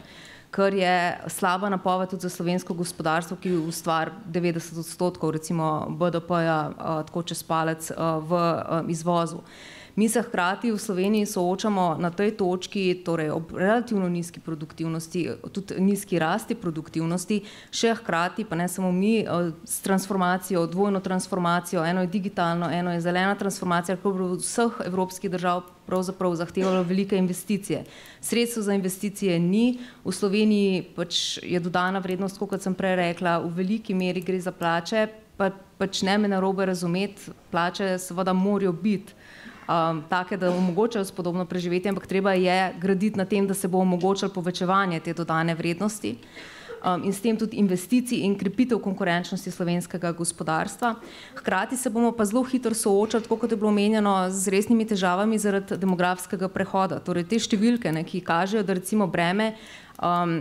kar je slaba napoved tudi za slovensko gospodarstvo, ki ustvari devetdeset odstotkov recimo B D P-ja tako čez palec v izvozu. Mi se hkrati v Sloveniji soočamo na tej točki, torej ob relativno nizki produktivnosti, tudi nizki rasti produktivnosti, še hkrati, pa ne samo mi, s transformacijo, dvojno transformacijo, eno je digitalno, eno je zelena transformacija, ki bo vseh evropskih držav pravzaprav zahtevalo velike investicije. Sredstev za investicije ni, v Sloveniji pač je dodana vrednost, kot sem prej rekla, v veliki meri gre za plače, pa pač ne me narobe razumeti, plače seveda morajo biti Um, take, da omogočajo spodobno preživetje, ampak treba je graditi na tem, da se bo omogočalo povečevanje te dodane vrednosti um, in s tem tudi investicij in krepitev konkurenčnosti slovenskega gospodarstva. Hkrati se bomo pa zelo hitro soočali, tako kot je bilo omenjeno, z resnimi težavami zaradi demografskega prehoda. Torej te številke, ne, ki kažejo, da recimo breme um,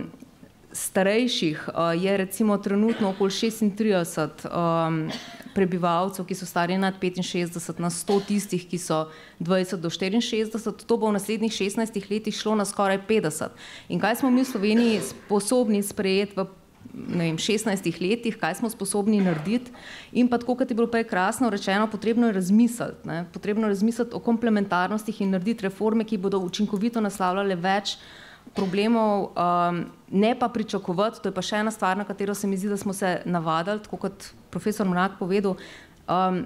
starejših uh, je recimo trenutno okoli šestintrideset um, prebivalcev, ki so stari nad petinšestdeset na sto tistih, ki so dvajset do štiriinšestdeset, to bo v naslednjih šestnajstih letih šlo na skoraj petdeset. In kaj smo mi v Sloveniji sposobni sprejeti v ne vem, šestnajstih letih, kaj smo sposobni narediti in pa tako, kot je bilo prej krasno rečeno, potrebno je razmisliti, ne? Potrebno je razmisliti o komplementarnostih in narediti reforme, ki bodo učinkovito naslavljale več problemov, um, ne pa pričakovati, to je pa še ena stvar, na katero se mi zdi, da smo se navadili, tako kot profesor Mrak povedal, um,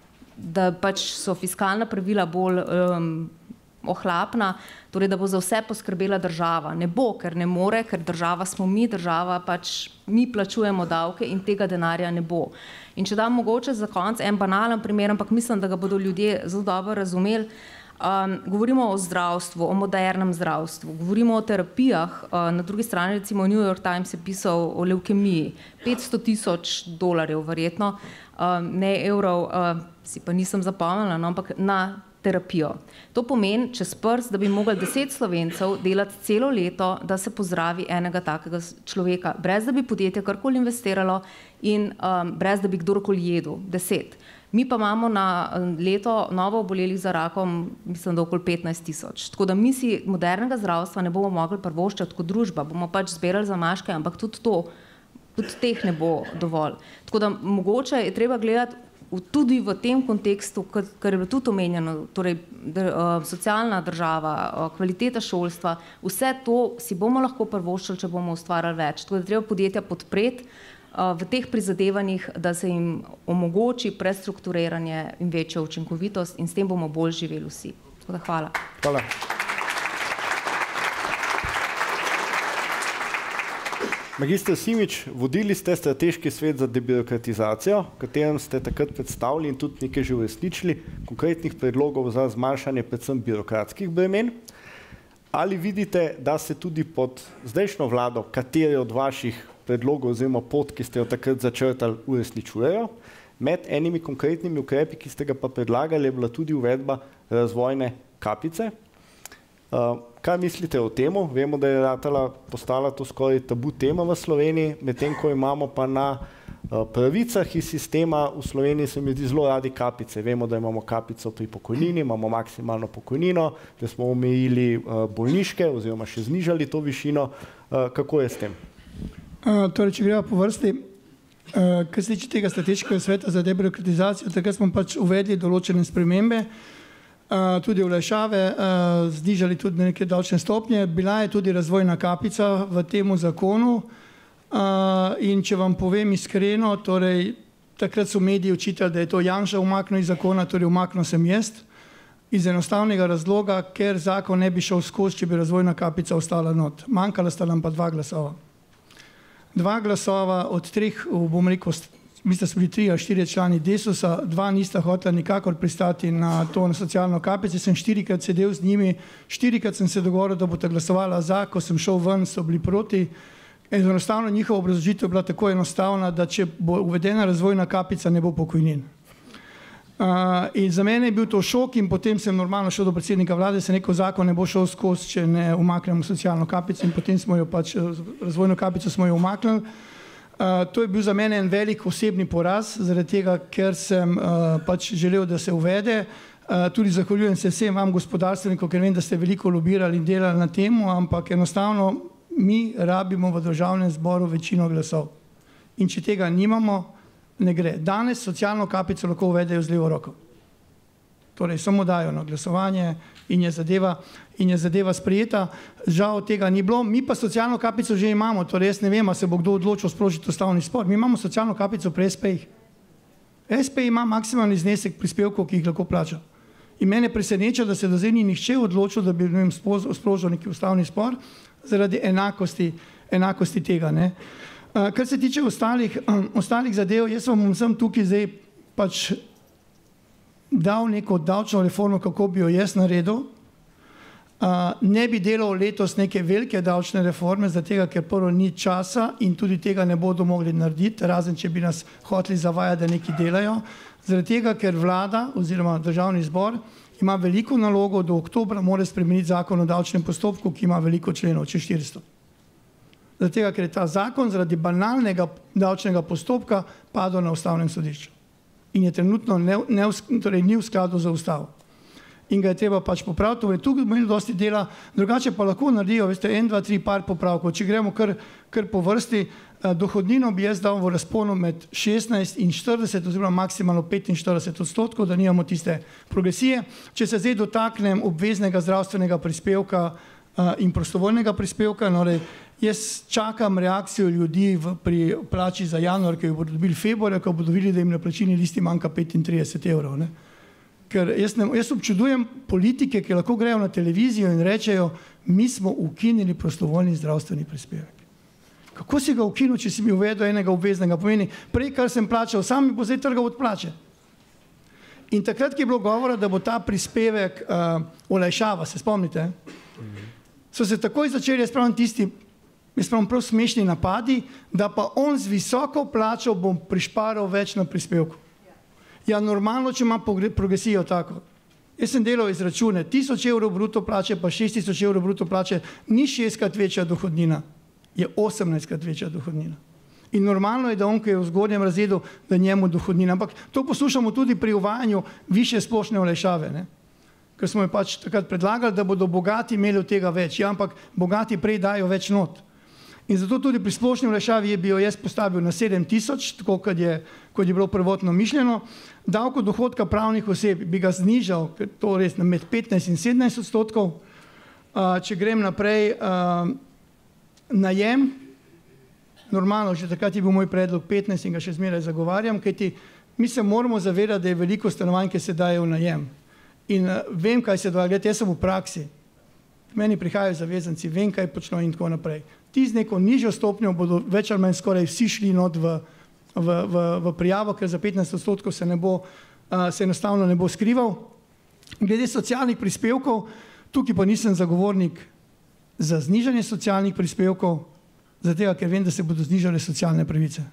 da pač so fiskalna pravila bolj um, ohlapna, torej da bo za vse poskrbela država. Ne bo, ker ne more, ker država smo mi, država pač mi plačujemo davke in tega denarja ne bo. In če dam mogoče za konec en banalen primer, ampak mislim, da ga bodo ljudje zelo dobro razumeli. Um, govorimo o zdravstvu, o modernem zdravstvu, govorimo o terapijah, uh, na drugi strani recimo New York Times je pisal o levkemiji, petsto tisoč dolarjev verjetno, um, ne evrov, uh, si pa nisem zapomnila, no, ampak na terapijo. To pomeni čez prst, da bi mogli deset Slovencev delati celo leto, da se pozdravi enega takega človeka, brez da bi podjetje karkoli investiralo in um, brez da bi kdorkoli jedel, deset. Mi pa imamo na leto novo obolelih za rakom, mislim, da okoli petnajst tisoč. Tako da mi si modernega zdravstva ne bomo mogli privoščiti kot družba, bomo pač zbirali zamaške, ampak tudi to, tudi teh ne bo dovolj. Tako da mogoče je treba gledati tudi v tem kontekstu, kar je bilo tudi omenjeno, torej socialna država, kvaliteta šolstva, vse to si bomo lahko privoščili, če bomo ustvarjali več. Tako da treba podjetja podpreti v teh prizadevanjih, da se jim omogoči prestrukturiranje in večjo učinkovitost in s tem bomo bolj živeli vsi. Tako da hvala. Hvala. Magister Simič, vodili ste strateški svet za debirokratizacijo, v katerem ste takrat predstavili in tudi nekaj že uresničili konkretnih predlogov za zmanjšanje predvsem birokratskih bremen. Ali vidite, da se tudi pod zdajšnjo vlado, kateri od vaših predlogov oziroma pot, ki ste jo takrat začrtali, uresničujejo? Med enimi konkretnimi ukrepi, ki ste ga pa predlagali, je bila tudi uvedba razvojne kapice. Uh, kaj mislite o temu? Vemo, da je ratala postala to skoraj tabu tema v Sloveniji, medtem ko imamo pa na uh, pravicah iz sistema v Sloveniji se mi zdi zelo radi kapice. Vemo, da imamo kapico pri pokojnini, imamo maksimalno pokojnino, da smo omejili uh, bolniške oziroma še znižali to višino. Uh, kako je s tem? Uh, torej, če greva po vrsti, uh, kar se tiče tega strateškega sveta za debirokratizacijo, takrat smo pač uvedli določene spremembe, uh, tudi olajšave, uh, znižali tudi neke davčne stopnje, bila je tudi razvojna kapica v temu zakonu uh, in če vam povem iskreno, torej takrat so mediji očitali, da je to Janša umaknil iz zakona, torej umaknil sem jaz, iz enostavnega razloga, ker zakon ne bi šel skozi, če bi razvojna kapica ostala not. Manjkala sta nam pa dva glasova. Dva glasova od treh, bom rekel, mislim, da so bili tri ali štiri člani Desusa, dva nista hotela nikakor pristati na to na socialno kapico, sem štirikrat sedel z njimi, štirikrat sem se dogovoril, da boste glasovala za, ko sem šel ven, so bili proti. Enostavno njihova obrazložitev je bila tako enostavna, da če bo uvedena razvojna kapica, ne bo pokojnin. Uh, in za mene je bil to šok in potem sem normalno šel do predsednika vlade, se neko zakon ne bo šel skozi, če ne umaknemo socialno kapico in potem smo jo pač, razvojno kapico smo jo umaknili. Uh, to je bil za mene en velik osebni poraz, zaradi tega, ker sem uh, pač želel, da se uvede. Uh, tudi zahvaljujem se vsem vam gospodarstvenikom, ker vem, da ste veliko lobirali in delali na temu, ampak enostavno mi rabimo v državnem zboru večino glasov. In če tega nimamo, ne gre. Danes socialno kapico lahko uvedejo z levo roko. Torej, samo dajo na glasovanje in je zadeva, in je zadeva sprejeta. Žal tega ni bilo. Mi pa socialno kapico že imamo. Torej, jaz ne vem, a se bo kdo odločil sprožiti ustavni spor. Mi imamo socialno kapico pri es pe-jih. es pe ima maksimalni znesek prispevkov, ki jih lahko plača. In mene preseneča, da se do zdaj ni nihče odločil, da bi, ne vem, sprožil neki ustavni spor zaradi enakosti, enakosti tega. Ne. Uh, kar se tiče ostalih, um, ostalih zadev, jaz vam sem tukaj zdaj pač dal neko davčno reformo, kako bi jo jaz naredil. Uh, ne bi delal letos neke velike davčne reforme, zato ker prvo ni časa in tudi tega ne bodo mogli narediti, razen če bi nas hoteli zavajati, da neki delajo. Zaradi tega, ker vlada oziroma državni zbor ima veliko nalogo, do oktobra mora spremeniti zakon o davčnem postopku, ki ima veliko členov, čez štiristo. Zaradi tega, ker je ta zakon zaradi banalnega davčnega postopka padel na ustavnem sodišču. In je trenutno ne, ne, torej ni v skladu za ustavo. In ga je treba pač popraviti, torej tukaj imeli dosti dela, drugače pa lahko naredijo, veste, en, dva, tri par popravkov. Če gremo kar, kar po vrsti, dohodnino bi jaz dal v razponu med šestnajst in štirideset oziroma maksimalno petinštirideset odstotkov, da nimamo tiste progresije. Če se zdaj dotaknem obveznega zdravstvenega prispevka in prostovoljnega prispevka, no, jaz čakam reakcijo ljudi v, pri plači za januar, ki jo bodo dobili februarja, ko bodo videli, da jim na plačilni listi manjka petintrideset evrov. Ne. Ker jaz, ne, jaz občudujem politike, ki lahko grejo na televizijo in rečejo, mi smo ukinili prostovoljni zdravstveni prispevek. Kako si ga ukinil, če si mi uvedel enega obveznega? Pomeni, prej, kar sem plačal, sam mi bo zdaj trgal od plače. In takrat, ki je bilo govora, da bo ta prispevek uh, olajšava, se spomnite, so se takoj začeli, jaz pravim tisti, jaz pravim prav smešni napadi, da pa on z visoko plačo bom prišparal več na prispevku. Ja, normalno, če ima progresijo tako. Jaz sem delal izračune, tisoč evrov bruto plače, pa šest tisoč evrov bruto plače, ni šestkrat večja dohodnina, je osemnajstkrat večja dohodnina. In normalno je, da on, ki je v zgornjem razredu, da njemu dohodnina. Ampak to poslušamo tudi pri uvajanju više splošne olajšave, ne? Ker smo jo pač takrat predlagali, da bodo bogati imeli od tega več. Ja, ampak bogati prej dajo več not. In zato tudi pri splošni olajšavi je bi jo jaz postavil na sedem tisoč, tako kot je, kot je bilo prvotno mišljeno. Davko dohodka pravnih oseb bi ga znižal, to res med petnajst in sedemnajst odstotkov. Uh, če grem naprej, uh, najem, normalno, že takrat je bil moj predlog petnajst in ga še zmeraj zagovarjam, kajti mi se moramo zavedati, da je veliko stanovanj, ki se daje v najem. In uh, vem, kaj se dogaja, jaz sem v praksi. Meni prihajajo zavezanci, vem, kaj počnejo in tako naprej. Ti z neko nižjo stopnjo bodo več ali manj skoraj vsi šli not v, v, v, v prijavo, ker za petnajst odstotkov se, ne bo, uh, se enostavno ne bo skrival. Glede socialnih prispevkov, tukaj pa nisem zagovornik za znižanje socialnih prispevkov, zato ker vem, da se bodo znižale socialne pravice.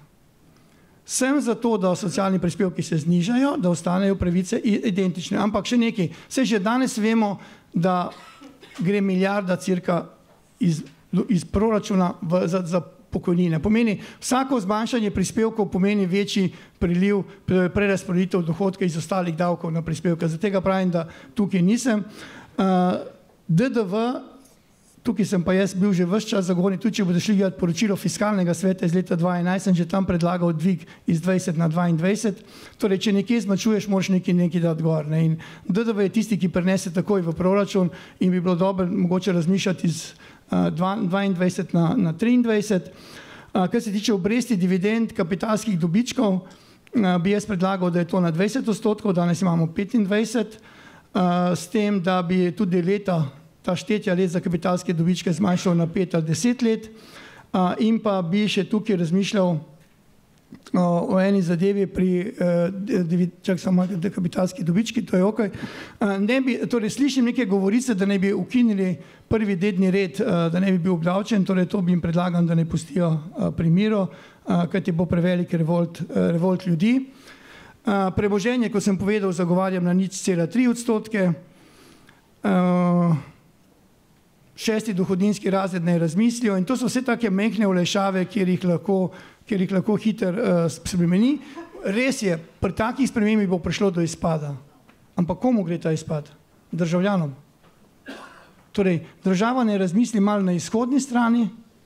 Sem za to, da socialni prispevki se znižajo, da ostanejo pravice identične, ampak še nekaj. Saj že danes vemo, da gre milijarda cirka iz, iz proračuna v, za, za pokojnine. Pomeni, vsako zmanjšanje prispevkov pomeni večji priliv, prerazporeditev dohodka iz ostalih davkov na prispevke. Zato pravim, da tukaj nisem. Uh, de de ve, tukaj sem pa jaz bil že ves čas zagovornik, tudi če bodo šli gledati poročilo fiskalnega sveta iz leta dva tisoč enajst, sem že tam predlagal dvig iz dvajset na dvaindvajset. Torej, če nekje zmanjšuješ, moraš nekaj, nekaj dati gor. Ne? In de de ve je tisti, ki prenese takoj v proračun in bi bilo dobro mogoče razmišljati iz uh, dvaindvajset na, na triindvajset. Uh, kar se tiče obresti, dividend, kapitalskih dobičkov, uh, bi jaz predlagal, da je to na dvajset odstotkov, danes imamo petindvajset, uh, s tem, da bi tudi leta ta štetja let za kapitalske dobičke zmanjšal na pet ali deset let uh, in pa bi še tukaj razmišljal uh, o eni zadevi pri uh, čak samo kapitalski dobički, to je ok. Uh, ne bi, torej slišim neke govorice, da ne bi ukinili prvi dedni red, uh, da ne bi bil obdavčen, torej to bi jim predlagam, da ne pustijo uh, pri miru, uh, kajti bo prevelik revolt, uh, revolt ljudi. Uh, premoženje, kot sem povedal, zagovarjam na nič cela tri odstotke. Uh, šesti dohodninski razred ne razmislijo in to so vse take mehne olajšave, kjer jih lahko, kjer jih lahko hiter uh, spremeni. Res je, pri takih spremembi bo prišlo do izpada. Ampak komu gre ta izpad? Državljanom. Torej, država ne razmisli malo na izhodni strani,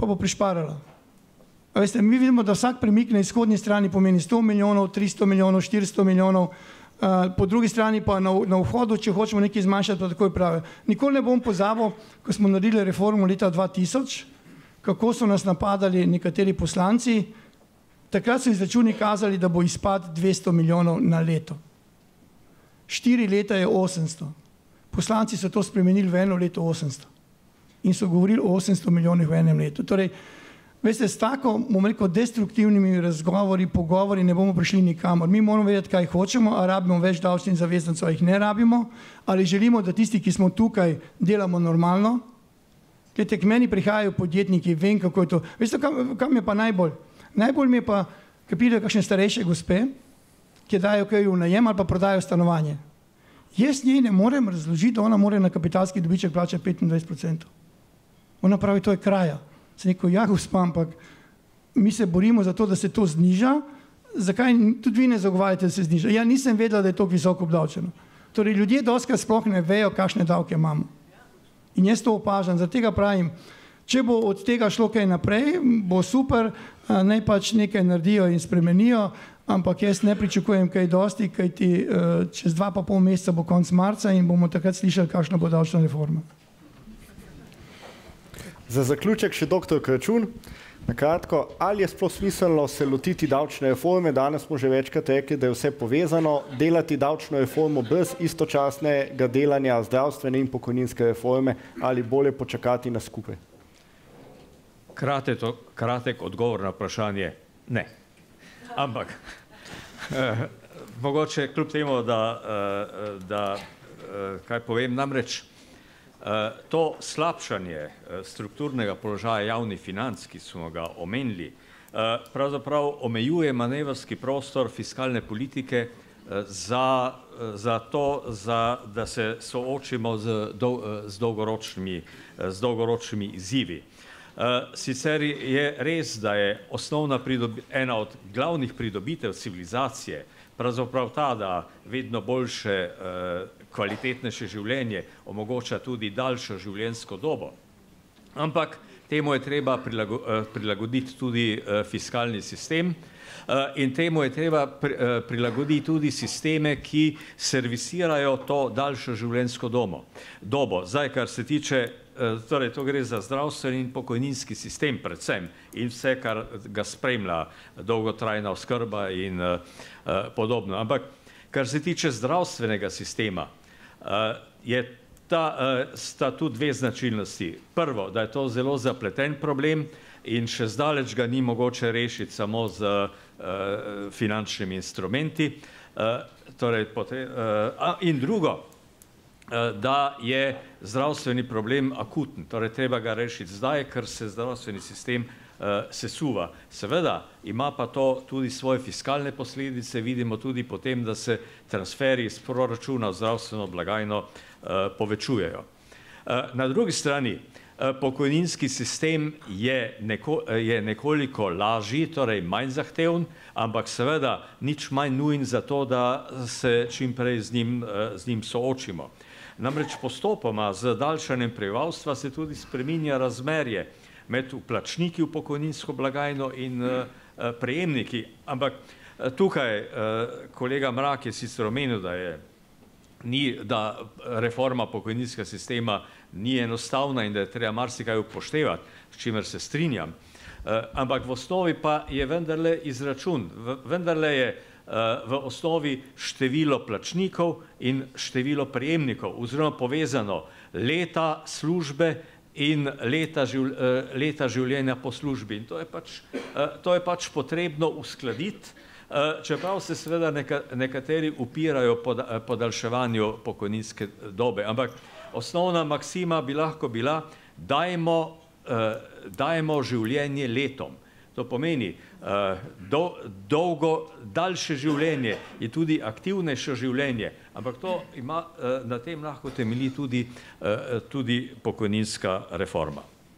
pa bo prišparala. Veste, mi vidimo, da vsak premik na izhodni strani pomeni sto milijonov, tristo milijonov, štiristo milijonov, po drugi strani pa na, na vhodu, če hočemo nekaj zmanjšati, pa takoj pravi. Nikoli ne bom pozabil, ko smo naredili reformo leta dva tisoč, kako so nas napadali nekateri poslanci, takrat so izračuni kazali, da bo izpad dvesto milijonov na leto. Štiri leta je osemsto. Poslanci so to spremenili v eno leto osemsto. In so govorili o osemsto milijonih v enem letu. Torej, veste, s tako, bomo rekel, destruktivnimi razgovori, pogovori ne bomo prišli nikamor. Mi moramo vedeti, kaj hočemo, a rabimo več davčnih zavezancev, a jih ne rabimo, ali želimo, da tisti, ki smo tukaj, delamo normalno. Glede, k meni prihajajo podjetniki, vem, kako je to. Veste, kam, kam je pa najbolj? Najbolj mi je pa, ko pridejo kakšne starejše gospe, ki dajo kaj v najem ali pa prodajo stanovanje. Jaz njej ne morem razložiti, da ona mora na kapitalski dobiček plačati petindvajset procentov. Ona pravi, to je kraja. Se neko, ja, gospa, ampak mi se borimo za to, da se to zniža, zakaj tudi vi ne zagovarjate, da se zniža? Ja, nisem vedela, da je to visoko obdavčeno. Torej, ljudje doskrat sploh ne vejo, kakšne davke imamo. In jaz to opažam, zaradi tega pravim, če bo od tega šlo kaj naprej, bo super, naj pač nekaj naredijo in spremenijo, ampak jaz ne pričakujem kaj dosti, kajti čez dva pa pol meseca bo konec marca in bomo takrat slišali, kakšna bo davčna reforma. Za zaključek še doktor Kračun. Na kratko, ali je sploh smiselno se lotiti davčne reforme? Danes smo že večkrat rekli, da je vse povezano. Delati davčno reformo brez istočasnega delanja zdravstvene in pokojninske reforme ali bolje počakati na skupaj? Kratek, kratek odgovor na vprašanje ne. Ampak, eh, mogoče kljub temu, da, eh, da eh, kaj povem, namreč eh, to slabšanje eh, strukturnega položaja javnih financ, ki smo ga omenili, eh, pravzaprav omejuje manevrski prostor fiskalne politike eh, za, eh, za to, za, da se soočimo z, dol, eh, z, dolgoročnimi, eh, z dolgoročnimi izzivi. Uh, sicer je res, da je osnovna pridobi, ena od glavnih pridobitev civilizacije pravzaprav ta, da vedno boljše, uh, kvalitetnejše življenje omogoča tudi daljšo življenjsko dobo. Ampak temu je treba prilago, uh, prilagoditi tudi uh, fiskalni sistem uh, in temu je treba pri, uh, prilagoditi tudi sisteme, ki servisirajo to daljšo življenjsko dobo. dobo. Zdaj, kar se tiče Torej, to gre za zdravstveni in pokojninski sistem predvsem in vse, kar ga spremlja, dolgotrajna oskrba in uh, podobno. Ampak, kar se tiče zdravstvenega sistema, uh, je ta, uh, sta tu dve značilnosti. Prvo, da je to zelo zapleten problem in še zdaleč ga ni mogoče rešiti samo z uh, finančnimi instrumenti. Uh, torej, potre, uh, in drugo, da je zdravstveni problem akuten, torej treba ga rešiti zdaj, ker se zdravstveni sistem uh, sesuva. Seveda ima pa to tudi svoje fiskalne posledice, vidimo tudi potem, da se transferi iz proračuna v zdravstveno blagajno uh, povečujejo. Uh, na drugi strani, uh, pokojninski sistem je, neko, je nekoliko lažji, torej manj zahteven, ampak seveda nič manj nujen za to, da se čim prej z njim, uh, z njim soočimo. Namreč postopoma z daljšanjem prebivalstva se tudi spreminja razmerje med vplačniki v pokojninsko blagajno in uh, prejemniki. Ampak uh, tukaj uh, kolega Mrak je sicer omenil, da, je, ni, da reforma pokojninskega sistema ni enostavna in da je treba marsikaj upoštevati, s čimer se strinjam. Uh, ampak v osnovi pa je vendarle izračun, v, vendarle je v osnovi število plačnikov in število prejemnikov, oziroma povezano leta službe in leta, živ, leta življenja po službi. In to je pač, to je pač potrebno uskladiti, čeprav se seveda neka, nekateri upirajo podaljševanju pokojninske dobe. Ampak osnovna maksima bi lahko bila, dajmo, dajmo življenje letom. To pomeni uh, do, dolgo, daljše življenje in tudi aktivnejše življenje, ampak to ima, uh, na tem lahko temelji tudi, uh, tudi pokojninska reforma.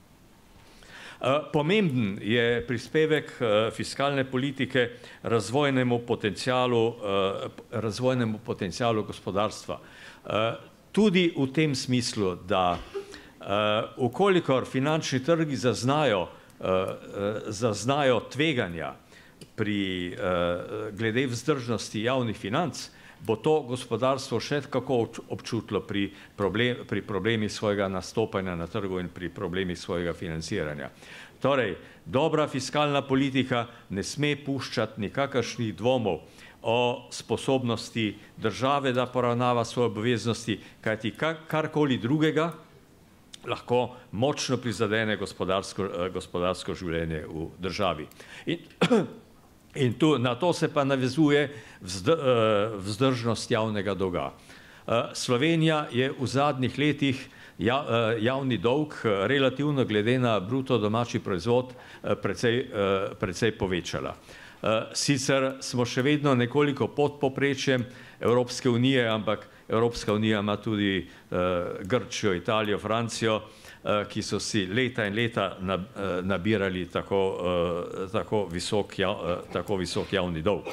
Uh, pomemben je prispevek uh, fiskalne politike razvojnemu potencialu, uh, razvojnemu potencialu gospodarstva. Uh, tudi v tem smislu, da uh, ukolikor finančni trgi zaznajo zaznajo tveganja pri glede vzdržnosti javnih financ, bo to gospodarstvo še kako občutilo pri, problem, pri problemih svojega nastopanja na trgu in pri problemih svojega financiranja. Torej, dobra fiskalna politika ne sme puščati nikakršnih dvomov o sposobnosti države, da poravnava svoje obveznosti, kajti karkoli drugega lahko močno prizadene gospodarsko, gospodarsko življenje v državi. In, in tu, na to se pa navezuje vzdržnost javnega dolga. Slovenija je v zadnjih letih javni dolg relativno glede na bruto domači proizvod precej, precej povečala. Sicer smo še vedno nekoliko pod povprečjem Evropske unije, ampak Evropska unija ima tudi Grčijo, Italijo, Francijo, ki so si leta in leta nabirali tako, tako, visok, tako visok javni dolg.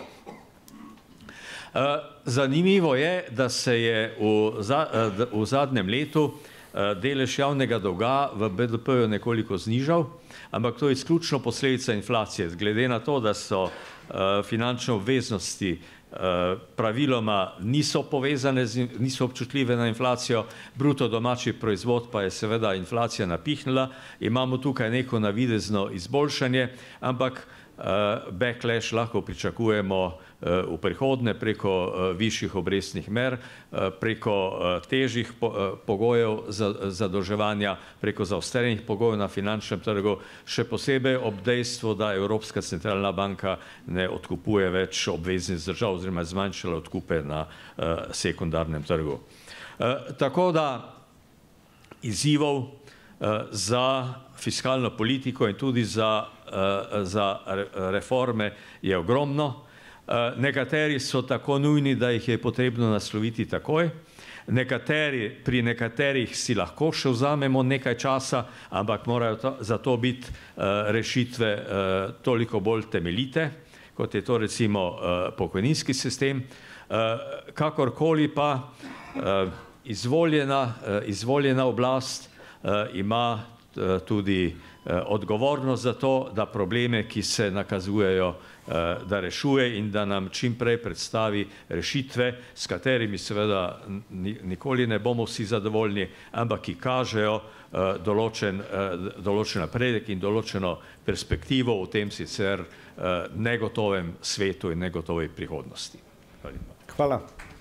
Zanimivo je, da se je v, v zadnjem letu delež javnega dolga v B D P-ju nekoliko znižal, ampak to je izključno posledica inflacije. Glede na to, da so finančne obveznosti praviloma niso povezane, niso občutljive na inflacijo, bruto domači proizvod pa je seveda inflacija napihnila, imamo tukaj neko navidezno izboljšanje, ampak backlash lahko pričakujemo v prihodnje preko višjih obrestnih mer, preko težjih pogojev zadolževanja, preko zaostrenih pogojev na finančnem trgu, še posebej ob dejstvu, da Evropska centralna banka ne odkupuje več obveznic držav oziroma zmanjšala odkupe na sekundarnem trgu. Tako da izzivov za fiskalno politiko in tudi za, za reforme je ogromno. Nekateri so tako nujni, da jih je potrebno nasloviti takoj. Nekateri, pri nekaterih si lahko še vzamemo nekaj časa, ampak morajo to, za to biti rešitve toliko bolj temeljite, kot je to recimo pokojninski sistem. Kakorkoli pa izvoljena, izvoljena oblast ima tudi odgovornost za to, da probleme, ki se nakazujejo, da rešuje in da nam čim prej predstavi rešitve, s katerimi seveda nikoli ne bomo vsi zadovoljni, ampak ki kažejo določen, določen napredek in določeno perspektivo v tem sicer negotovem svetu in negotovej prihodnosti. Hvala.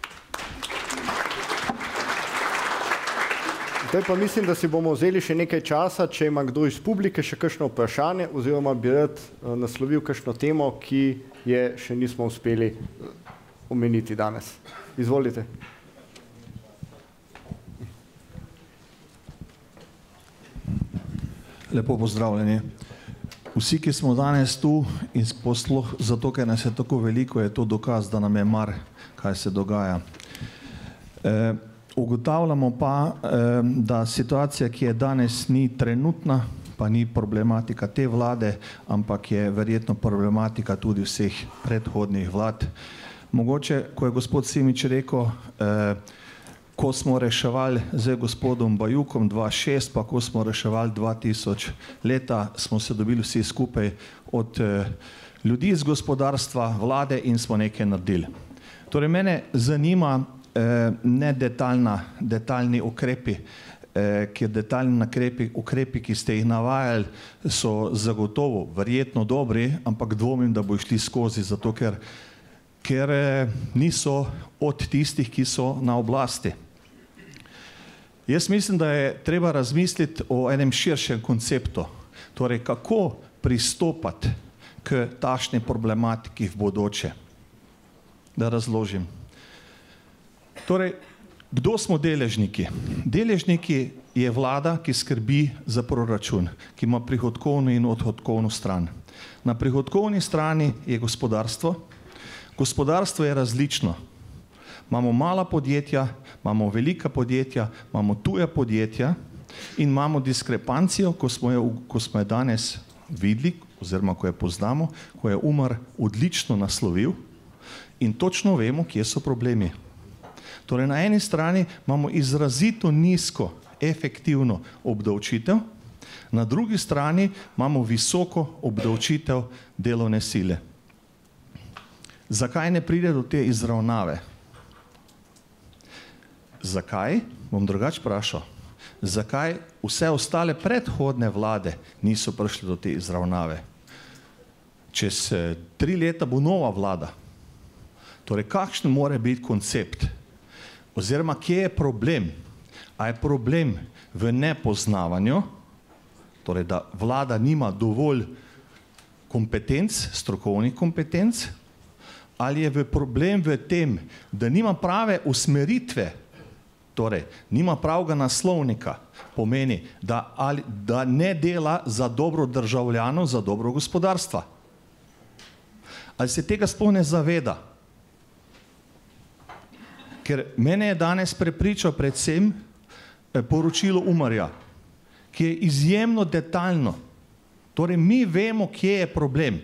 Zdaj pa mislim, da si bomo vzeli še nekaj časa, če ima kdo iz publike še kakšno vprašanje oziroma bi rad naslovil kakšno temo, ki je še nismo uspeli omeniti danes. Izvolite. Lepo pozdravljeni. Vsi, ki smo danes tu in sploh zato, ker nas je tako veliko, je to dokaz, da nam je mar, kaj se dogaja. E, Ugotavljamo pa, da situacija, ki je danes, ni trenutna, pa ni problematika te vlade, ampak je verjetno problematika tudi vseh predhodnih vlad. Mogoče, ko je gospod Simič rekel, ko smo reševali z gospodom Bajukom dva tisoč šest, pa ko smo reševali dva tisoč leta, smo se dobili vsi skupaj od ljudi iz gospodarstva, vlade in smo nekaj naredili. Torej, mene zanima, ne detaljna, detaljni ukrepi, ker detaljni ukrepi, ukrepi, ki ste jih navajali, so zagotovo verjetno dobri, ampak dvomim, da bo šli skozi, zato ker, ker niso od tistih, ki so na oblasti. Jaz mislim, da je treba razmisliti o enem širšem konceptu, torej kako pristopati k takšni problematiki v bodoče. Da razložim. Torej, kdo smo deležniki? Deležniki je vlada, ki skrbi za proračun, ki ima prihodkovno in odhodkovno stran. Na prihodkovni strani je gospodarstvo. Gospodarstvo je različno. Imamo mala podjetja, imamo velika podjetja, imamo tuja podjetja in imamo diskrepancijo, ko smo jo, ko smo jo danes videli, oziroma ko jo poznamo, ko je Umar odlično naslovil in točno vemo, kje so problemi. Torej, na eni strani imamo izrazito nizko efektivno obdavčitev, Na drugi strani imamo visoko obdavčitev delovne sile. Zakaj ne pride do te izravnave? Zakaj? Bom drugače vprašal. Zakaj vse ostale predhodne vlade niso prišle do te izravnave? Čez tri leta bo nova vlada. Torej, kakšen mora biti koncept? Oziroma, kje je problem? A je problem v nepoznavanju, torej, da vlada nima dovolj kompetenc, strokovnih kompetenc, ali je v problem v tem, da nima prave usmeritve, torej, nima pravega naslovnika, pomeni, da, ali, da ne dela za dobro državljanov, za dobro gospodarstva. Ali se tega sploh ne zaveda? Ker mene je danes prepričal predvsem poročilo Umarja, ki je izjemno detaljno. Torej, mi vemo, kje je problem.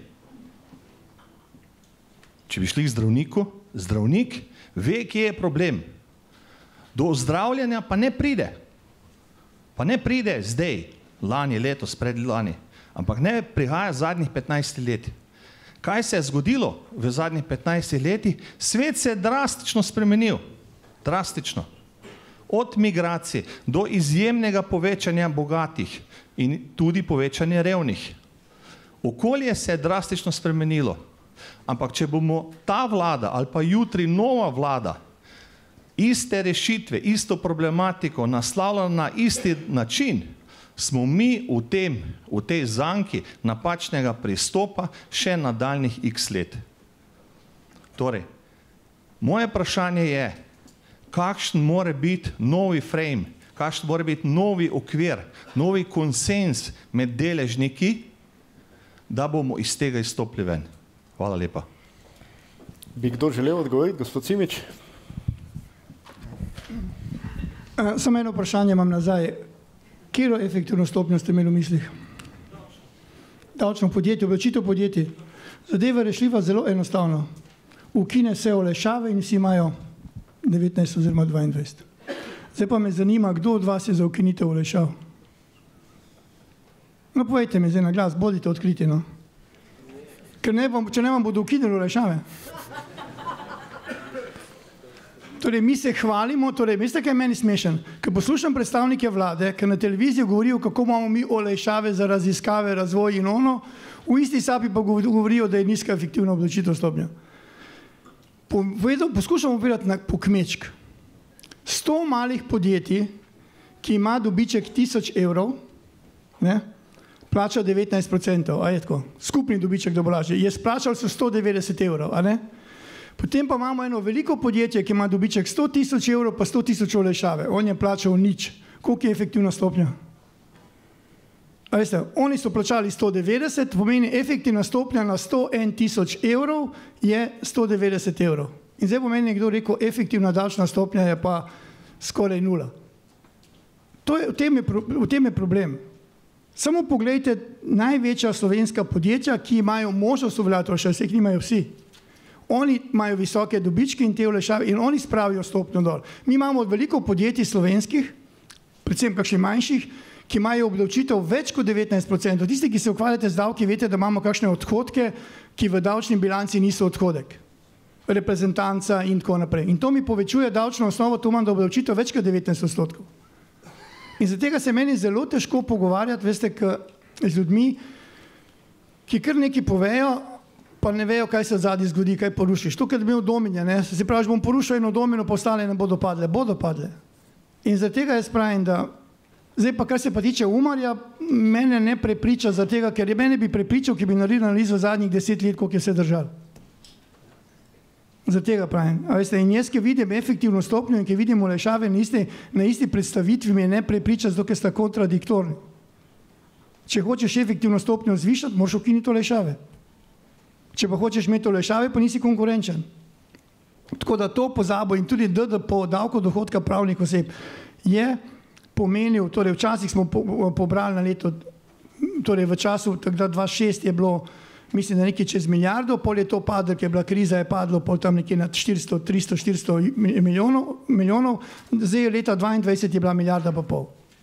Če bi šli k zdravniku, zdravnik ve, kje je problem. Do ozdravljanja pa ne pride. Pa ne pride zdaj, lani, letos, predlani, ampak ne prihaja zadnjih petnajst let. Kaj se je zgodilo v zadnjih petnajstih letih? Svet se je drastično spremenil. Drastično. Od migracij do izjemnega povečanja bogatih in tudi povečanja revnih. Okolje se je drastično spremenilo. Ampak če bomo ta vlada ali pa jutri nova vlada iste rešitve, isto problematiko naslavljala na isti način, smo mi v tem, v tej zanki napačnega pristopa še nadaljnjih x let. Torej, moje vprašanje je, kakšen mora biti novi frame, kakšen mora biti novi okvir, novi konsens med deležniki, da bomo iz tega izstopili ven. Hvala lepa. Bi kdo želel odgovoriti, gospod Simič? Samo eno vprašanje imam nazaj. Kjero efektivno stopnjo ste imeli v mislih? Davčno podjetje, obdavčitev podjetij. Zadeva je rešljiva zelo enostavno. Ukine se olajšave in vsi imajo devetnajst oziroma dvaindvajset. Zdaj pa me zanima, kdo od vas je za ukinitev olajšav? No, povejte mi zdaj na glas, bodite odkriti, no. Ker ne vam, če ne vam bodo ukinili olajšave. Torej, mi se hvalimo, torej, veste, kaj je meni smešen? Ker poslušam predstavnike vlade, ker na televiziji govorijo, kako imamo mi olajšave za raziskave, razvoj in ono, v isti sapi pa govorijo, da je nizka efektivna obdavčitev stopnja. Povedal, poskušamo povedati na pokmečk. Sto malih podjetij, ki ima dobiček tisoč evrov, ne, plača devetnajst procentov, a je tako, skupni dobiček, da bo lažje, je splačal so sto devetdeset evrov, a ne? Potem pa imamo eno veliko podjetje, ki ima dobiček sto tisoč evrov pa sto tisoč olajšave. On je plačal nič. Koliko je efektivna stopnja? A veste, oni so plačali sto devetdeset, pomeni efektivna stopnja na sto en tisoč evrov je sto devetdeset evrov. In zdaj bo meni nekdo rekel, efektivna davčna stopnja je pa skoraj nula. To je, v tem je, v tem je problem. Samo pogledajte največja slovenska podjetja, ki imajo možnost uveljaviti olajšave, vse jih nimajo vsi. Oni imajo visoke dobičke in te olajšave in oni spravijo stopnjo dol. Mi imamo veliko podjetij slovenskih, predvsem kakšnih manjših, ki imajo obdavčitev več kot devetnajst procentov. Tisti, ki se ukvarjate z davki, veste, da imamo kakšne odhodke, ki v davčni bilanci niso odhodek. Reprezentanca in tako naprej. In to mi povečuje davčno osnovo, to imam da obdavčitev več kot devetnajst odstotkov. In zaradi tega se meni zelo težko pogovarjati, veste, z ljudmi, ki kar nekaj povejo, pa ne vejo, kaj se zadnji zgodi, kaj porušiš. To, kad bi imel dominje, ne, se pravi, bom porušil eno domino, pa ostale ne bodo padle. Bodo padle. In zaradi tega jaz pravim, da zdaj pa, kar se pa tiče Umarja, mene ne prepriča zaradi tega, ker je mene bi prepričal, ki bi naredil analizo zadnjih deset let, koliko je se držal. Zaradi tega pravim. A veste, in jaz, ki vidim efektivno stopnjo in ki vidim olajšave na isti, na isti predstavitvi, me ne prepriča, zato ker sta kontradiktorni. Če hočeš efektivno stopnjo zvišati, moraš ukiniti olajšave. Če pa hočeš imeti olajšave, pa nisi konkurenčen. Tako da to pozabo in tudi D D P, davko dohodka pravnih oseb, je pomenil, torej včasih smo po, pobrali na leto, torej v času takrat dva tisoč šest je bilo, mislim, da nekaj čez milijardo, pol je to padlo, ker je bila kriza, je padlo pol tam nekaj nad štiristo, tristo, štiristo milijonov, milijonov, zdaj leta dvaindvajset je bila milijarda pa pol.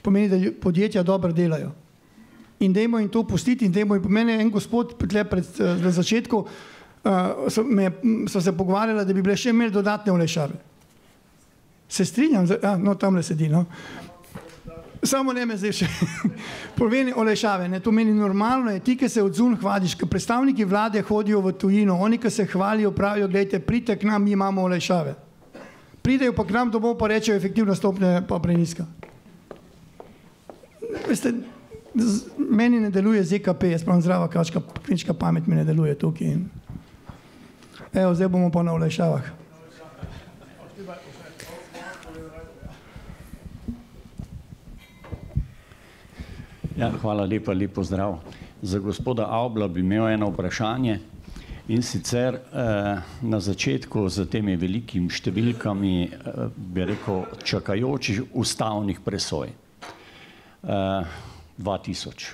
pomeni, da podjetja dobro delajo. In dajmo jim to pustiti in dajmo jim, mene en gospod tle pred uh, začetku uh, so, me, so se pogovarjali, da bi bile še imeli dodatne olajšave. Se strinjam, a, no tamle sedi, no. Samo ne me zdaj še poveni olajšave, ne, to meni normalno je, ti, ki se odzun hvališ, ki predstavniki vlade hodijo v tujino, oni, ki se hvalijo, pravijo, gledajte, pridite k nam, mi imamo olajšave. Pridejo pa k nam domov, pa rečejo, efektivna stopnja pa preniska. Veste, meni ne deluje Z K P, jaz pravim zdrava kačka, knička pamet mi ne deluje tukaj. Evo, zdaj bomo pa na olajšavah. Ja, hvala lepa, lep pozdrav. Za gospoda Avbla bi imel eno vprašanje in sicer eh, na začetku z temi velikimi številkami, eh, bi rekel, čakajočih ustavnih presoj. Eh, dva tisoč.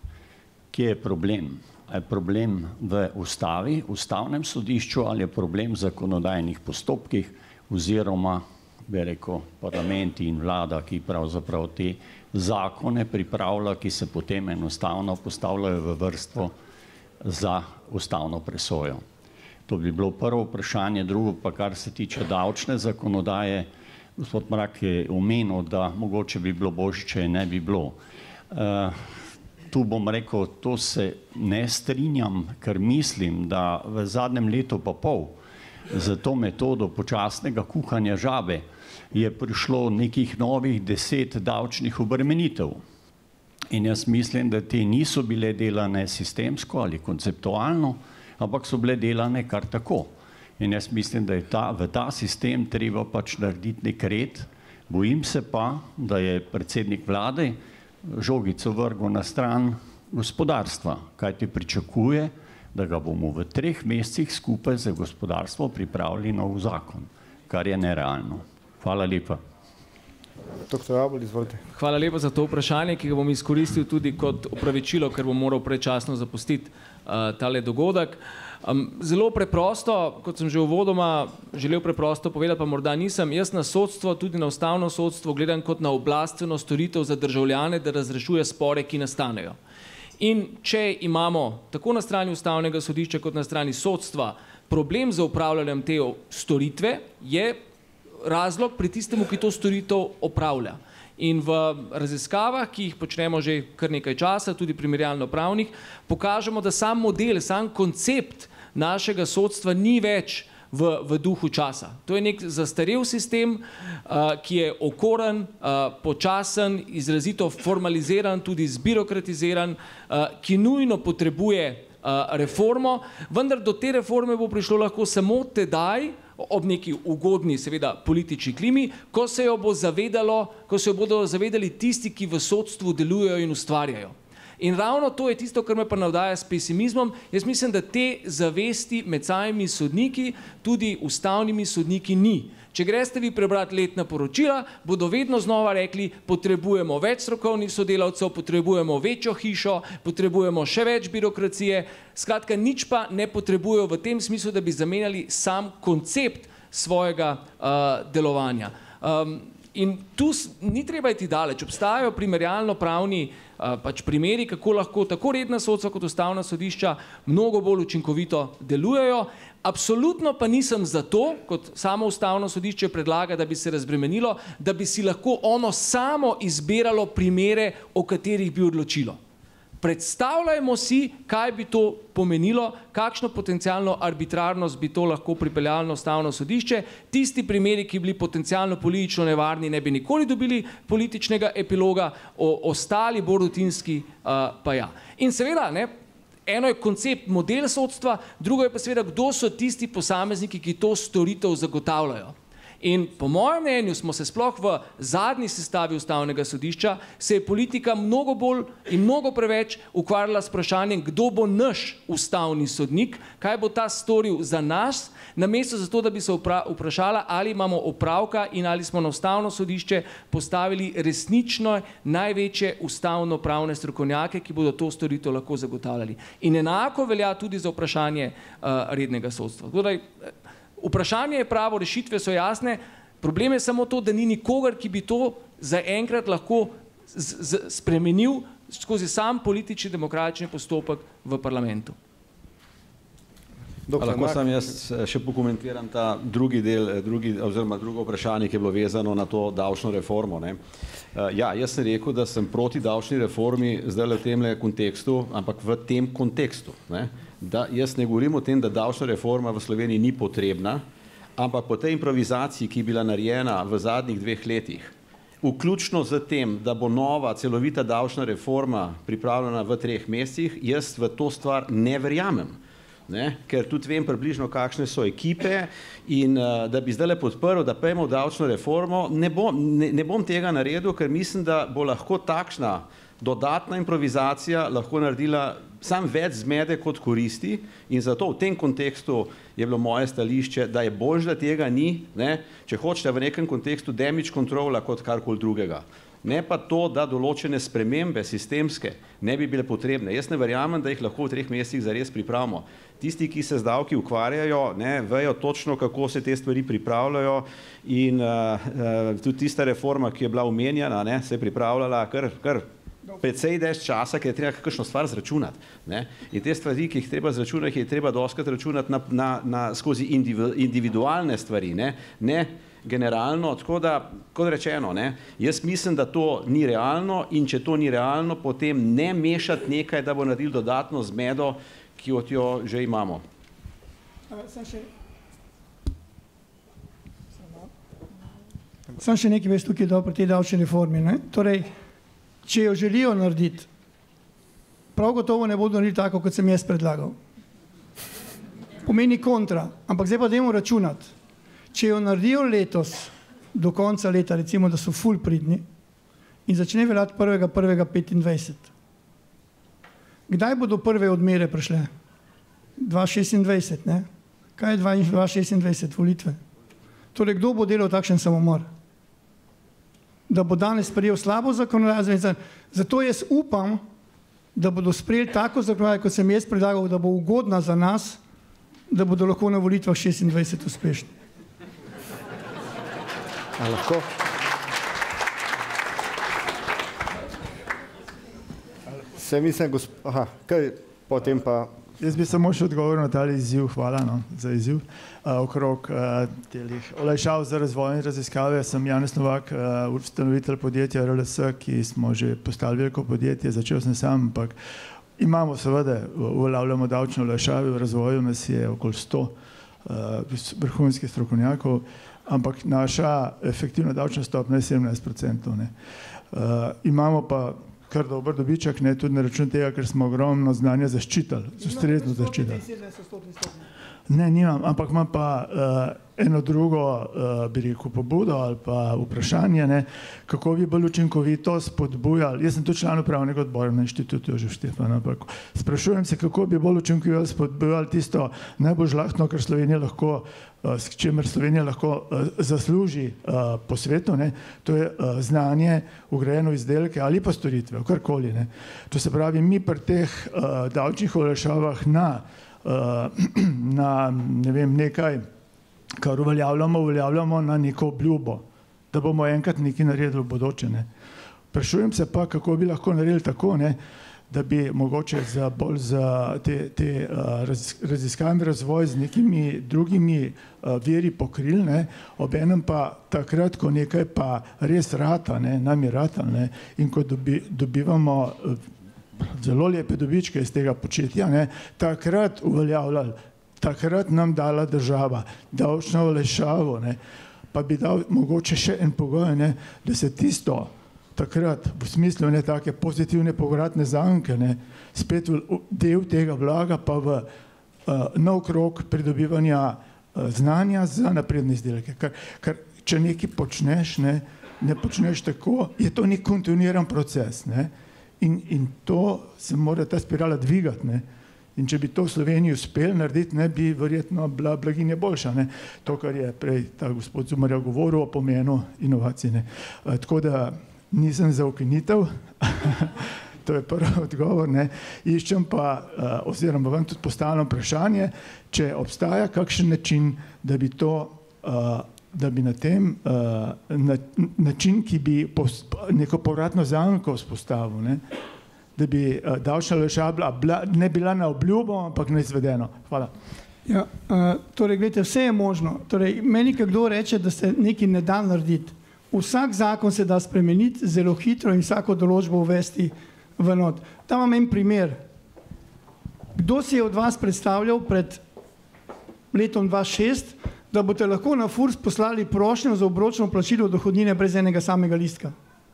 Kje je problem? Je problem v ustavi, ustavnem sodišču ali je problem v zakonodajnih postopkih oziroma, bi rekel, parlamenti in vlada, ki pravzaprav te zakone pripravlja, ki se potem enostavno postavljajo v vrsto za ustavno presojo. To bi bilo prvo vprašanje, drugo pa kar se tiče davčne zakonodaje. Gospod Mrak je omenil, da mogoče bi bilo boljše, če je ne bi bilo. Uh, tu bom rekel, to se ne strinjam, ker mislim, da v zadnjem letu pa pol za to metodo počasnega kuhanja žabe je prišlo nekih novih deset davčnih obremenitev. In jaz mislim, da te niso bile delane sistemsko ali konceptualno, ampak so bile delane kar tako. In jaz mislim, da je ta, v ta sistem treba pač narediti nek red. Bojim se pa, da je predsednik vlade žogico vrgel na stran gospodarstva, kajti pričakuje, da ga bomo v treh mesecih skupaj za gospodarstvo pripravili nov zakon, kar je nerealno. Hvala lepa. doktor Avbelj, izvolite. Hvala lepa za to vprašanje, ki ga bom izkoristil tudi kot opravičilo, ker bom moral predčasno zapustiti uh, tale dogodek. Um, zelo preprosto, kot sem že uvodoma želel preprosto povedati, pa morda nisem, jaz na sodstvo, tudi na ustavno sodstvo gledam kot na oblastveno storitev za državljane, da razrešuje spore, ki nastanejo. In če imamo tako na strani ustavnega sodišča kot na strani sodstva problem za upravljanjem te storitve, je razlog pri tistemu, ki to storitev opravlja. In v raziskavah, ki jih počnemo že kar nekaj časa, tudi primerjalno pravnih, pokažemo, da sam model, sam koncept našega sodstva ni več v, v duhu časa. To je nek zastarel sistem, uh, ki je okoren, uh, počasen, izrazito formaliziran, tudi zbirokratiziran, uh, ki nujno potrebuje uh, reformo, vendar do te reforme bo prišlo lahko samo tedaj, ob neki ugodni, seveda, politični klimi, ko se jo bo zavedalo, ko se jo bodo zavedali tisti, ki v sodstvu delujejo in ustvarjajo. In ravno to je tisto, kar me pa navdaja s pesimizmom. Jaz mislim, da te zavesti med samimi sodniki, tudi ustavnimi sodniki ni. Če greste vi prebrati letna poročila, bodo vedno znova rekli, potrebujemo več strokovnih sodelavcev, potrebujemo večjo hišo, potrebujemo še več birokracije. Skratka, nič pa ne potrebujejo v tem smislu, da bi zamenjali sam koncept svojega uh, delovanja. Um, in tu ni treba iti daleč. Obstajajo primerjalno pravni uh, pač primeri, kako lahko tako redna sodstva kot ustavna sodišča mnogo bolj učinkovito delujejo. Absolutno pa nisem za to, kot samo ustavno sodišče predlaga, da bi se razbremenilo, da bi si lahko ono samo izbiralo primere, o katerih bi odločilo. Predstavljajmo si, kaj bi to pomenilo, kakšno potencialno arbitrarnost bi to lahko pripeljalo na ustavno sodišče. Tisti primeri, ki bili potencialno politično nevarni, ne bi nikoli dobili političnega epiloga, o, ostali bolj rutinski uh, pa ja. In seveda, ne, eno je koncept model sodstva, drugo je pa seveda, kdo so tisti posamezniki, ki to storitev zagotavljajo. In po mojem mnenju smo se sploh v zadnji sestavi ustavnega sodišča, se je politika mnogo bolj in mnogo preveč ukvarjala s vprašanjem, kdo bo naš ustavni sodnik, kaj bo ta storil za nas, namesto za to, da bi se vprašala, ali imamo opravka in ali smo na ustavno sodišče postavili resnično največje ustavno-pravne strokovnjake, ki bodo to storitev lahko zagotavljali. In enako velja tudi za vprašanje uh, rednega sodstva. Torej, vprašanje je pravo, rešitve so jasne, problem je samo to, da ni nikogar, ki bi to zaenkrat lahko spremenil skozi sam politični demokratični postopek v parlamentu. Lahko sam jaz še pokomentiram ta drugi del, drugi, oziroma drugo vprašanje, ki je bilo vezano na to davčno reformo. Ne. Ja, jaz sem rekel, da sem proti davčni reformi zdaj v tem kontekstu, ampak v tem kontekstu. Ne. Da jaz ne govorim o tem, da davčna reforma v Sloveniji ni potrebna, ampak po tej improvizaciji, ki je bila narejena v zadnjih dveh letih, vključno z tem, da bo nova celovita davčna reforma pripravljena v treh mesecih, jaz v to stvar ne verjamem. Ne, ker tudi vem približno, kakšne so ekipe in uh, da bi zdaj podprl, da pejmo davčno reformo, ne bom, ne, ne bom tega naredil, ker mislim, da bo lahko takšna dodatna improvizacija lahko naredila sam več zmede kot koristi in zato v tem kontekstu je bilo moje stališče, da je bolj, da tega ni, ne, če hočete v nekem kontekstu damage controla kot karkoli drugega. Ne pa to, da določene spremembe sistemske ne bi bile potrebne. Jaz ne verjamem, da jih lahko v treh mesecih zares pripravimo. Tisti, ki se z davki ukvarjajo, ne, vejo točno, kako se te stvari pripravljajo in uh, uh, tudi tista reforma, ki je bila omenjena, ne, se je pripravljala kar, kar precej več časa, ker je treba kakšno stvar zračunati. Ne. In te stvari, ki jih treba zračunati, je treba doskrat računati na, na, na, skozi individualne stvari, ne, ne generalno, tako da, kot rečeno, ne, jaz mislim, da to ni realno in če to ni realno, potem ne mešati nekaj, da bo naredil dodatno zmedo, ki jo že imamo. Sam še, sam še nekaj veš tukaj dobro pri tej davčni reformi. Ne? Torej, če jo želijo narediti, prav gotovo ne bodo naredili tako, kot sem jaz predlagal. Pomeni kontra, ampak zdaj pa dajmo računati. Če jo naredijo letos, do konca leta, recimo, da so ful pridni in začne veljati prvega prvega petindvajset. Kdaj bodo prve odmere prišle? dva šestindvajset, ne? Kaj je dva šestindvajset, volitve? Torej, kdo bo delal takšen samomor? Da bo danes sprejel slabo zakonodajo, zato jaz upam, da bodo sprejeli tako zakonodajo, kot sem jaz predlagal, da bo ugodna za nas, da bodo lahko na volitvah šestindvajset uspešni. A lahko? Se mislim, gospod, aha, kaj potem pa... Jaz bi samo še odgovoril na tali izziv, hvala no, za izziv, uh, okrog uh, telih olajšav za razvoj in raziskave. Sem Janez Novak, uh, ustanovitelj podjetja R L S, ki smo že postali veliko podjetje, začel sem sam, ampak imamo seveda, uveljavljamo davčne olajšave, v razvoju nas je okoli sto uh, vrhunskih strokovnjakov, ampak naša efektivna davčna stopnja je sedemnajst procentov. Ne. Uh, imamo pa kar dober dobiček, ne, tudi na račun tega, ker smo ogromno znanja zaščitili, ustrezno zaščitili. Ne, nimam, ampak imam pa uh, eno drugo, uh, bi rekel, pobudo ali pa vprašanje, ne, kako bi bolj učinkovito spodbujali. Jaz sem tudi član upravnega odbora na inštitutu Jožef Stefan, ampak sprašujem se, kako bi bolj učinkovito spodbujali tisto najbolj žlahtno, kar Slovenija lahko, uh, s čemer Slovenija lahko uh, zasluži uh, po svetu, ne, to je uh, znanje, vgrajeno izdelke ali pa storitve, karkoli. Ne. To se pravi, mi pri teh uh, davčnih olajšavah na na ne vem, nekaj, kar uveljavljamo, uveljavljamo na neko obljubo, da bomo enkrat nekaj naredili v bodoče. Ne. Sprašujem se pa, kako bi lahko naredili tako, ne, da bi mogoče za bolj za te, te uh, raziskave in razvoj z nekimi drugimi uh, viri pokrili, ne, obenem pa takrat, ko nekaj pa res rata, ne, nam je rata, ne, in ko dobi, dobivamo uh, zelo lepe dobičke iz tega početja, ne, takrat uveljavljali, takrat nam dala država davčno olajšavo, ne, pa bi dal mogoče še en pogoj, ne, da se tisto takrat v smislu ne take pozitivne povratne zanke, ne, spet v del tega vlaga pa v uh, nov krog pridobivanja uh, znanja za napredne izdelke. Ker, ker če nekaj počneš, ne, ne počneš tako, je to nek kontinuiran proces, ne. In, in to se mora ta spirala dvigati. Ne? In če bi to v Sloveniji uspel narediti, ne bi verjetno bila blaginja boljša. Ne? To, kar je prej ta gospod Zumarja govoril o pomenu inovacij. Ne? E, tako da nisem za ukinitev, to je prvi odgovor. Ne? Iščem pa, uh, oziroma vam tudi postavljam vprašanje, če obstaja kakšen način, da bi to uh, da bi na tem uh, na, način, ki bi pos, neko povratno zamko vzpostavil, ne? Da bi uh, davčna olajšava ne bila na obljubo, ampak na izvedeno. Hvala. Ja, uh, torej, gledajte, vse je možno. Torej, meni, kdo reče, da se nekaj ne da narediti. Vsak zakon se da spremeniti zelo hitro in vsako določbo uvesti v not. Tam imam en primer. Kdo si je od vas predstavljal pred letom dva tisoč šest, da boste lahko na FURS poslali prošnjo za obročno plačilo dohodnine brez enega samega listka?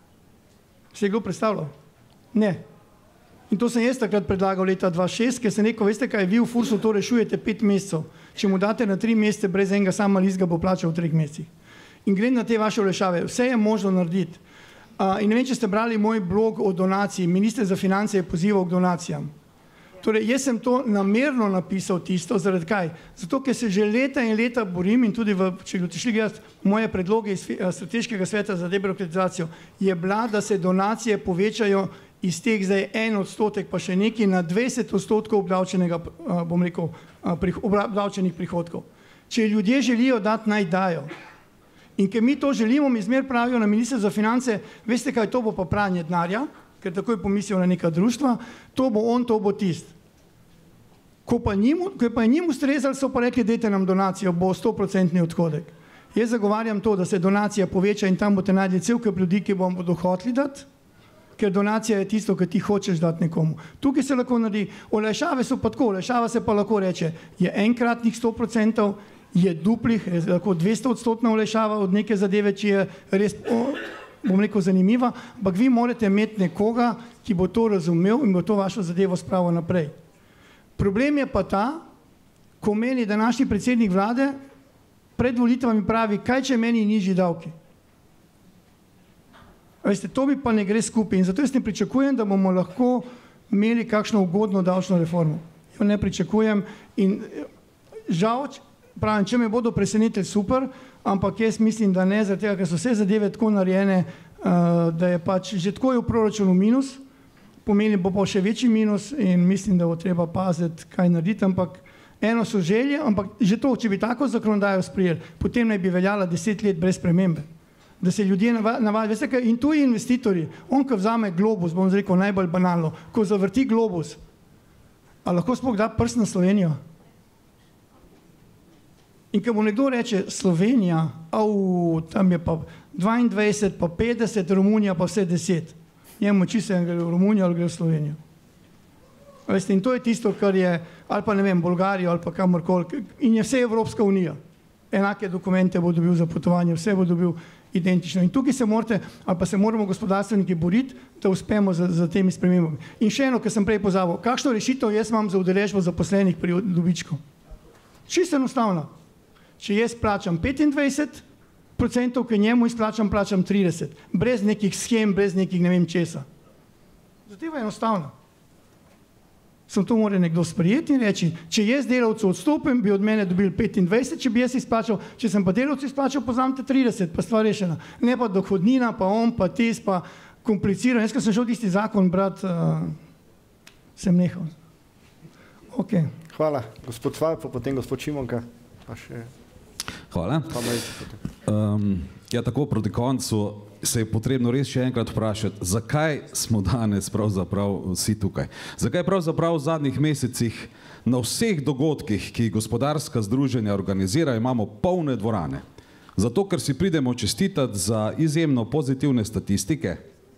Se je kdo predstavljal? Ne. In to sem jaz takrat predlagal leta dva tisoč šest, ker sem rekel, veste kaj, vi v FURSu to rešujete pet mesecev. Če mu date na tri mesece brez enega samega listka, bo plačal v treh mesecih. In grem na te vaše olajšave. Vse je možno narediti. Uh, in ne vem, če ste brali moj blog o donaciji. Minister za finance je pozival k donacijam. Torej, jaz sem to namerno napisal tisto, zaradi kaj? Zato, ker se že leta in leta borim in tudi, v, če boste šli gledati moje predloge iz Strateškega sveta za debirokratizacijo, je bila, da se donacije povečajo iz teh zdaj en odstotek, pa še nekaj na dvajset odstotkov obdavčenega, bom rekel, obdavčenih prihodkov. Če ljudje želijo dati, naj dajo. In ker mi to želimo, mi zmer pravijo na minister za finance, veste kaj, to bo pa pranje denarja, ker takoj pomislijo na neka društva, to bo on, to bo tist. Ko pa, njim, ko pa je njim ustrezali, so pa rekli, dajte nam donacijo, bo sto procentni odhodek. Jaz zagovarjam to, da se donacija poveča in tam boste najdli cel kup ljudi, ki vam bodo hoteli dati, ker donacija je tisto, kar ti hočeš dati nekomu. Tukaj se lahko naredi, olajšave so pa tako, olajšava se pa lahko reče, je enkratnih sto procentov, je duplih, je lahko dvesto odstotna olajšava od neke zadeve, če je res, o, bom rekel, zanimiva, ampak vi morate imeti nekoga, ki bo to razumel in bo to vašo zadevo spravil naprej. Problem je pa ta, ko meni današnji predsednik vlade pred volitvami pravi, kaj če meni nižji davki. Veste, to mi pa ne gre skupaj in zato jaz ne pričakujem, da bomo lahko imeli kakšno ugodno davčno reformo. Jo ne pričakujem in žal, pravim, če me bodo presenetili, super, ampak jaz mislim, da ne, zaradi tega, ker so vse zadeve tako narejene, uh, da je pač že tako je v proračunu minus, pomeni bo pa še večji minus in mislim, da bo treba paziti, kaj narediti, ampak eno so želje, ampak že to, če bi tako zakonodajo sprejeli, potem naj bi veljala deset let brez spremembe. Da se ljudje navadijo, veste kaj, in tuji investitorji, on, ko vzame globus, bom rekel najbolj banalno, ko zavrti globus, a lahko sploh da prst na Slovenijo? In ko mu nekdo reče, Slovenija, au, tam je pa dvaindvajset, pa petdeset, Romunija pa vse deset. Njemu čisto gre v Romunijo ali gre v Slovenijo. Veste, in to je tisto, kar je, ali pa ne vem, Bolgarijo ali pa kamorkoli, in je vse Evropska unija. Enake dokumente bo dobil za potovanje, vse bo dobil identično. In tukaj se morate, ali pa se moramo gospodarstveniki boriti, da uspemo za, za temi spremembami. In še eno, kar sem prej pozabil, kakšno rešitev jaz imam za udeležbo zaposlenih pri dobičku? Čisto enostavno. Če jaz plačam petindvajset procentov, ker njemu izplačam, plačam trideset. Brez nekih schem, brez nekih ne vem česa. Zadeva je enostavna. Sem to mora nekdo sprejeti in reči, če jaz delavcu odstopim, bi od mene dobil petindvajset, če bi jaz izplačal, če sem pa delavcu izplačal, poznamte trideset, pa stvar rešena. Ne pa dohodnina, pa on, pa tes, pa kompliciran. Jaz, ko sem šel tisti zakon brat, uh, sem nehal. Ok. Hvala. Gospod Svaj, pa potem gospod Šimonka. Pa še... Hvala. Um, ja, tako proti koncu se je potrebno res še enkrat vprašati, zakaj smo danes pravzaprav vsi tukaj. Zakaj pravzaprav v zadnjih mesecih na vseh dogodkih, ki gospodarska združenja organizirajo, imamo polne dvorane. Zato, ker si pridemo čestitati za izjemno pozitivne statistike,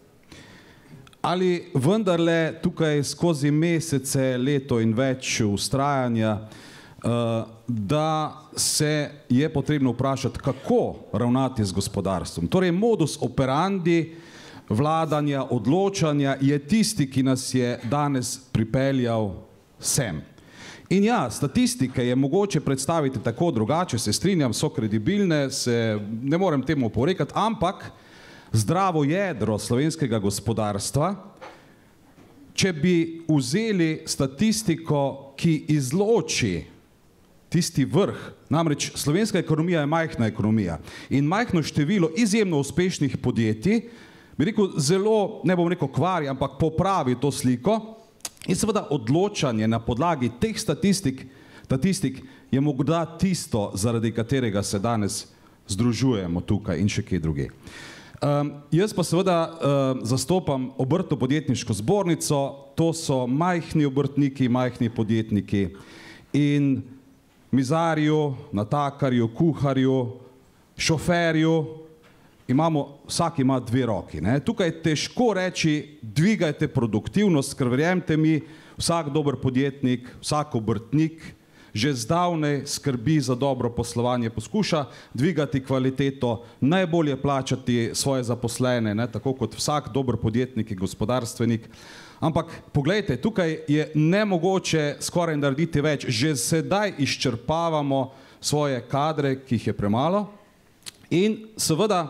ali vendarle tukaj skozi mesece, leto in več vztrajanja, da se je potrebno vprašati, kako ravnati z gospodarstvom. Torej, modus operandi vladanja, odločanja je tisti, ki nas je danes pripeljal sem. In ja, statistike je mogoče predstaviti tako drugače, se strinjam, so kredibilne, se ne morem temu oporekati, ampak zdravo jedro slovenskega gospodarstva, če bi vzeli statistiko, ki izloči tisti vrh, namreč slovenska ekonomija je majhna ekonomija in majhno število izjemno uspešnih podjetij, bi rekel zelo, ne bom rekel kvari, ampak popravi to sliko in seveda odločanje na podlagi teh statistik, statistik je morda tisto, zaradi katerega se danes združujemo tukaj in še kje druge. Um, jaz pa seveda uh, zastopam obrtno-podjetniško zbornico, to so majhni obrtniki, majhni podjetniki in mizarju, natakarju, kuharju, šoferju, imamo, vsak ima dve roki. Ne? Tukaj je težko reči, dvigajte produktivnost, ker verjemite mi, vsak dober podjetnik, vsak obrtnik že zdavnej skrbi za dobro poslovanje, poskuša dvigati kvaliteto, najbolje plačati svoje zaposlene, ne? Tako kot vsak dober podjetnik in gospodarstvenik. Ampak poglejte, tukaj je nemogoče skoraj narediti več. Že sedaj izčrpavamo svoje kadre, ki jih je premalo. In seveda,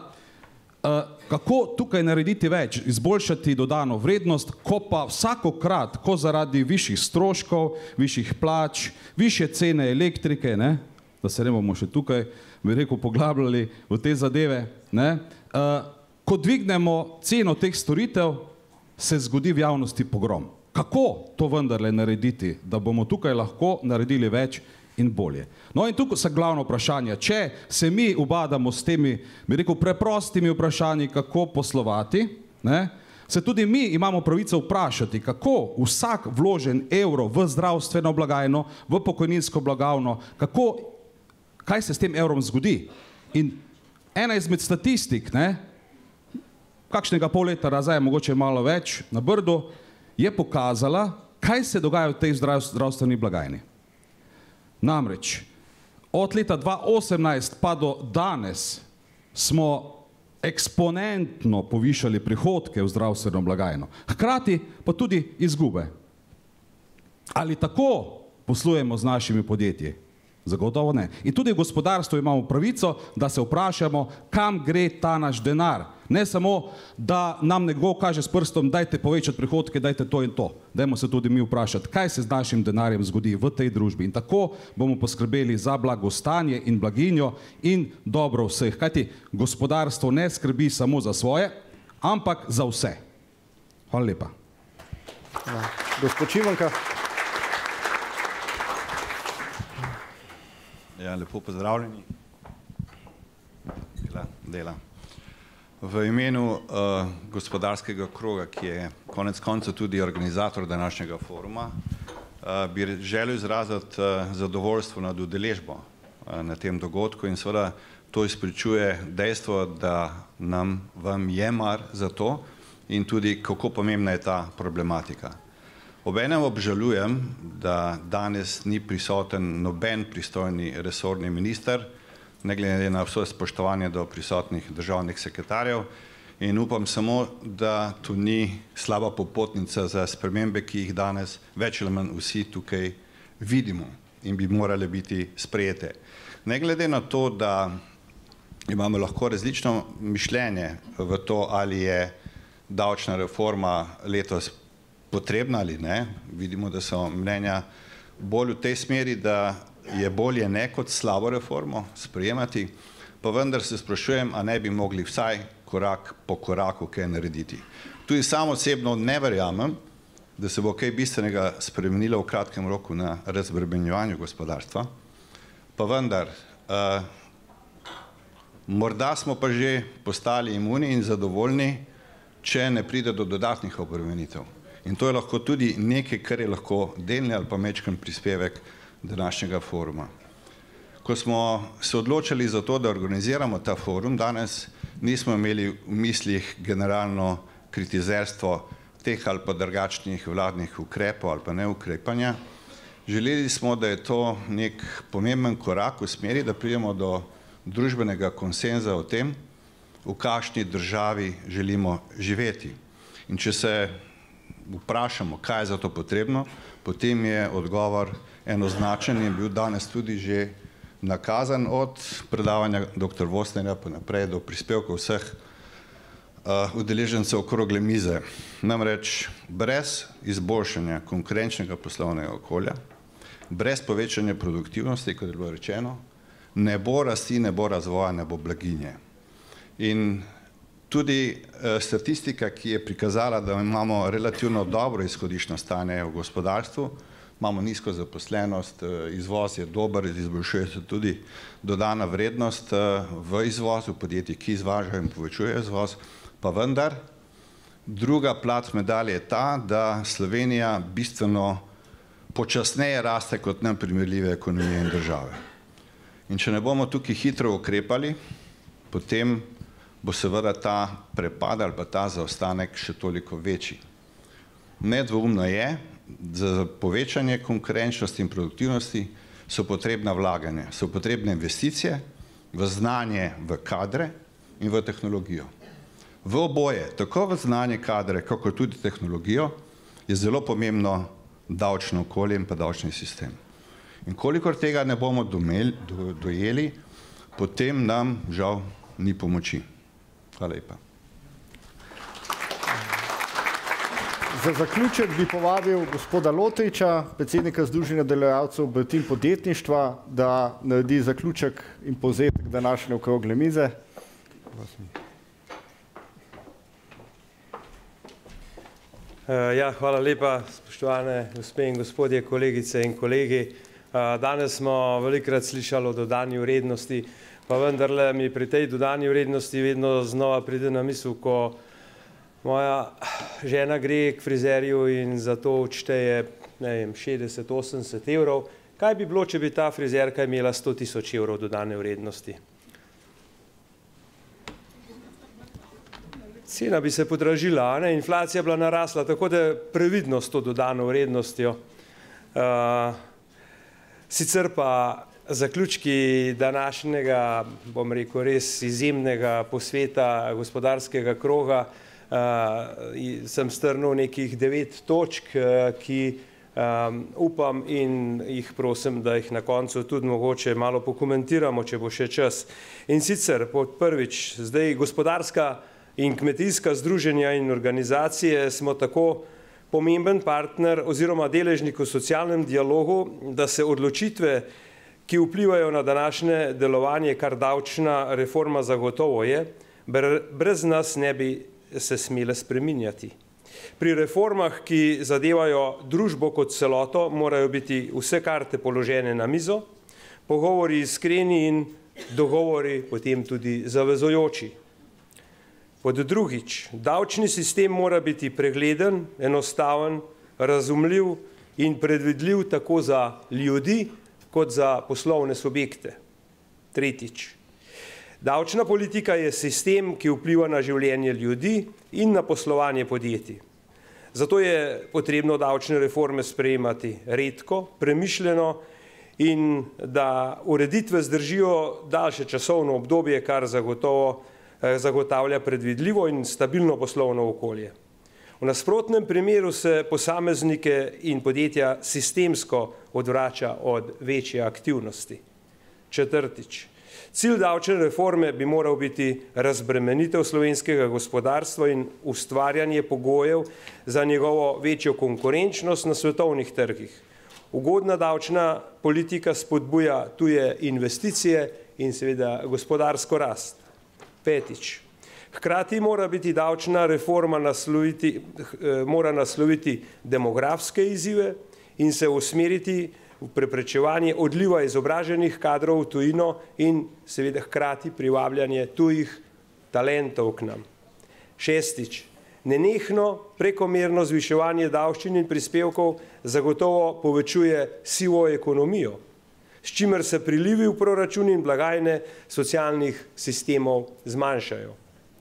kako tukaj narediti več, izboljšati dodano vrednost, ko pa vsakokrat, ko zaradi višjih stroškov, višjih plač, višje cene elektrike, ne, da se ne bomo še tukaj, bi rekel, poglabljali v te zadeve, ne, ko dvignemo ceno teh storitev, se zgodi v javnosti pogrom. Kako to vendarle narediti, da bomo tukaj lahko naredili več in bolje? No in tukaj so glavno vprašanja. Če se mi ubadamo s temi, bi rekel, preprostimi vprašanji, kako poslovati, ne, se tudi mi imamo pravico vprašati, kako vsak vložen evro v zdravstveno blagajno, v pokojninsko blagajno, kako, kaj se s tem evrom zgodi. In ena izmed statistik, ne, kakšnega pol leta nazaj, mogoče malo več, na Brdu, je pokazala, kaj se dogaja v tej zdravstveni blagajni. Namreč, od leta dva osemnajst pa do danes smo eksponentno povišali prihodke v zdravstveno blagajno. Hkrati pa tudi izgube. Ali tako poslujemo z našimi podjetji? Zagotovo ne. In tudi v gospodarstvu imamo pravico, da se vprašamo, kam gre ta naš denar. Ne samo, da nam nekdo kaže s prstom, dajte povečati prihodke, dajte to in to. Dajmo se tudi mi vprašati, kaj se z našim denarjem zgodi v tej družbi. In tako bomo poskrbeli za blagostanje in blaginjo in dobro vseh. Kajti gospodarstvo ne skrbi samo za svoje, ampak za vse. Hvala lepa. Ja. Gospod Šimanka. Ja, lepo pozdravljeni. Dela, dela. V imenu uh, gospodarskega kroga, ki je konec konca tudi organizator današnjega foruma, uh, bi želel izraziti uh, zadovoljstvo nad udeležbo uh, na tem dogodku in seveda to izpričuje dejstvo, da nam vam je mar za to in tudi kako pomembna je ta problematika. Obenem obžalujem, da danes ni prisoten noben pristojni resorni minister, ne glede na vse spoštovanje do prisotnih državnih sekretarjev in upam samo, da tu ni slaba popotnica za spremembe, ki jih danes več ali manj vsi tukaj vidimo in bi morale biti sprejete. Ne glede na to, da imamo lahko različno mišljenje v to, ali je davčna reforma letos potrebna ali ne, vidimo, da so mnenja bolj v tej smeri, da je bolje ne kot slabo reformo sprejemati, pa vendar se sprašujem, a ne bi mogli vsaj korak po koraku kaj narediti. Tudi sam osebno ne verjamem, da se bo kaj bistvenega spremenilo v kratkem roku na razbremenjevanju gospodarstva, pa vendar, uh, morda smo pa že postali imuni in zadovoljni, če ne pride do dodatnih obremenitev. In to je lahko tudi nekaj, kar je lahko delni ali pa mečken prispevek današnjega foruma. Ko smo se odločili za to, da organiziramo ta forum, danes nismo imeli v mislih generalno kritizerstvo teh ali pa drugačnih vladnih ukrepov ali pa neukrepanja. Želeli smo, da je to nek pomemben korak v smeri, da pridemo do družbenega konsenza o tem, v kakšni državi želimo živeti. In če se vprašamo, kaj je za to potrebno, potem je odgovor enoznačen in bil danes tudi že nakazan od predavanja doktor Vosnerja pa naprej do prispevkov vseh uh, udeležencev okrogle mize. Namreč brez izboljšanja konkurenčnega poslovnega okolja, brez povečanja produktivnosti, kot je bilo rečeno, ne bo rasti, ne bo razvoja, ne bo blaginje. In tudi uh, statistika, ki je prikazala, da imamo relativno dobro izhodiščno stanje v gospodarstvu, imamo nizko zaposlenost, izvoz je dober, izboljšuje se tudi dodana vrednost v izvozu, podjetij, ki izvažajo in povečujejo izvoz, pa vendar druga plat medalje je ta, da Slovenija bistveno počasneje raste kot nam primerljive ekonomije in države. In če ne bomo tukaj hitro ukrepali, potem bo seveda ta prepad ali pa ta zaostanek še toliko večji. Nedvoumno je, za povečanje konkurenčnosti in produktivnosti so potrebna vlaganja, so potrebne investicije v znanje, v kadre in v tehnologijo. V oboje, tako v znanje, kadre, kako tudi tehnologijo, je zelo pomembno davčno okolje in pa davčni sistem. In kolikor tega ne bomo domeli, do, dojeli, potem nam žal ni pomoči. Hvala lepa. Za zaključek bi povabil gospoda Lotriča, predsednika Združenja delodajalcev obrti in podjetništva, da naredi zaključek in povzetek današnje okrogle mize. Ja, hvala lepa, spoštovane gospe in gospodje, kolegice in kolegi. Danes smo velikokrat slišali o dodani vrednosti, pa vendarle mi pri tej dodani vrednosti vedno znova pride na misel, ko moja žena gre k frizerju in za to odšteje, ne vem, šestdeset, osemdeset evrov. Kaj bi bilo, če bi ta frizerka imela sto tisoč evrov dodane vrednosti? Cena bi se podražila, ne? Inflacija bila narasla, tako da previdno s to dodano vrednostjo. Uh, sicer pa zaključki današnjega, bom rekel, res izjemnega posveta gospodarskega kroga, uh, sem strnil nekih devet točk, uh, ki um, upam in jih prosim, da jih na koncu tudi mogoče malo pokomentiramo, če bo še čas. In sicer, pod prvič, zdaj gospodarska in kmetijska združenja in organizacije smo tako pomemben partner oziroma deležnik v socialnem dialogu, da se odločitve, ki vplivajo na današnje delovanje, kar davčna reforma zagotovo je, brez nas ne bi se smele spreminjati. Pri reformah, ki zadevajo družbo kot celoto, morajo biti vse karte položene na mizo, pogovori iskreni in dogovori potem tudi zavezujoči. Pod drugič, davčni sistem mora biti pregleden, enostaven, razumljiv in predvidljiv tako za ljudi kot za poslovne subjekte. Tretjič, davčna politika je sistem, ki vpliva na življenje ljudi in na poslovanje podjetij. Zato je potrebno davčne reforme sprejemati redko, premišljeno in da ureditve zdržijo daljše časovno obdobje, kar zagotovo zagotavlja predvidljivo in stabilno poslovno okolje. V nasprotnem primeru se posameznike in podjetja sistemsko odvrača od večje aktivnosti. Četrtič, cilj davčne reforme bi moral biti razbremenitev slovenskega gospodarstva in ustvarjanje pogojev za njegovo večjo konkurenčnost na svetovnih trgih. Ugodna davčna politika spodbuja tuje investicije in seveda gospodarsko rast. Petič, hkrati mora biti davčna reforma nasloviti, mora nasloviti demografske izzive in se usmeriti v preprečevanje odliva izobraženih kadrov v tujino in seveda hkrati privabljanje tujih talentov k nam. Šestič, nenehno prekomerno zviševanje davščin in prispevkov zagotovo povečuje sivo ekonomijo, s čimer se prilivi v proračun in blagajne socialnih sistemov zmanjšajo.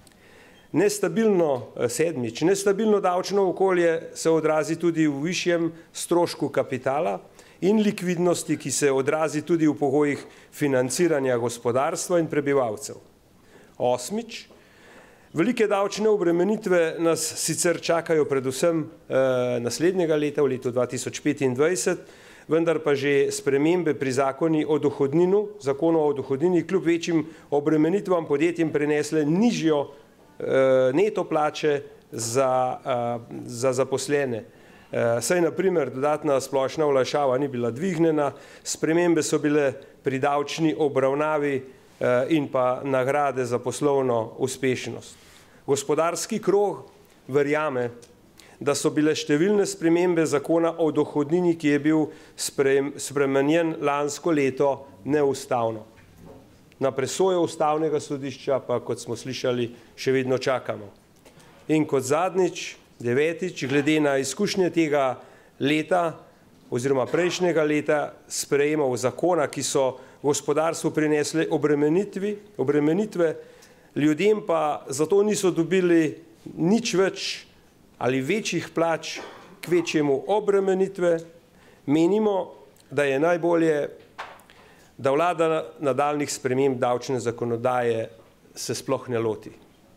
Nestabilno, sedmič, nestabilno davčno okolje se odrazi tudi v višjem strošku kapitala in likvidnosti, ki se odrazi tudi v pogojih financiranja gospodarstva in prebivalcev. Osmič, velike davčne obremenitve nas sicer čakajo predvsem eh, naslednjega leta, v letu dva tisoč petindvajset, vendar pa že spremembe pri zakoni o dohodninu, zakonu o dohodnini, kljub večjim obremenitvam podjetjem prinesle nižjo eh, neto plače za, eh, za zaposlene. Eh, saj na primer dodatna splošna olajšava ni bila dvignjena, spremembe so bile pri davčni obravnavi eh, in pa nagrade za poslovno uspešnost. Gospodarski krog verjame, da so bile številne spremembe zakona o dohodnini, ki je bil spremenjen lansko leto, neustavno. Na presojo ustavnega sodišča pa, kot smo slišali, še vedno čakamo. In kot zadnjič, devetič, glede na izkušnje tega leta oziroma prejšnjega leta sprejemov zakona, ki so gospodarstvu prinesli obremenitvi, obremenitve, ljudem pa zato niso dobili nič več ali večjih plač, kvečjemu obremenitve, menimo, da je najbolje, da vlada nadaljnjih sprememb davčne zakonodaje se sploh ne loti.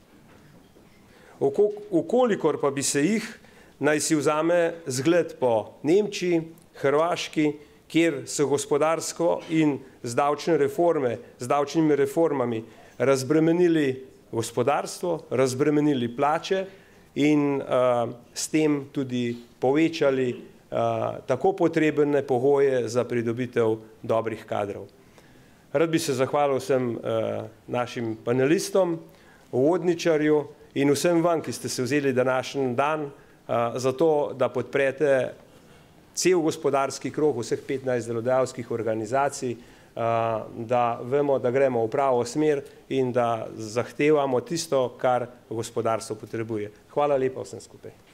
Ukolikor pa bi se jih, naj si vzame zgled po Nemčiji, Hrvaški, kjer so gospodarsko in z davčne reforme, z davčnimi reformami razbremenili gospodarstvo, razbremenili plače in uh, s tem tudi povečali uh, tako potrebne pogoje za pridobitev dobrih kadrov. Rad bi se zahvalil vsem uh, našim panelistom, uvodničarju in vsem vam, ki ste se vzeli današnji dan uh, za to, da podprete cel gospodarski krog vseh petnajst delodajalskih organizacij, uh, da vemo, da gremo v pravo smer in da zahtevamo tisto, kar gospodarstvo potrebuje. Hvala lepa vsem skupaj.